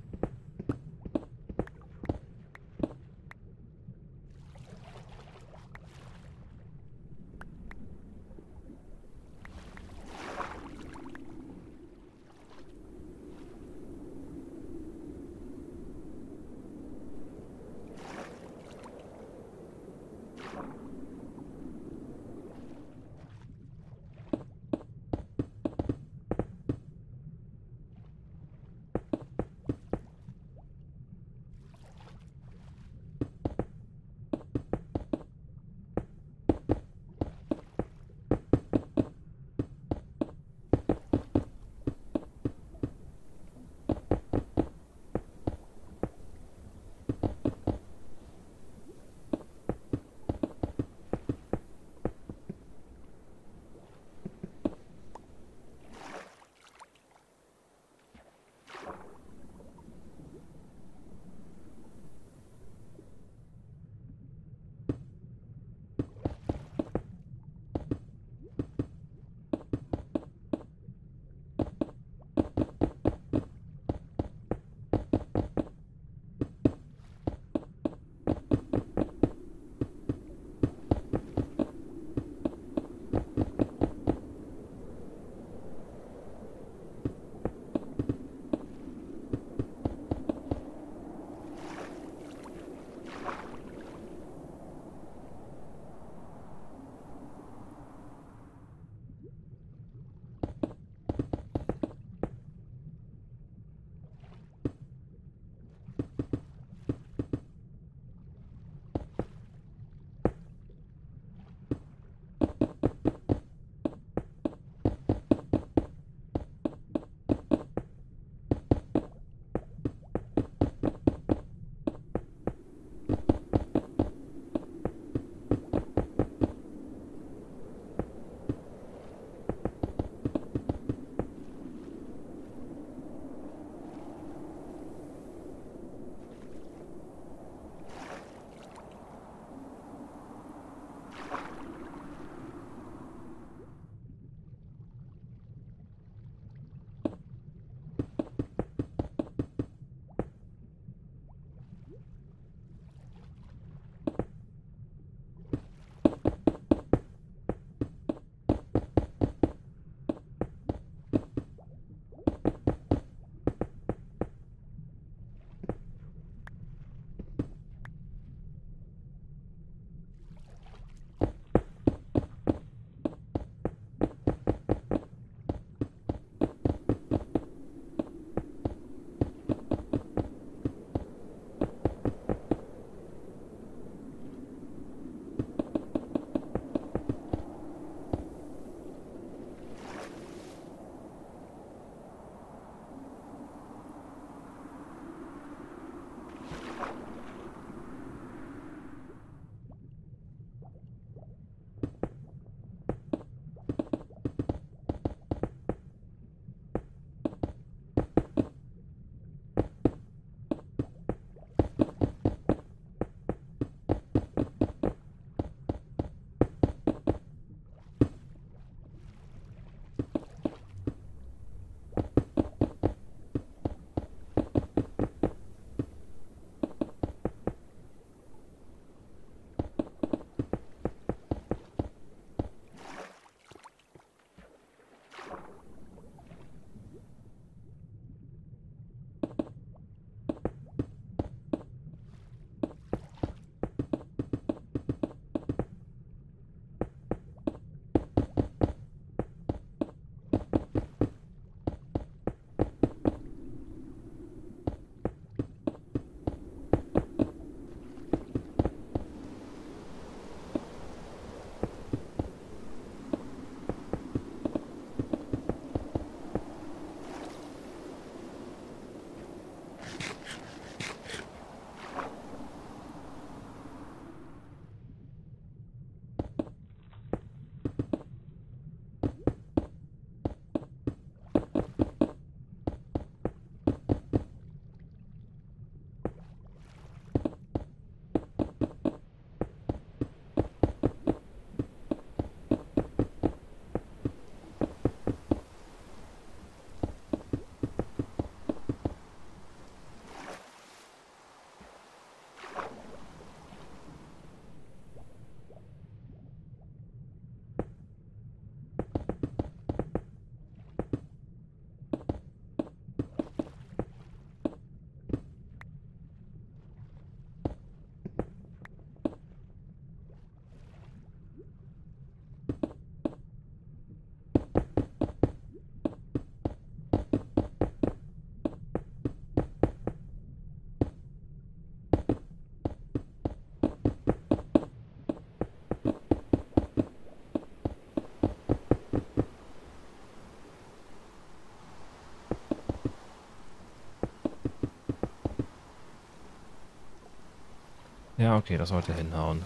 Ja, okay, das sollte hinhauen.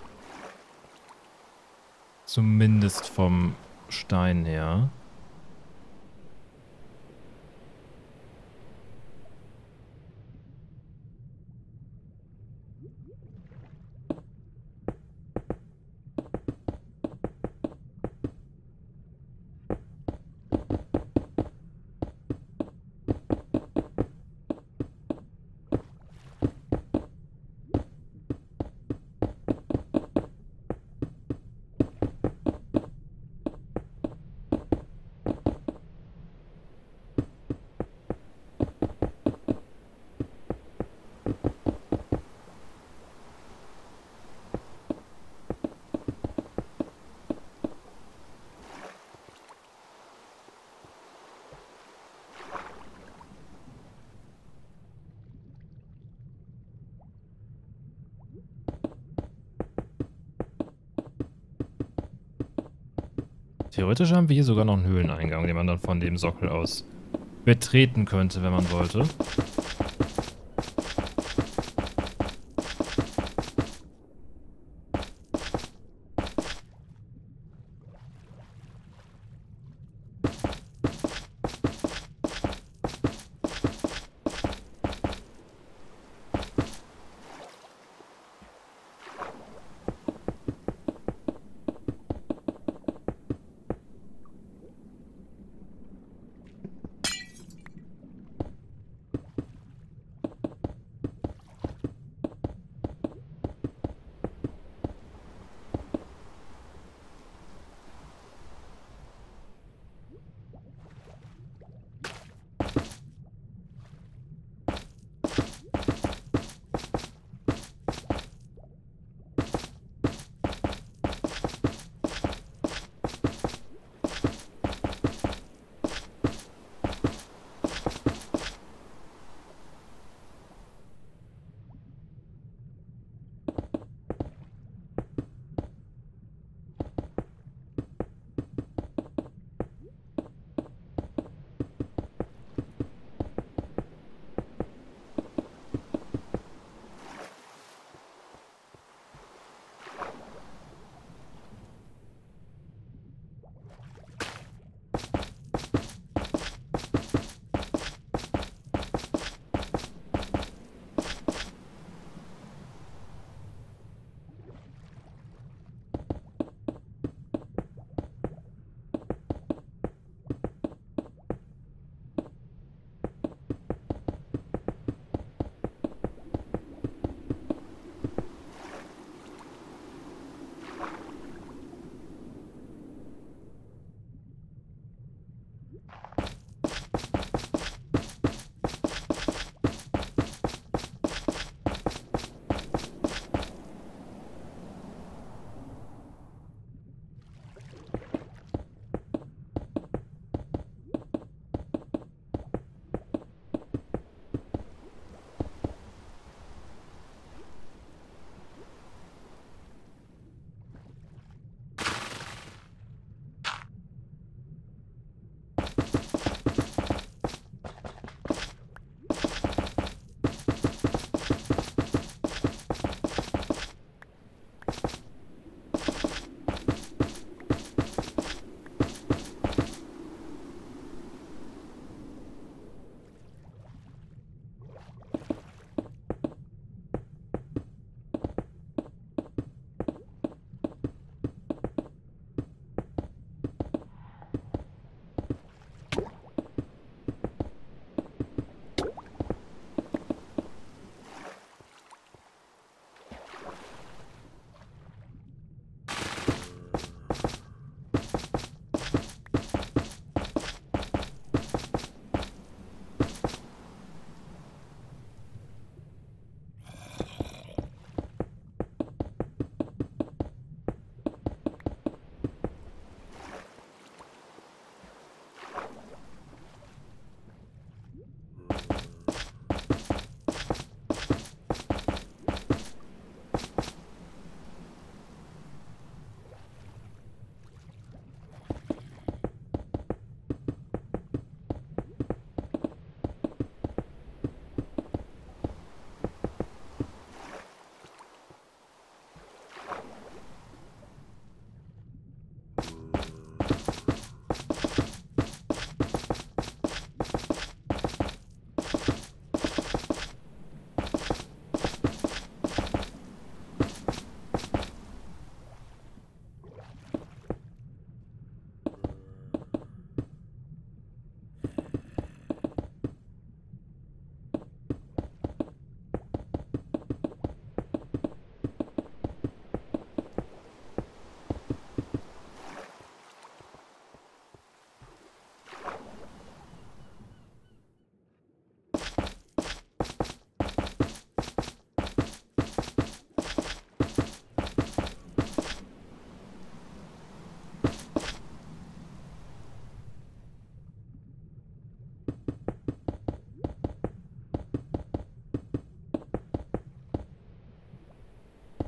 Zumindest vom Stein her. Theoretisch haben wir hier sogar noch einen Höhleneingang, den man dann von dem Sockel aus betreten könnte, wenn man wollte.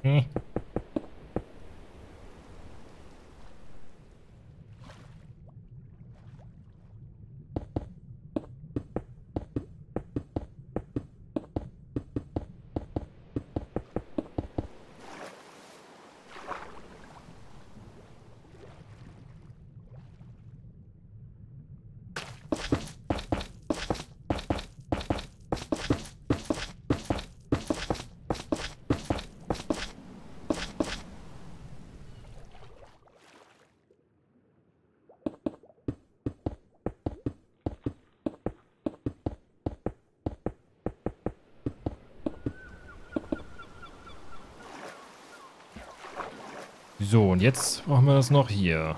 So, und jetzt brauchen wir das noch hier.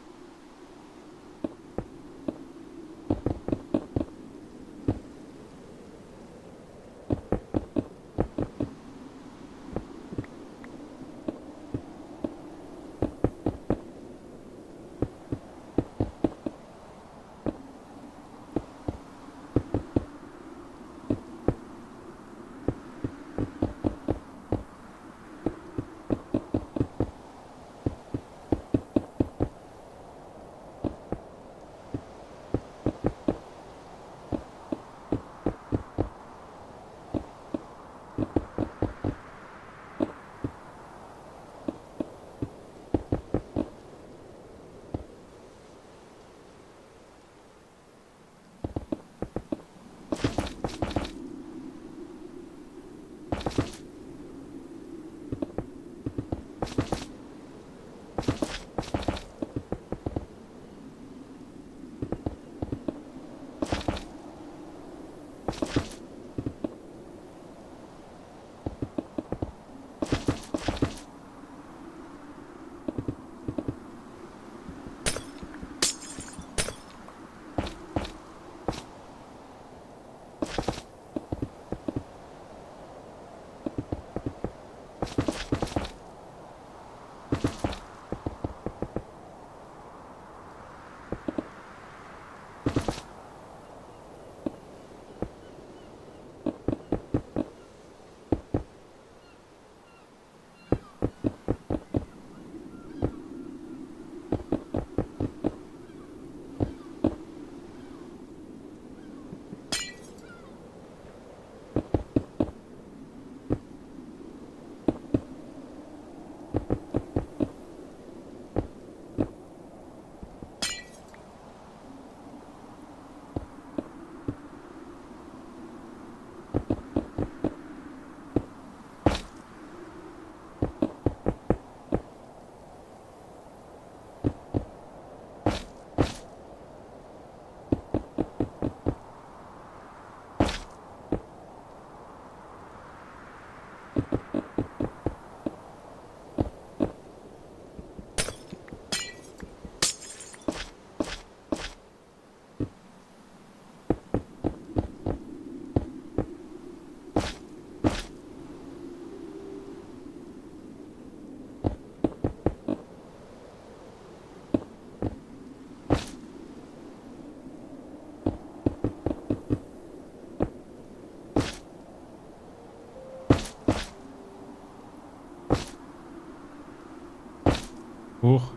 Hoch.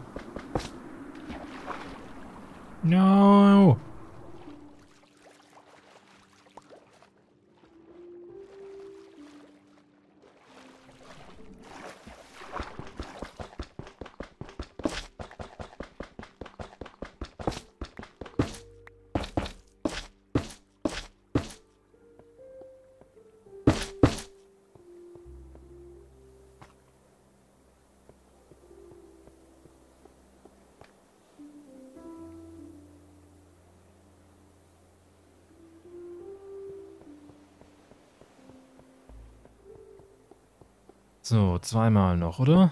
No. So, zweimal noch, oder?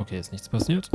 Okay, ist nichts passiert.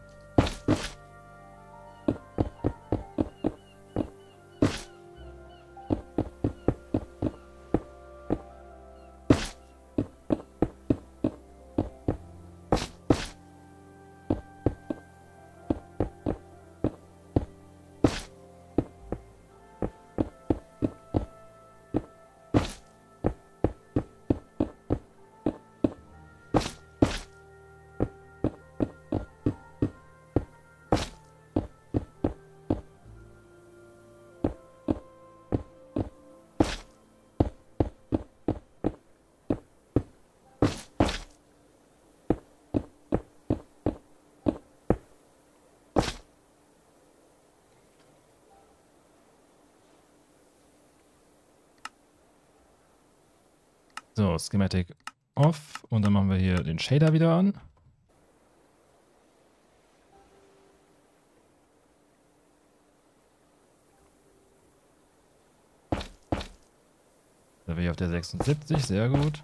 So, Schematic off. Und dann machen wir hier den Shader wieder an. Da bin ich auf der 76, sehr gut.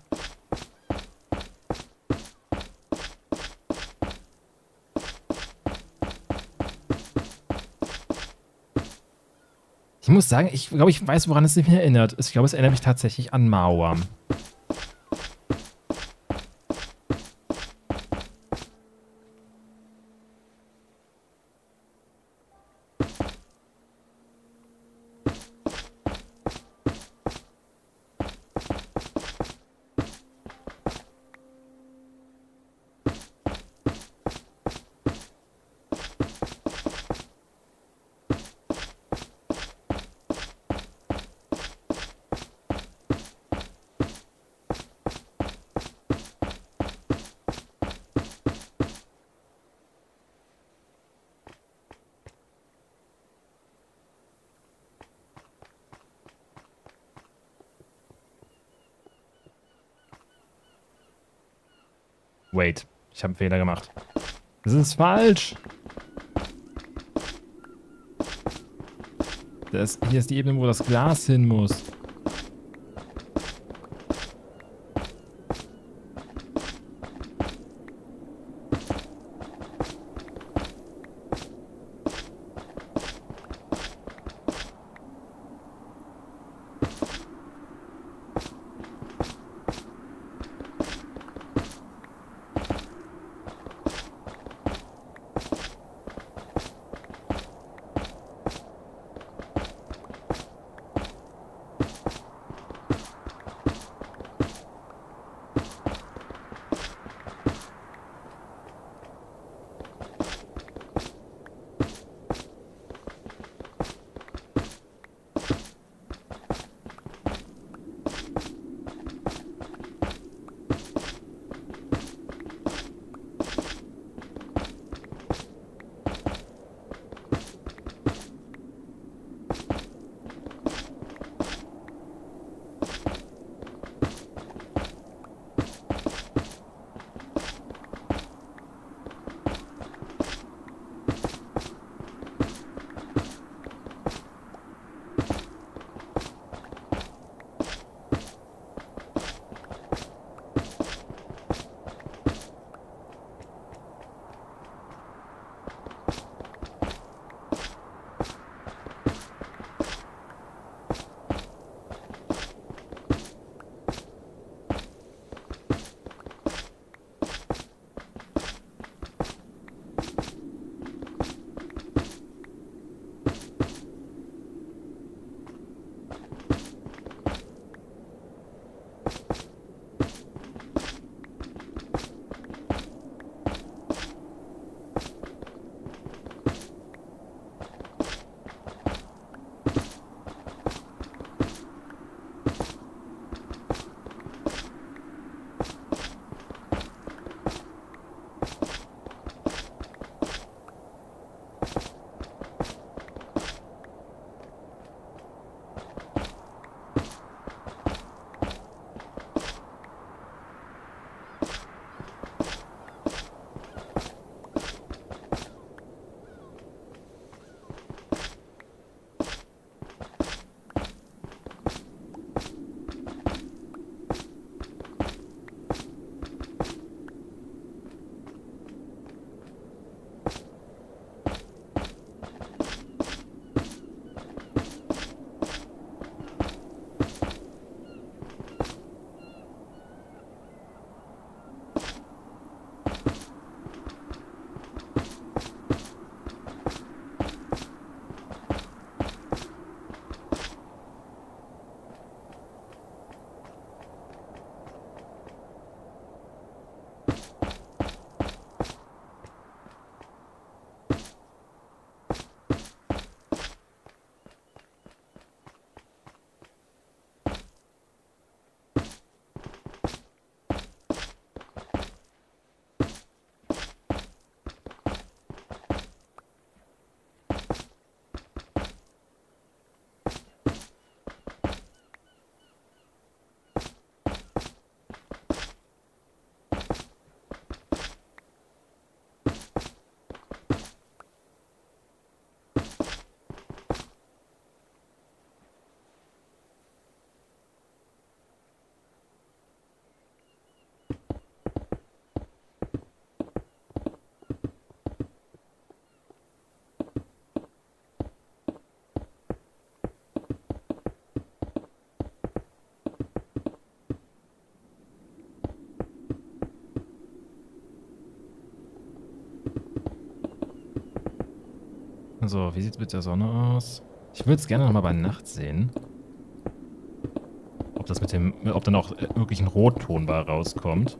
Ich muss sagen, ich glaube, ich weiß, woran es mich erinnert. Ich glaube, es erinnert mich tatsächlich an Mauam. Wait, ich habe einen Fehler gemacht. Das ist falsch. Hier ist die Ebene, wo das Glas hin muss. So, wie sieht es mit der Sonne aus? Ich würde es gerne nochmal bei Nacht sehen. Ob das mit dem, ob dann auch wirklich ein Rotton bei rauskommt.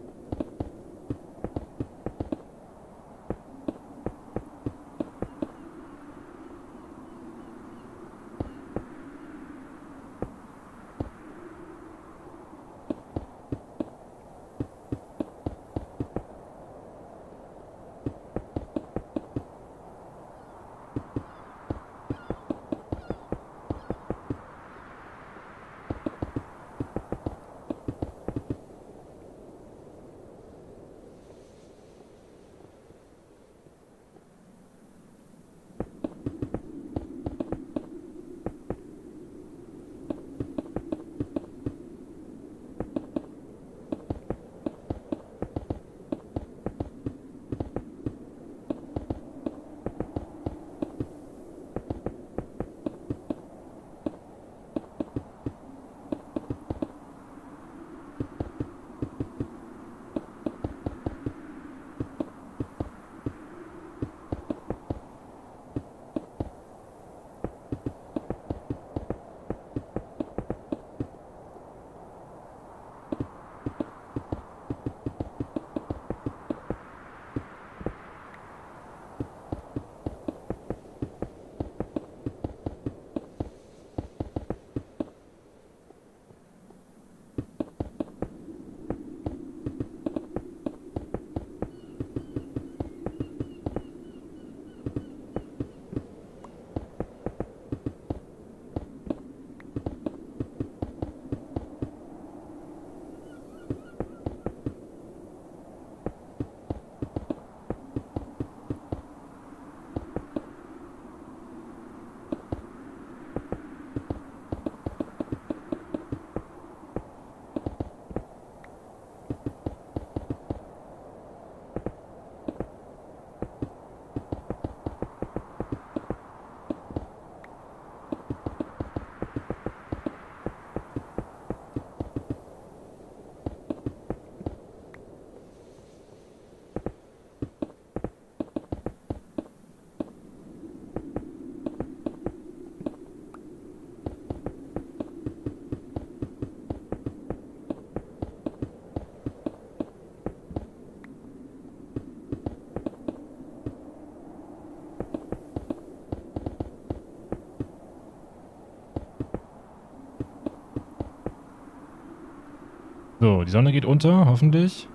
So, die Sonne geht unter, hoffentlich.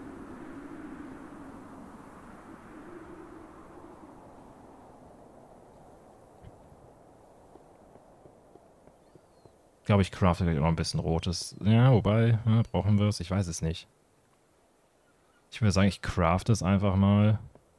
Ich glaube, ich crafte gleich auch noch ein bisschen Rotes. Ja, wobei, ja, brauchen wir es? Ich weiß es nicht. Ich würde sagen, ich crafte es einfach mal.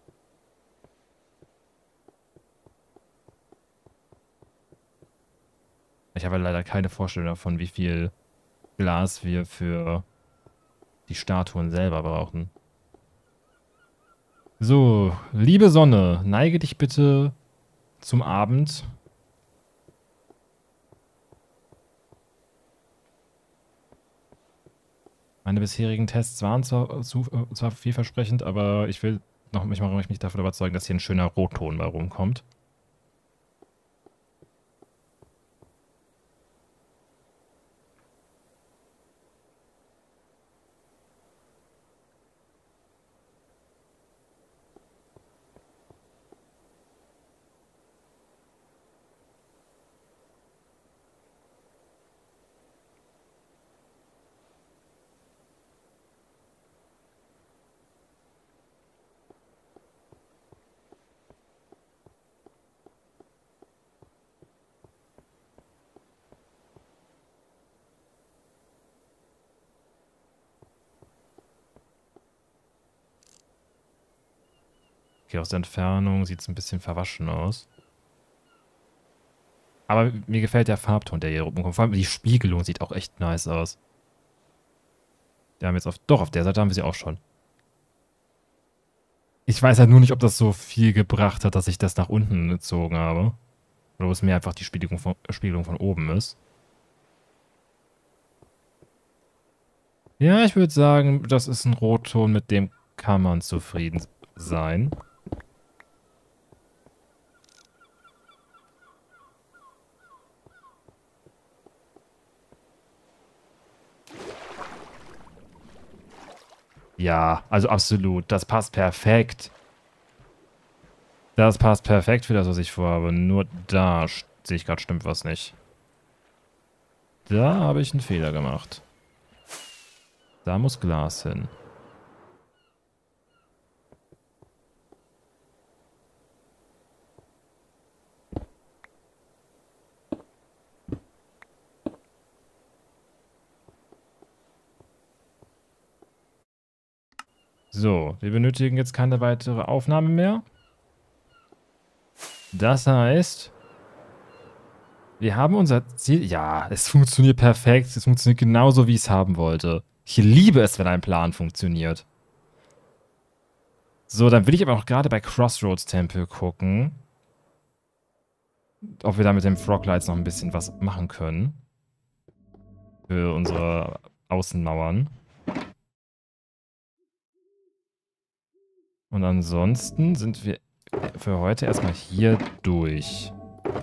Ich habe leider keine Vorstellung davon, wie viel Glas wir für die Statuen selber brauchen. So, liebe Sonne, neige dich bitte zum Abend. Meine bisherigen Tests waren zwar vielversprechend, aber ich will mich davon überzeugen, dass hier ein schöner Rotton bei rumkommt. Okay, aus der Entfernung sieht es ein bisschen verwaschen aus. Aber mir gefällt der Farbton, der hier rumkommt. Vor allem die Spiegelung sieht auch echt nice aus. Wir haben jetzt auf der Seite haben wir sie auch schon. Ich weiß halt nur nicht, ob das so viel gebracht hat, dass ich das nach unten gezogen habe. Oder ob es mir einfach die Spiegelung von oben ist. Ja, ich würde sagen, das ist ein Rotton, mit dem kann man zufrieden sein. Ja, also absolut. Das passt perfekt. Das passt perfekt für das, was ich vorhabe. Nur da sehe ich gerade, stimmt was nicht. Da habe ich einen Fehler gemacht. Da muss Glas hin. So, wir benötigen jetzt keine weitere Aufnahme mehr. Das heißt, wir haben unser Ziel. Ja, es funktioniert perfekt. Es funktioniert genauso, wie ich es haben wollte. Ich liebe es, wenn ein Plan funktioniert. So, dann will ich aber auch gerade bei Crossroads Tempel gucken, ob wir da mit den Froglights noch ein bisschen was machen können. Für unsere Außenmauern. Und ansonsten sind wir für heute erstmal hier durch.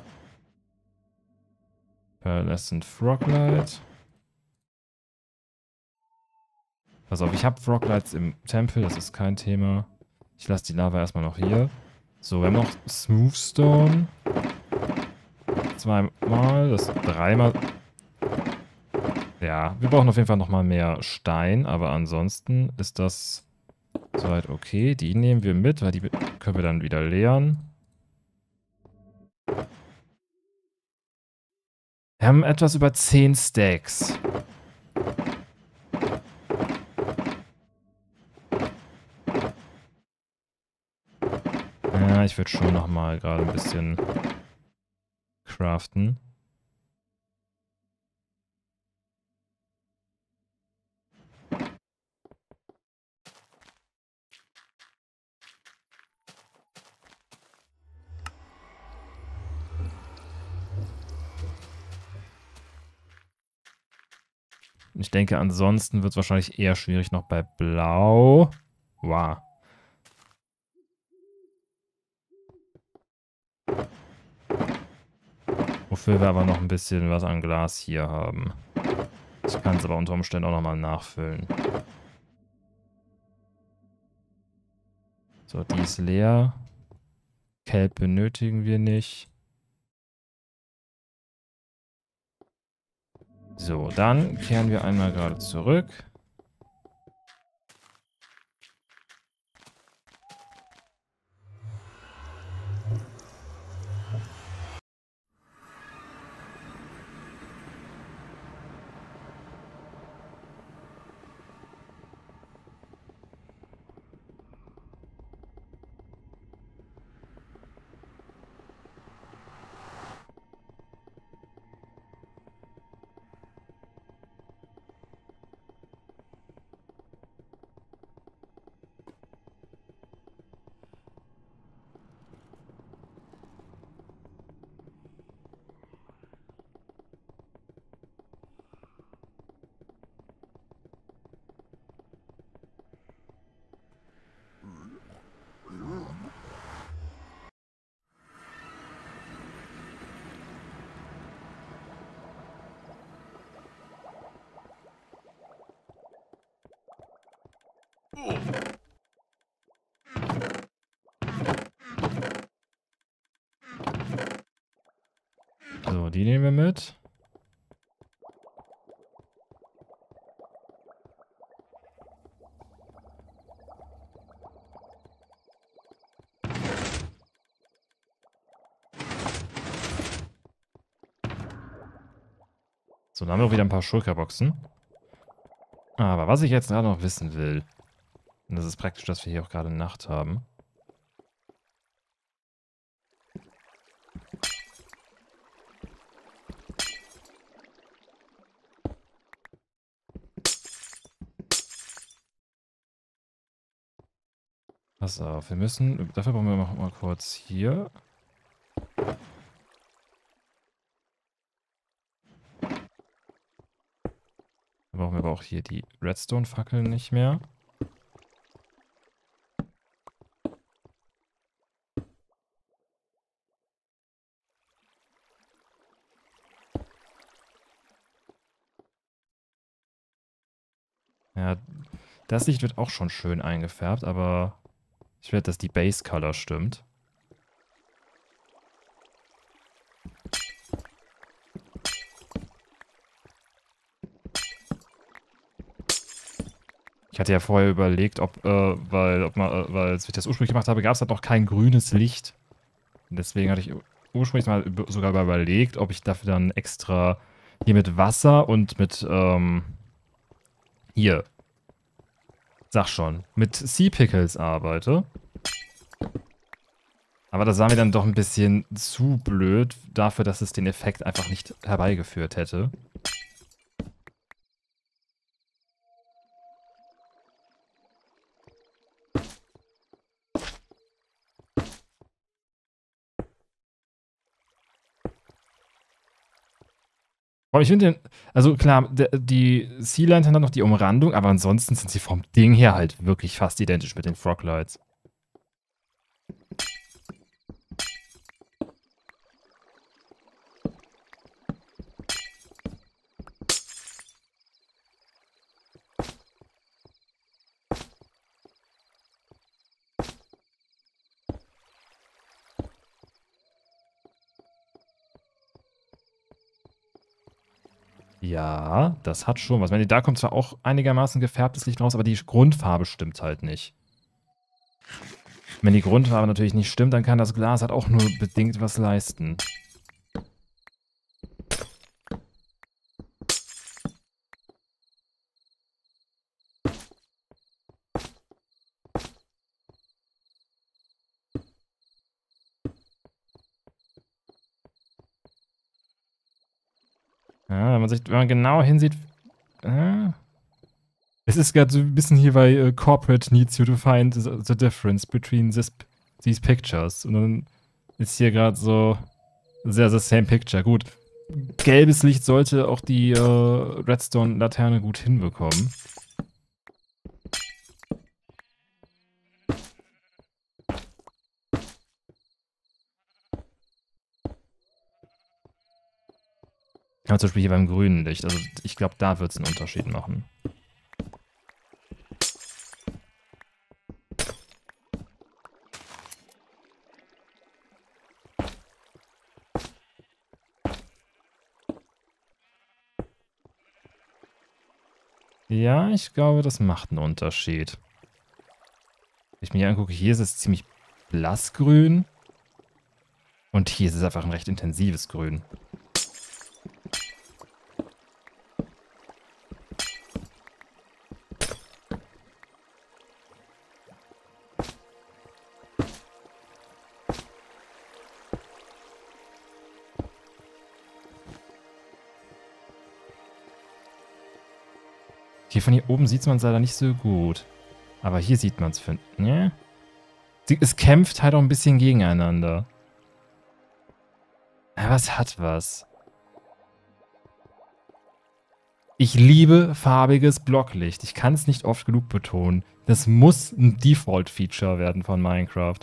Pearlescent Froglight. Pass auf, ich habe Froglights im Tempel, das ist kein Thema. Ich lasse die Lava erstmal noch hier. So, wir haben noch Smoothstone. Zweimal, das dreimal. Ja, wir brauchen auf jeden Fall nochmal mehr Stein, aber ansonsten ist das soweit okay. Die nehmen wir mit, weil die können wir dann wieder leeren. Wir haben etwas über 10 Stacks. Ja, ich würde schon nochmal gerade ein bisschen craften. Ich denke, ansonsten wird es wahrscheinlich eher schwierig noch bei Blau. Wow. Wofür wir aber noch ein bisschen was an Glas hier haben. Ich kann es aber unter Umständen auch nochmal nachfüllen. So, die ist leer. Kelp benötigen wir nicht. So, dann kehren wir einmal gerade zurück. So, die nehmen wir mit. So, dann haben wir auch wieder ein paar Schulterboxen. Aber was ich jetzt gerade noch wissen will, und das ist praktisch, dass wir hier auch gerade Nacht haben. Pass auf, wir müssen, dafür brauchen wir mal kurz hier. Dann brauchen wir aber auch hier die Redstone-Fackeln nicht mehr. Ja, Das Licht wird auch schon schön eingefärbt, aber ich werde, dass die Base Color stimmt. Ich hatte ja vorher überlegt, weil als ich das ursprünglich gemacht habe, gab es halt noch kein grünes Licht. Und deswegen hatte ich ursprünglich mal sogar überlegt, ob ich dafür dann extra hier mit Wasser und mit, hier, sag schon, mit Sea Pickles arbeite. Aber das sah mir dann doch ein bisschen zu blöd dafür, dass es den Effekt einfach nicht herbeigeführt hätte. Aber ich finde den, also klar, die Sea Lantern hat noch die Umrandung, aber ansonsten sind sie vom Ding her halt wirklich fast identisch mit den Froglights. Ja, das hat schon was. Ich meine, da kommt zwar auch einigermaßen gefärbtes Licht raus, aber die Grundfarbe stimmt halt nicht. Wenn die Grundfarbe natürlich nicht stimmt, dann kann das Glas halt auch nur bedingt was leisten. Ja, wenn man genau hinsieht. Es ist gerade so ein bisschen hier bei Corporate needs you to find the difference between these pictures. Und dann ist hier gerade so sehr the same picture. Gut. Gelbes Licht sollte auch die Redstone-Laterne gut hinbekommen. Aber zum Beispiel hier beim grünen Licht. Also ich glaube, da wird es einen Unterschied machen. Ja, ich glaube, das macht einen Unterschied. Wenn ich mir hier angucke, hier ist es ziemlich blassgrün. Und hier ist es einfach ein recht intensives Grün. Hier von hier oben sieht man es leider nicht so gut. Aber hier sieht man es, ne? Es kämpft halt auch ein bisschen gegeneinander. Aber es hat was. Ich liebe farbiges Blocklicht. Ich kann es nicht oft genug betonen. Das muss ein Default-Feature werden von Minecraft.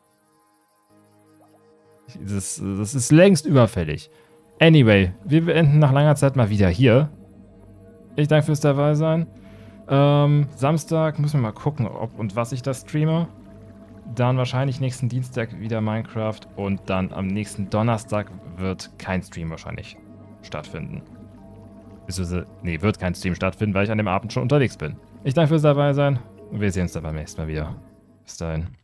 Das ist längst überfällig. Anyway, wir beenden nach langer Zeit mal wieder hier. Ich danke fürs dabei sein. Samstag müssen wir mal gucken, ob und was ich da streame. Dann wahrscheinlich nächsten Dienstag wieder Minecraft. Und dann am nächsten Donnerstag wird kein Stream wahrscheinlich stattfinden. Beziehungsweise, nee, wird kein Stream stattfinden, weil ich an dem Abend schon unterwegs bin. Ich danke fürs dabei sein und wir sehen uns dann beim nächsten Mal wieder. Bis dahin.